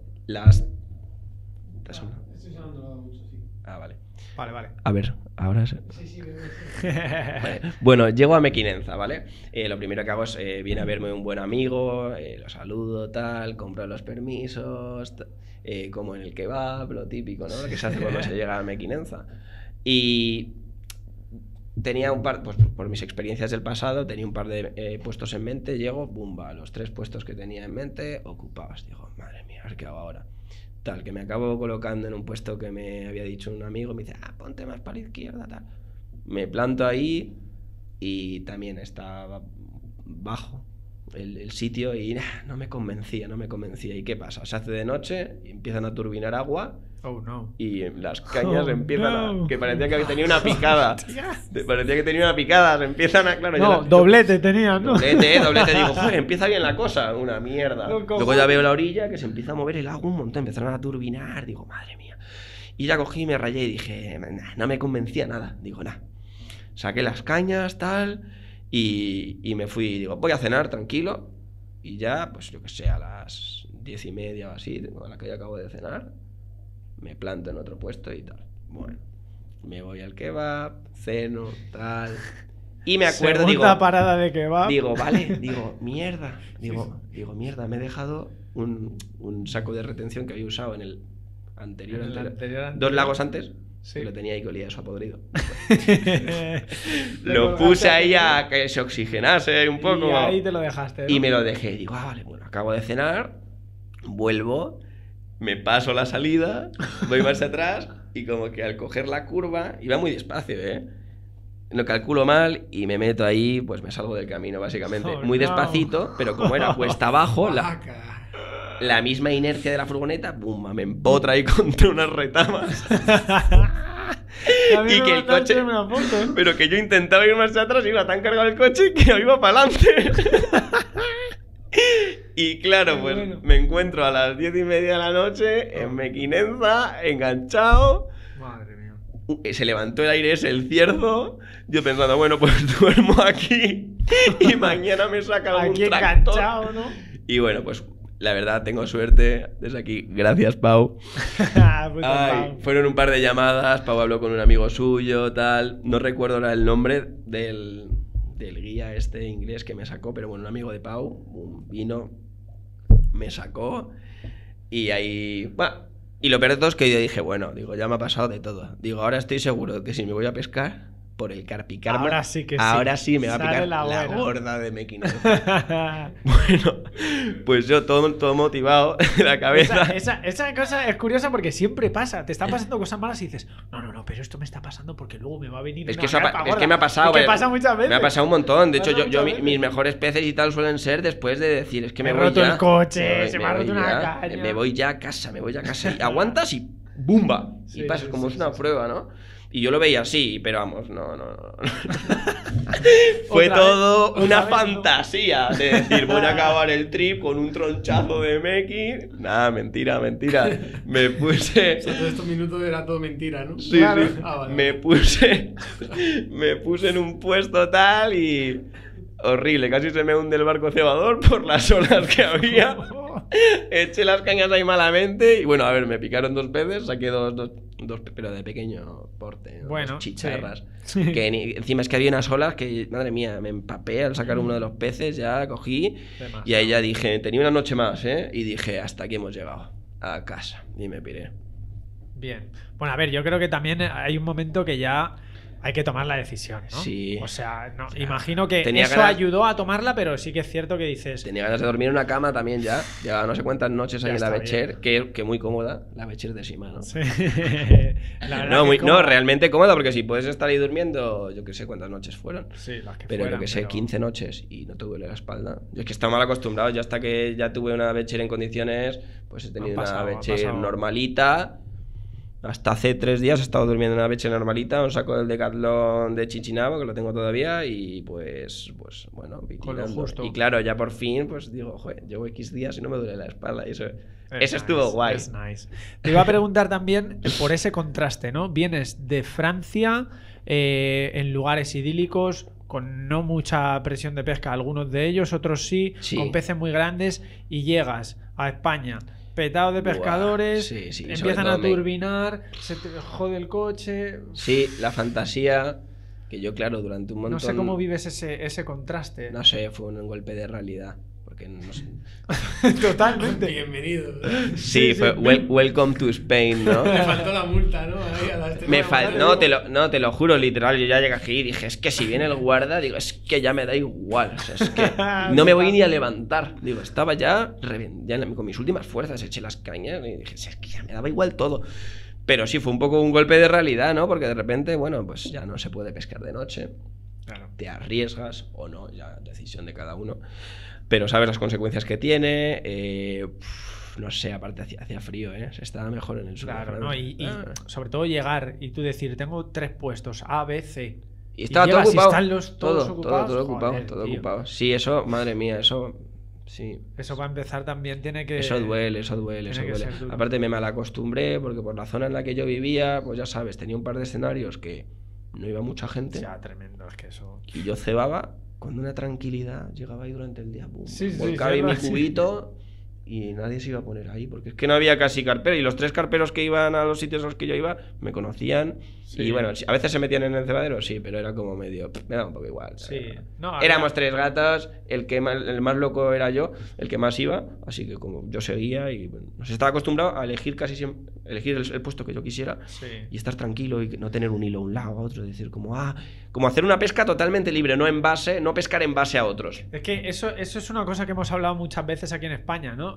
Estoy sonando mucho, sí. Ah, vale. Vale. A ver, ahora sí. Sí, Vale. Bueno, llego a Mequinenza, ¿vale? Lo primero que hago es viene a verme un buen amigo, lo saludo, tal, compro los permisos, como en el kebab, lo típico, ¿no? Lo que se hace cuando se llega a Mequinenza. Y tenía un par, pues por mis experiencias del pasado, tenía un par de puestos en mente, llego, bumba, los 3 puestos que tenía en mente ocupados. Digo, madre mía, a ver qué hago ahora. Tal, que me acabo colocando en un puesto que me había dicho un amigo, me dice, ponte más para la izquierda, tal. Me planto ahí y también estaba bajo el sitio y no me convencía. ¿Y qué pasa? Se hace de noche y empiezan a turbinar agua. Oh, no. Y las cañas empiezan que parecía que tenía una picada. Se empiezan a... Claro, no, doblete tenían, ¿no? Doblete, digo, joder, empieza bien la cosa, una mierda. Luego ya veo la orilla que se empieza a mover el agua un montón, empezaron a turbinar, digo, madre mía. Y ya cogí y me rayé y dije, no me convencía nada, digo, saqué las cañas, tal, y me fui, digo, voy a cenar tranquilo, y ya, pues yo que sé, a las 10:30 o así, a la que ya acabo de cenar, me planto en otro puesto y tal. Bueno, me voy al kebab, ceno, tal. Y me acuerdo, segunda parada de kebab. Digo, vale, mierda, mierda, me he dejado un saco de retención que había usado en el anterior. 2 lagos antes. Sí. Que lo tenía ahí que olía eso a podrido. Lo puse ahí a que se oxigenase un poco. Y ahí te lo dejaste, ¿no? Y me lo dejé. Digo, vale, bueno, acabo de cenar, vuelvo, me paso la salida, voy más atrás y como que al coger la curva, iba muy despacio, lo calculo mal y me meto ahí, pues me salgo del camino básicamente. Muy despacito, pero como era cuesta abajo, la misma inercia de la furgoneta, ¡bum!, me empotra ahí contra unas retamas. Y que el coche... Pero que yo intentaba ir más hacia atrás, iba tan cargado el coche que iba para adelante. Y claro, pues me encuentro a las 10:30 de la noche en Mequinenza, enganchado. Madre mía. Se levantó el aire ese, el cierzo. Yo pensando, bueno, pues duermo aquí y mañana me saca algún aquí tractor. Enganchado, ¿no? Y bueno, pues la verdad tengo suerte. Desde aquí, gracias, Pau. Fueron un par de llamadas. Pau habló con un amigo suyo, tal. No recuerdo ahora el nombre del guía este inglés que me sacó, pero bueno, un amigo de Pau vino, me sacó y ahí... Bueno, y lo peor de todo es que yo dije, bueno, digo, ya me ha pasado de todo. Digo, ahora estoy seguro que si me voy a pescar, por el carpicarme, ahora sí me va a picar la gorda de Mequinenza. Bueno, pues yo todo motivado de la cabeza. Esa cosa es curiosa porque siempre pasa. Te están pasando cosas malas y dices, no, pero esto me está pasando porque luego me va a venir es que me ha pasado. Es que pasa muchas veces. Me ha pasado un montón. De hecho, mis mejores peces y tal suelen ser después de decir, es que me voy roto ya. El coche, se me ha roto una caña. Me voy ya a casa. Y aguantas y ¡bumba! Y pasas como es una prueba, ¿no? Y yo lo veía así, pero vamos, no. Fue todo una fantasía de decir, voy a acabar el trip con un tronchazo de Mequi. Nada, mentira. Me puse... O sea, todos estos minutos era todo mentira, ¿no? Sí, claro. Sí. Vale. Me puse en un puesto tal y... Horrible, casi se me hunde el barco cebador por las olas que había. Eché las cañas ahí malamente y bueno, a ver, me picaron 2 peces, saqué dos pero de pequeño porte, bueno, dos chicharras. Sí. Que encima es que había unas olas que, madre mía, me empapé al sacar uno de los peces, ya cogí. Demasiado. Y ahí ya dije, tenía una noche más, y dije, hasta aquí hemos llegado, a casa, y me piré. Bien. Bueno, a ver, yo creo que también hay un momento que ya hay que tomar la decisión, ¿no? Sí. O sea, no, imagino que tenía eso ganas- ayudó a tomarla, pero sí que es cierto que dices... Tenía ganas de dormir en una cama también ya. Llevaba no sé cuántas noches ahí Ya en la está Becher, que muy cómoda, la Becher de Sima, ¿no? Sí. La verdad No, que muy, es como- no, realmente cómoda, porque si puedes estar ahí durmiendo, yo qué sé cuántas noches fueron. Sí, las que Pero fueran, lo que sé, pero- 15 noches y no te duele la espalda. Yo es que estaba mal acostumbrado. Yo hasta que ya tuve una Becher en condiciones, pues he tenido pasado, una han Becher pasado. normalita. Hasta hace 3 días he estado durmiendo en una Becher normalita, un saco del Decathlon de Chichinabo, que lo tengo todavía, y pues bueno, Con lo vigilando. justo. Y claro, ya por fin, pues digo, joder, llevo X días y no me duele la espalda. Y eso Es estuvo nice, guay. es nice. Te iba a preguntar también por ese contraste, ¿no? Vienes de Francia, en lugares idílicos, con no mucha presión de pesca, algunos de ellos, otros sí, Sí. con peces muy grandes, y llegas a España petado de Buah, pescadores, sí, sí, sobre empiezan todo a turbinar, se te jode el coche. Sí, la fantasía, que yo, claro, durante un montón... No sé cómo vives ese contraste. No sé, fue un golpe de realidad. Porque no sé. Totalmente. Bienvenido. Sí, fue welcome to Spain, ¿no? Me faltó la multa, ¿no? Ahí a las No, te lo juro, literal. Yo ya llegué aquí y dije, es que si viene el guarda, digo, es que ya me da igual. O sea, es que no me voy ni a levantar. Digo, estaba ya, con mis últimas fuerzas, eché las cañas y dije, es que ya me daba igual todo. Pero sí, fue un poco un golpe de realidad, ¿no? Porque de repente, bueno, pues ya no se puede pescar de noche. Claro. Te arriesgas o no, ya decisión de cada uno. Pero sabes las consecuencias que tiene. No sé, aparte hacía frío, ¿eh? Se estaba mejor en el sur. Claro, ¿no? Y sobre todo llegar y tú decir, tengo 3 puestos, A, B, C. Y estaba todo llegas y ocupado. están todos ocupados. Todo ocupado, Joder, todo tío. ocupado. Sí, eso, madre mía, eso. Sí. Eso para empezar también tiene que... Eso duele, eso duele, eso tiene que duele. ser duro. Aparte me malacostumbré porque por la zona en la que yo vivía, pues ya sabes, tenía un par de escenarios que no iba mucha gente. Ya, tremendo, es que eso... Y yo cebaba con una tranquilidad, llegaba ahí durante el día, boom, Sí, sí, volcaba sí, ahí mi sí. cubito y nadie se iba a poner ahí, porque es que no había casi carpero, y los 3 carperos que iban a los sitios a los que yo iba me conocían, Sí. y bueno, a veces se metían en el cebadero, sí, pero era como medio, me daba un poco igual. Sí. ¿sabes? No, Éramos 3 gatas, el más loco era yo, el que más iba, así que como yo seguía y bueno, nos estaba acostumbrado a elegir casi siempre, elegir el puesto que yo quisiera Sí. y estar tranquilo y no tener un hilo a un lado a otro, decir como hacer una pesca totalmente libre, no pescar en base a otros. Es que eso es una cosa que hemos hablado muchas veces aquí en España, ¿no?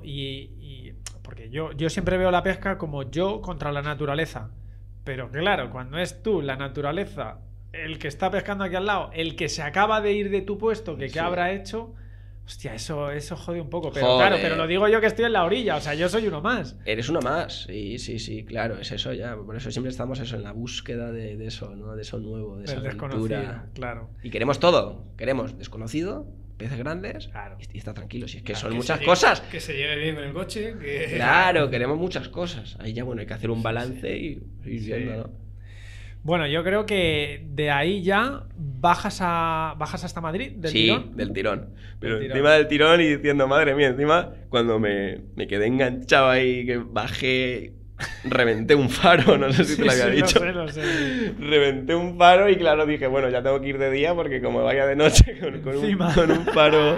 Y porque yo siempre veo la pesca como yo contra la naturaleza. Pero claro, cuando es tú, la naturaleza, el que está pescando aquí al lado, el que se acaba de ir de tu puesto, que Sí. qué habrá hecho, hostia, eso jode un poco. Pero Joder. claro, pero lo digo yo que estoy en la orilla, o sea, yo soy uno más. Eres uno más, sí, claro, es eso ya. Por eso siempre estamos eso, en la búsqueda de eso, ¿no? De eso nuevo, de esa El aventura. desconocido, claro. Y queremos todo. Queremos desconocido, peces grandes Claro. y está tranquilo. Si es que Claro, son Que muchas se llegue- cosas. Que se llegue bien con el coche. Que... Claro, queremos muchas cosas. Ahí ya, bueno, hay que hacer un balance y ir viendo, ¿no? Bueno, yo creo que de ahí ya bajas hasta Madrid, del Sí, tirón. del tirón. Pero tirón. encima del tirón y diciendo, madre mía, encima cuando me quedé enganchado ahí, que bajé, reventé un faro, no sé si te lo había Sí, dicho. lo sé. Reventé un faro y claro, dije, bueno, ya tengo que ir de día porque como vaya de noche con Encima. un faro...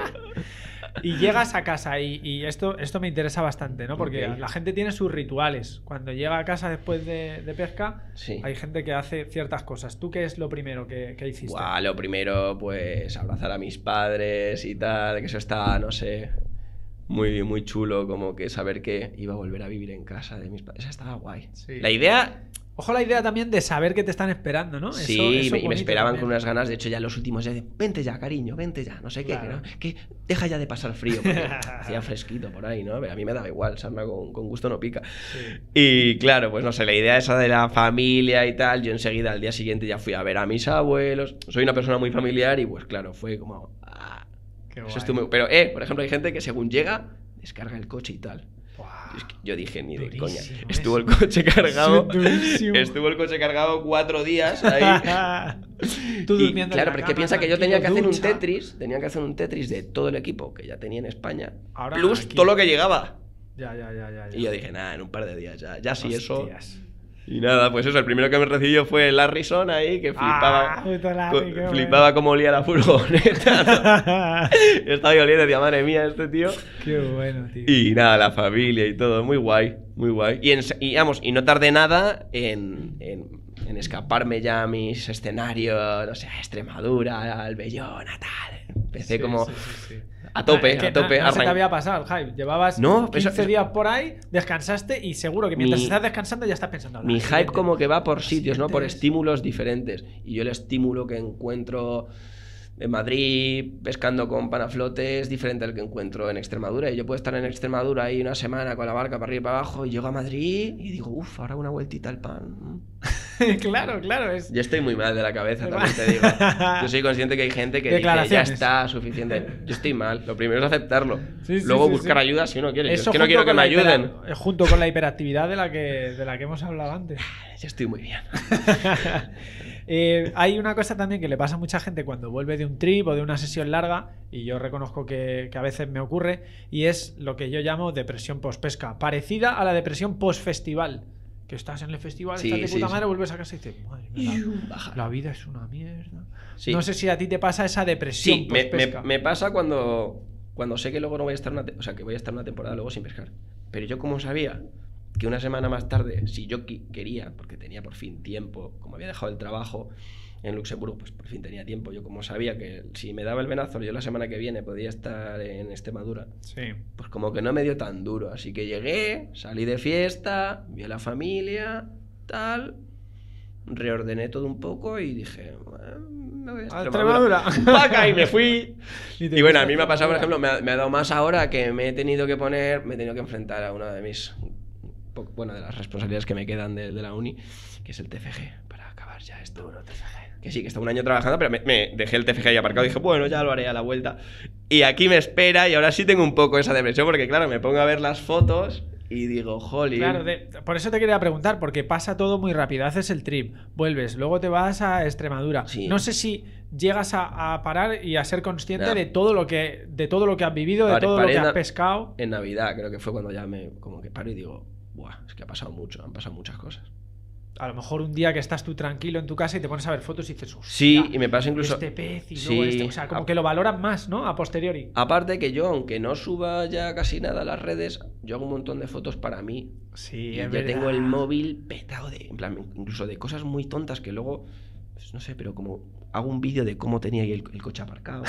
Y llegas a casa y esto me interesa bastante, ¿no? Porque Ok. la gente tiene sus rituales. Cuando llega a casa después de pesca, Sí. hay gente que hace ciertas cosas. ¿Tú qué es lo primero que hiciste? Buah, lo primero, pues abrazar a mis padres y tal, que eso está, no sé, muy, muy chulo, como que saber que iba a volver a vivir en casa de mis padres. Eso estaba guay. Sí. La idea... Ojo la idea también de saber que te están esperando, ¿no? Sí, Eso y me bonito esperaban también. con unas ganas. De hecho, ya en los últimos días de, vente ya, cariño, vente ya, no sé qué, Claro. que deja ya de pasar frío, porque hacía fresquito por ahí, ¿no? Pero a mí me daba igual, sarna con gusto no pica. Sí. Y claro, pues no sé, la idea esa de la familia y tal, yo enseguida al día siguiente ya fui a ver a mis abuelos. Soy una persona muy familiar y pues claro, fue como... Qué eso guay. estuvo muy... Pero, por ejemplo, hay gente que según llega, descarga el coche y tal. Buah. Es que yo dije, ni de Durísimo coña. eso. Estuvo el coche cargado. Durísimo. Estuvo el coche cargado 4 días ahí. Tú Y, durmiendo en claro, la pero es cama, que piensa que yo tenía que hacer tranquilo, un ducha. Tetris. Tenía que hacer un Tetris de todo el equipo que ya tenía en España. Ahora Plus aquí. todo lo que llegaba. Ya. Y yo dije, nada, en un par de días ya. Ya sí, eso. Hostias. Y nada, pues eso, el primero que me recibió fue Larryson ahí, que flipaba, puto Larry, qué flipaba cómo olía la furgoneta. Estaba yo oliendo, decía, madre mía, este tío. Qué bueno, tío. Y nada, la familia y todo, muy guay, muy guay. Y no tardé nada en escaparme ya a mis escenarios, no sé, a Extremadura, al Bellón, a tal. Empecé Sí. a tope, Es que a tope. no se te había pasado el hype. Llevabas No, 15 días por ahí, descansaste y seguro que mientras estás descansando ya estás pensando. Mi hype como que va por sitios, ¿no? Por siguiente es- estímulos diferentes. Y yo el estímulo que encuentro en Madrid pescando con panaflote es diferente al que encuentro en Extremadura. Y yo puedo estar en Extremadura ahí una semana con la barca para arriba y para abajo y llego a Madrid y digo, uff, ahora una vueltita al pan. claro. Es... Yo estoy muy mal de la cabeza, también te digo. Yo soy consciente que hay gente que dice, ya Declaraciones. está, suficiente. Yo estoy mal. Lo primero es aceptarlo. Sí, Luego sí, buscar sí. ayuda si uno quiere. Yo es Eso que no junto quiero que con me la ayuden. junto con la hiperactividad de la que hemos hablado antes. Yo estoy muy bien. Hay una cosa también que le pasa a mucha gente cuando vuelve de un trip o de una sesión larga, y yo reconozco que a veces me ocurre, y es lo que yo llamo depresión post-pesca, parecida a la depresión post-festival. Que estás en el festival, Sí, estás de sí, puta sí. madre, vuelves a casa y dices, madre mía, Baja. la vida es una mierda. Sí. No sé si a ti te pasa esa depresión Sí, me post-pesca. pasa cuando sé que luego no voy a estar que voy a estar una temporada luego sin pescar. Pero yo como sabía que una semana más tarde, si yo quería, porque tenía por fin tiempo, como había dejado el trabajo en Luxemburgo, pues por fin tenía tiempo. Yo como sabía que si me daba el venazo, yo la semana que viene podía estar en Extremadura, Sí. pues como que no me dio tan duro. Así que llegué, salí de fiesta, vi a la familia, tal, reordené todo un poco y dije, me voy a Extremadura. ¡Paca! Y me fui. Y Y bueno, a mí me ha pasado, por ejemplo, me ha dado más ahora que me he tenido que enfrentar a una de mis, bueno, de las responsabilidades que me quedan de la uni, que es el TFG, para acabar ya esto. Que sí, que está un año trabajando, pero me dejé el TFG ahí aparcado y dije, bueno, ya lo haré a la vuelta. Y aquí me espera y ahora sí tengo un poco esa depresión, porque claro, me pongo a ver las fotos y digo, jolín. Claro, por eso te quería preguntar, porque pasa todo muy rápido. Haces el trip, vuelves, luego te vas a Extremadura. Sí. No sé si llegas a parar y a ser consciente No. de todo lo que has vivido, de todo lo Paré que en has pescado. En Navidad creo que fue cuando ya como que paro y digo, buah, es que ha pasado mucho, han pasado muchas cosas. A lo mejor un día que estás tú tranquilo en tu casa y te pones a ver fotos y dices, hostia, Sí, y me pasa incluso... este pez y Sí. luego este. O sea, como que lo valoran más, ¿no? A posteriori. Aparte que yo, aunque no suba ya casi nada a las redes, yo hago un montón de fotos para mí. Sí, Y es ya verdad. tengo el móvil petado en plan, incluso de cosas muy tontas que luego, pues no sé, pero como hago un vídeo de cómo tenía ahí el coche aparcado.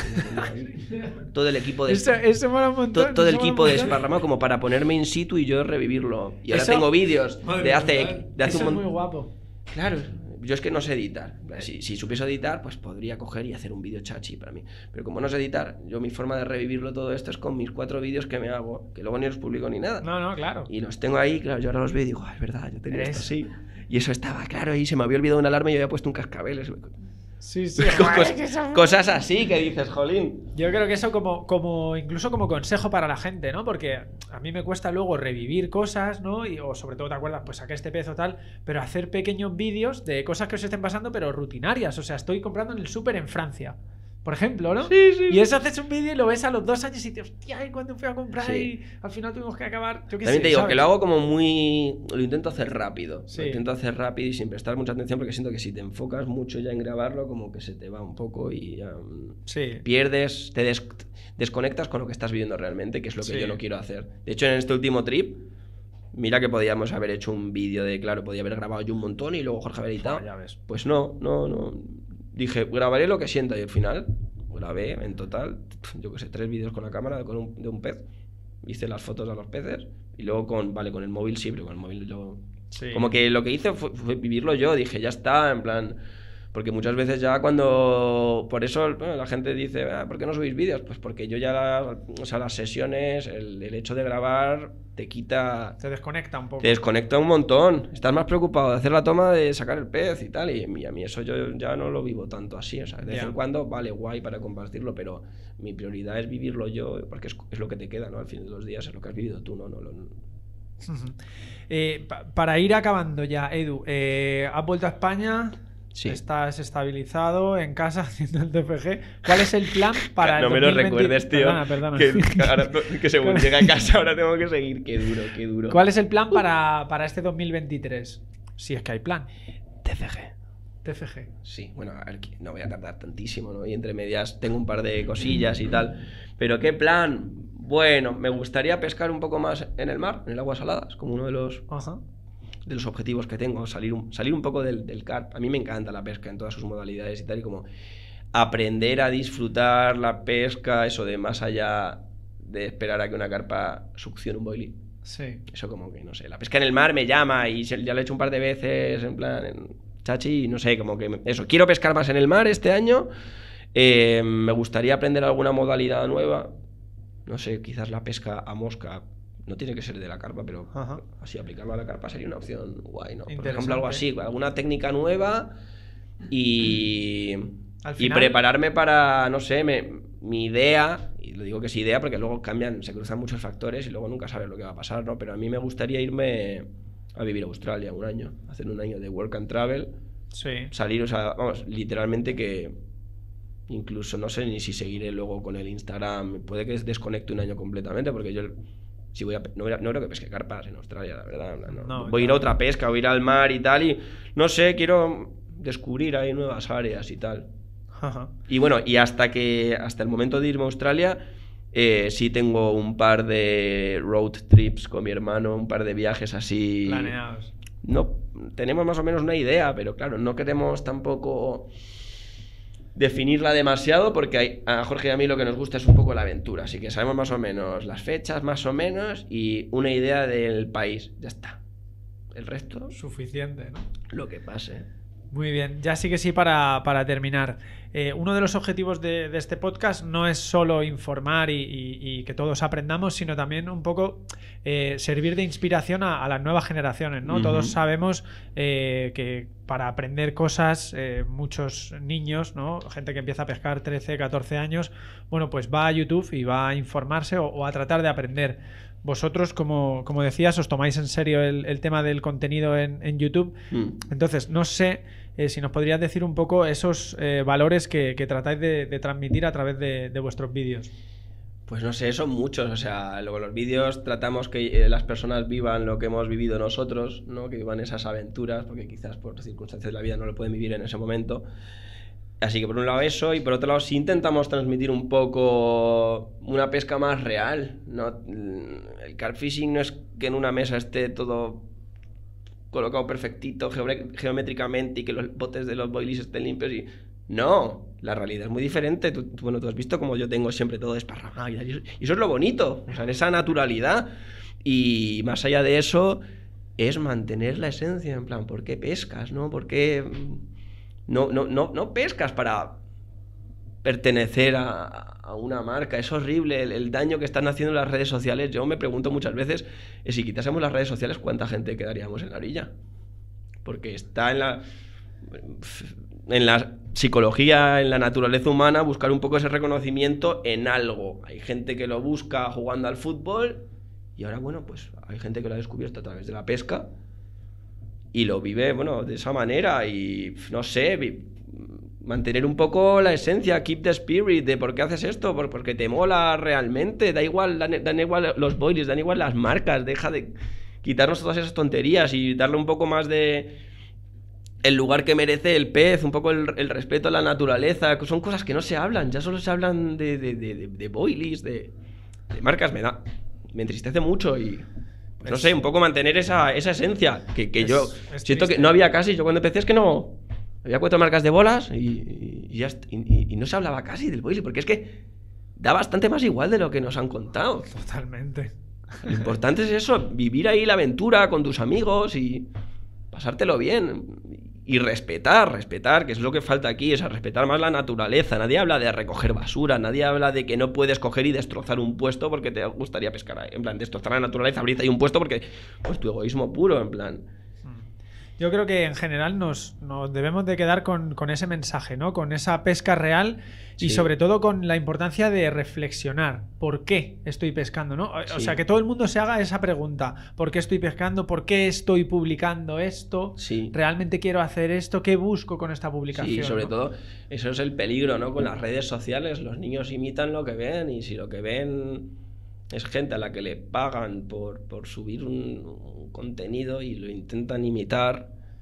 Todo el equipo de... Eso mola un montón. todo el eso mola equipo un montón. desparramado como para ponerme in situ y yo revivirlo. Y ahora Eso- tengo vídeos Madre de mía, hace Eso es un muy montón... guapo. Claro, yo es que no sé editar. Si supiese editar, pues podría coger y hacer un vídeo chachi para mí. Pero como no sé editar, yo mi forma de revivirlo todo esto es con mis 4 vídeos que me hago, que luego ni los publico ni nada. No, claro. Y los tengo ahí, claro, yo ahora los veo y digo, es verdad, yo tenía esto Eso. así. Y eso estaba claro y se me había olvidado una alarma y yo había puesto un cascabel. Sí, sí. Cosas así que dices, jolín. Yo creo que eso incluso como consejo para la gente, ¿no? Porque a mí me cuesta luego revivir cosas, ¿no? O sobre todo te acuerdas, pues saqué este pez o tal, pero hacer pequeños vídeos de cosas que os estén pasando, pero rutinarias. O sea, estoy comprando en el súper en Francia, por ejemplo, ¿no? Sí, sí. Y eso haces un vídeo y lo ves a los 2 años y dices, hostia, ¿y cuándo fui a comprar? Sí. Y al final tuvimos que acabar. Yo qué También sé, te digo ¿sabes? que lo hago como muy... Lo intento hacer rápido. Sí. Lo intento hacer rápido y sin prestar mucha atención porque siento que si te enfocas mucho ya en grabarlo, como que se te va un poco y ya... Sí. Pierdes, te desconectas con lo que estás viviendo realmente, que es lo que Sí. yo no quiero hacer. De hecho, en este último trip, mira que podíamos haber hecho un vídeo de... Claro, podía haber grabado yo un montón y luego Jorge haber editado. Ya ves. Pues no. Dije, grabaré lo que sienta y al final grabé en total, yo que sé, 3 vídeos con la cámara de un pez. Hice las fotos a los peces y luego con el móvil sí, pero con el móvil luego... Sí. Como que lo que hice fue vivirlo yo, dije, ya está, en plan... Porque muchas veces ya cuando... Por eso bueno, la gente dice, ¿por qué no subís vídeos? Pues porque yo ya las sesiones, el hecho de grabar te quita... Te desconecta un poco. Te desconecta un montón. Estás más preocupado de hacer la toma de sacar el pez y tal. Y a mí eso yo ya no lo vivo tanto así. O sea, de vez en cuando, vale, guay para compartirlo, pero mi prioridad es vivirlo yo, porque es lo que te queda, ¿no? Al fin de los días es lo que has vivido tú, ¿no? Para ir acabando ya, Edu, ¿has vuelto a España? Sí. Estás estabilizado en casa haciendo el TFG. ¿Cuál es el plan para no el me lo 2020? recuerdes, tío. Perdona. Que según llega a casa ahora tengo que seguir. Qué duro. ¿Cuál es el plan para este 2023? si es que hay plan. TFG. TFG. Sí, bueno, a ver, no voy a tardar tantísimo, ¿no? Y entre medias tengo un par de cosillas y tal. Pero ¿qué plan? Bueno, me gustaría pescar un poco más en el mar, en el agua salada. Es como uno de los objetivos que tengo, salir un poco del carp. A mí me encanta la pesca en todas sus modalidades y tal, y como aprender a disfrutar la pesca, eso de más allá de esperar a que una carpa succione un boilie. Sí. Eso como que, no sé, la pesca en el mar me llama y ya lo he hecho un par de veces, en plan, chachi, no sé, como que eso, quiero pescar más en el mar este año, me gustaría aprender alguna modalidad nueva, no sé, quizás la pesca a mosca, no tiene que ser de la carpa, pero así aplicarlo a la carpa sería una opción guay, ¿no? Por ejemplo, algo así, alguna técnica nueva y prepararme para, no sé, mi idea, y lo digo que es idea porque luego cambian, se cruzan muchos factores y luego nunca sabes lo que va a pasar, ¿no? Pero a mí me gustaría irme a vivir a Australia un año, hacer un año de work and travel, salir, o sea, vamos, literalmente que incluso no sé ni si seguiré luego con el Instagram, puede que desconecte un año completamente porque yo si voy no creo que pesque carpas en Australia, la verdad, no, voy a ir a otra pesca, voy a ir al mar y tal, y no sé, quiero descubrir ahí nuevas áreas y tal. Y bueno, y hasta el momento de irme a Australia, sí tengo un par de road trips con mi hermano, un par de viajes así planeados. No, tenemos más o menos una idea, pero claro, no queremos tampoco definirla demasiado porque a Jorge y a mí lo que nos gusta es un poco la aventura, así que sabemos más o menos las fechas, más o menos, y una idea del país, ya está. El resto suficiente, ¿no? Lo que pase. Muy bien, ya sí que sí para terminar. Uno de los objetivos de este podcast no es solo informar y que todos aprendamos, sino también un poco servir de inspiración a las nuevas generaciones, ¿no? Todos sabemos que para aprender cosas, muchos niños, ¿no? Gente que empieza a pescar 13, 14 años, bueno, pues va a YouTube y va a informarse o a tratar de aprender. Vosotros, como decías, os tomáis en serio el tema del contenido en YouTube. Entonces, no sé si nos podrías decir un poco esos valores que tratáis de transmitir a través de vuestros vídeos. Pues no sé, son muchos. O sea, luego los vídeos tratamos que las personas vivan lo que hemos vivido nosotros, ¿no? Que vivan esas aventuras, porque quizás por circunstancias de la vida no lo pueden vivir en ese momento. Así que por un lado eso, y por otro lado sí intentamos transmitir un poco una pesca más real, ¿no? El carp fishing no es que en una mesa esté todo colocado perfectito geométricamente y que los botes de los boilies estén limpios y... No, la realidad es muy diferente. Tú has visto como yo tengo siempre todo desparramado y eso es lo bonito, o sea, en esa naturalidad. Y más allá de eso es mantener la esencia, en plan, ¿por qué pescas, no? ¿Por qué...? No pescas para pertenecer a una marca. Es horrible el daño que están haciendo las redes sociales. Yo me pregunto muchas veces si quitásemos las redes sociales, ¿cuánta gente quedaríamos en la orilla? Porque está en la psicología, en la naturaleza humana, buscar un poco ese reconocimiento en algo. Hay gente que lo busca jugando al fútbol y ahora, bueno, pues hay gente que lo ha descubierto a través de la pesca y lo vive, bueno, de esa manera y, no sé, mantener un poco la esencia, keep the spirit de por qué haces esto, porque te mola realmente, dan igual los boilies, dan igual las marcas, deja de quitarnos todas esas tonterías y darle un poco más de el lugar que merece el pez, un poco el respeto a la naturaleza, que son cosas que no se hablan, ya solo se hablan de boilies, de marcas, me entristece mucho y... Pues no sé, un poco mantener esa esencia que yo siento que no había casi. Yo cuando empecé es que no... Había 4 marcas de bolas y no se hablaba casi del boilie, porque es que da bastante más igual de lo que nos han contado. Totalmente. Lo importante es eso, vivir ahí la aventura con tus amigos y pasártelo bien. Y respetar, que es lo que falta aquí, es respetar más la naturaleza. Nadie habla de recoger basura, nadie habla de que no puedes coger y destrozar un puesto porque te gustaría pescar ahí. En plan, destrozar la naturaleza, abrir ahí un puesto porque, pues, tu egoísmo puro, en plan... Yo creo que en general nos debemos de quedar con ese mensaje, ¿no? Con esa pesca real y sobre todo con la importancia de reflexionar. ¿Por qué estoy pescando, no? O sea, que todo el mundo se haga esa pregunta. ¿Por qué estoy pescando? ¿Por qué estoy publicando esto? ¿Realmente quiero hacer esto? ¿Qué busco con esta publicación? Sí, sobre todo eso es el peligro, ¿no? Con las redes sociales los niños imitan lo que ven y si lo que ven es gente a la que le pagan por subir un contenido y lo intentan imitar,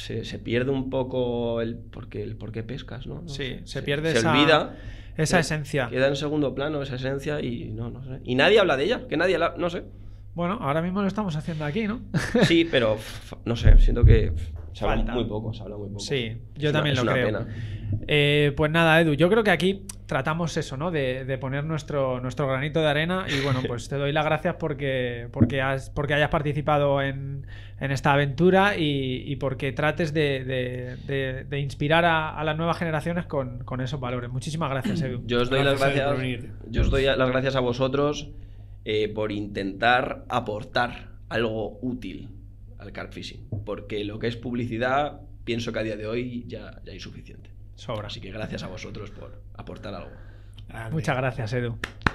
se pierde un poco el por qué pescas, ¿no? Sí, se pierde se olvida. Esa esencia. Queda en segundo plano esa esencia y no sé. Y nadie habla de ella, que nadie no sé. Bueno, ahora mismo lo estamos haciendo aquí, ¿no? Sí, pero no sé, siento que se habla Falta. muy poco, Sí, yo también lo es una creo. pena. Pues nada, Edu, yo creo que aquí tratamos eso, ¿no? De poner nuestro granito de arena y bueno, pues te doy las gracias porque hayas participado en esta aventura y porque trates de inspirar a las nuevas generaciones con esos valores. Muchísimas gracias, Edu. Yo os doy las Gracias por gracias. venir. Yo os doy las gracias a vosotros por intentar aportar algo útil al carp fishing, porque lo que es publicidad pienso que a día de hoy ya hay suficiente. Sobra. Así que gracias a vosotros por aportar algo. Muchas gracias, Edu.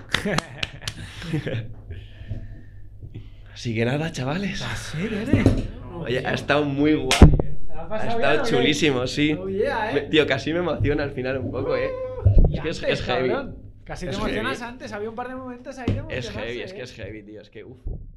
Así que nada, chavales. Sí, nene. Oye, ha estado muy guay. Ha estado bien, ¿o qué? chulísimo, sí. Oh, yeah, Tío, casi me emociona al final un poco, Y Es que antes, es heavy. cabrón. Casi te Es emocionas heavy. antes, había un par de momentos ahí de Es emocionarse, heavy, tío, es que, uf.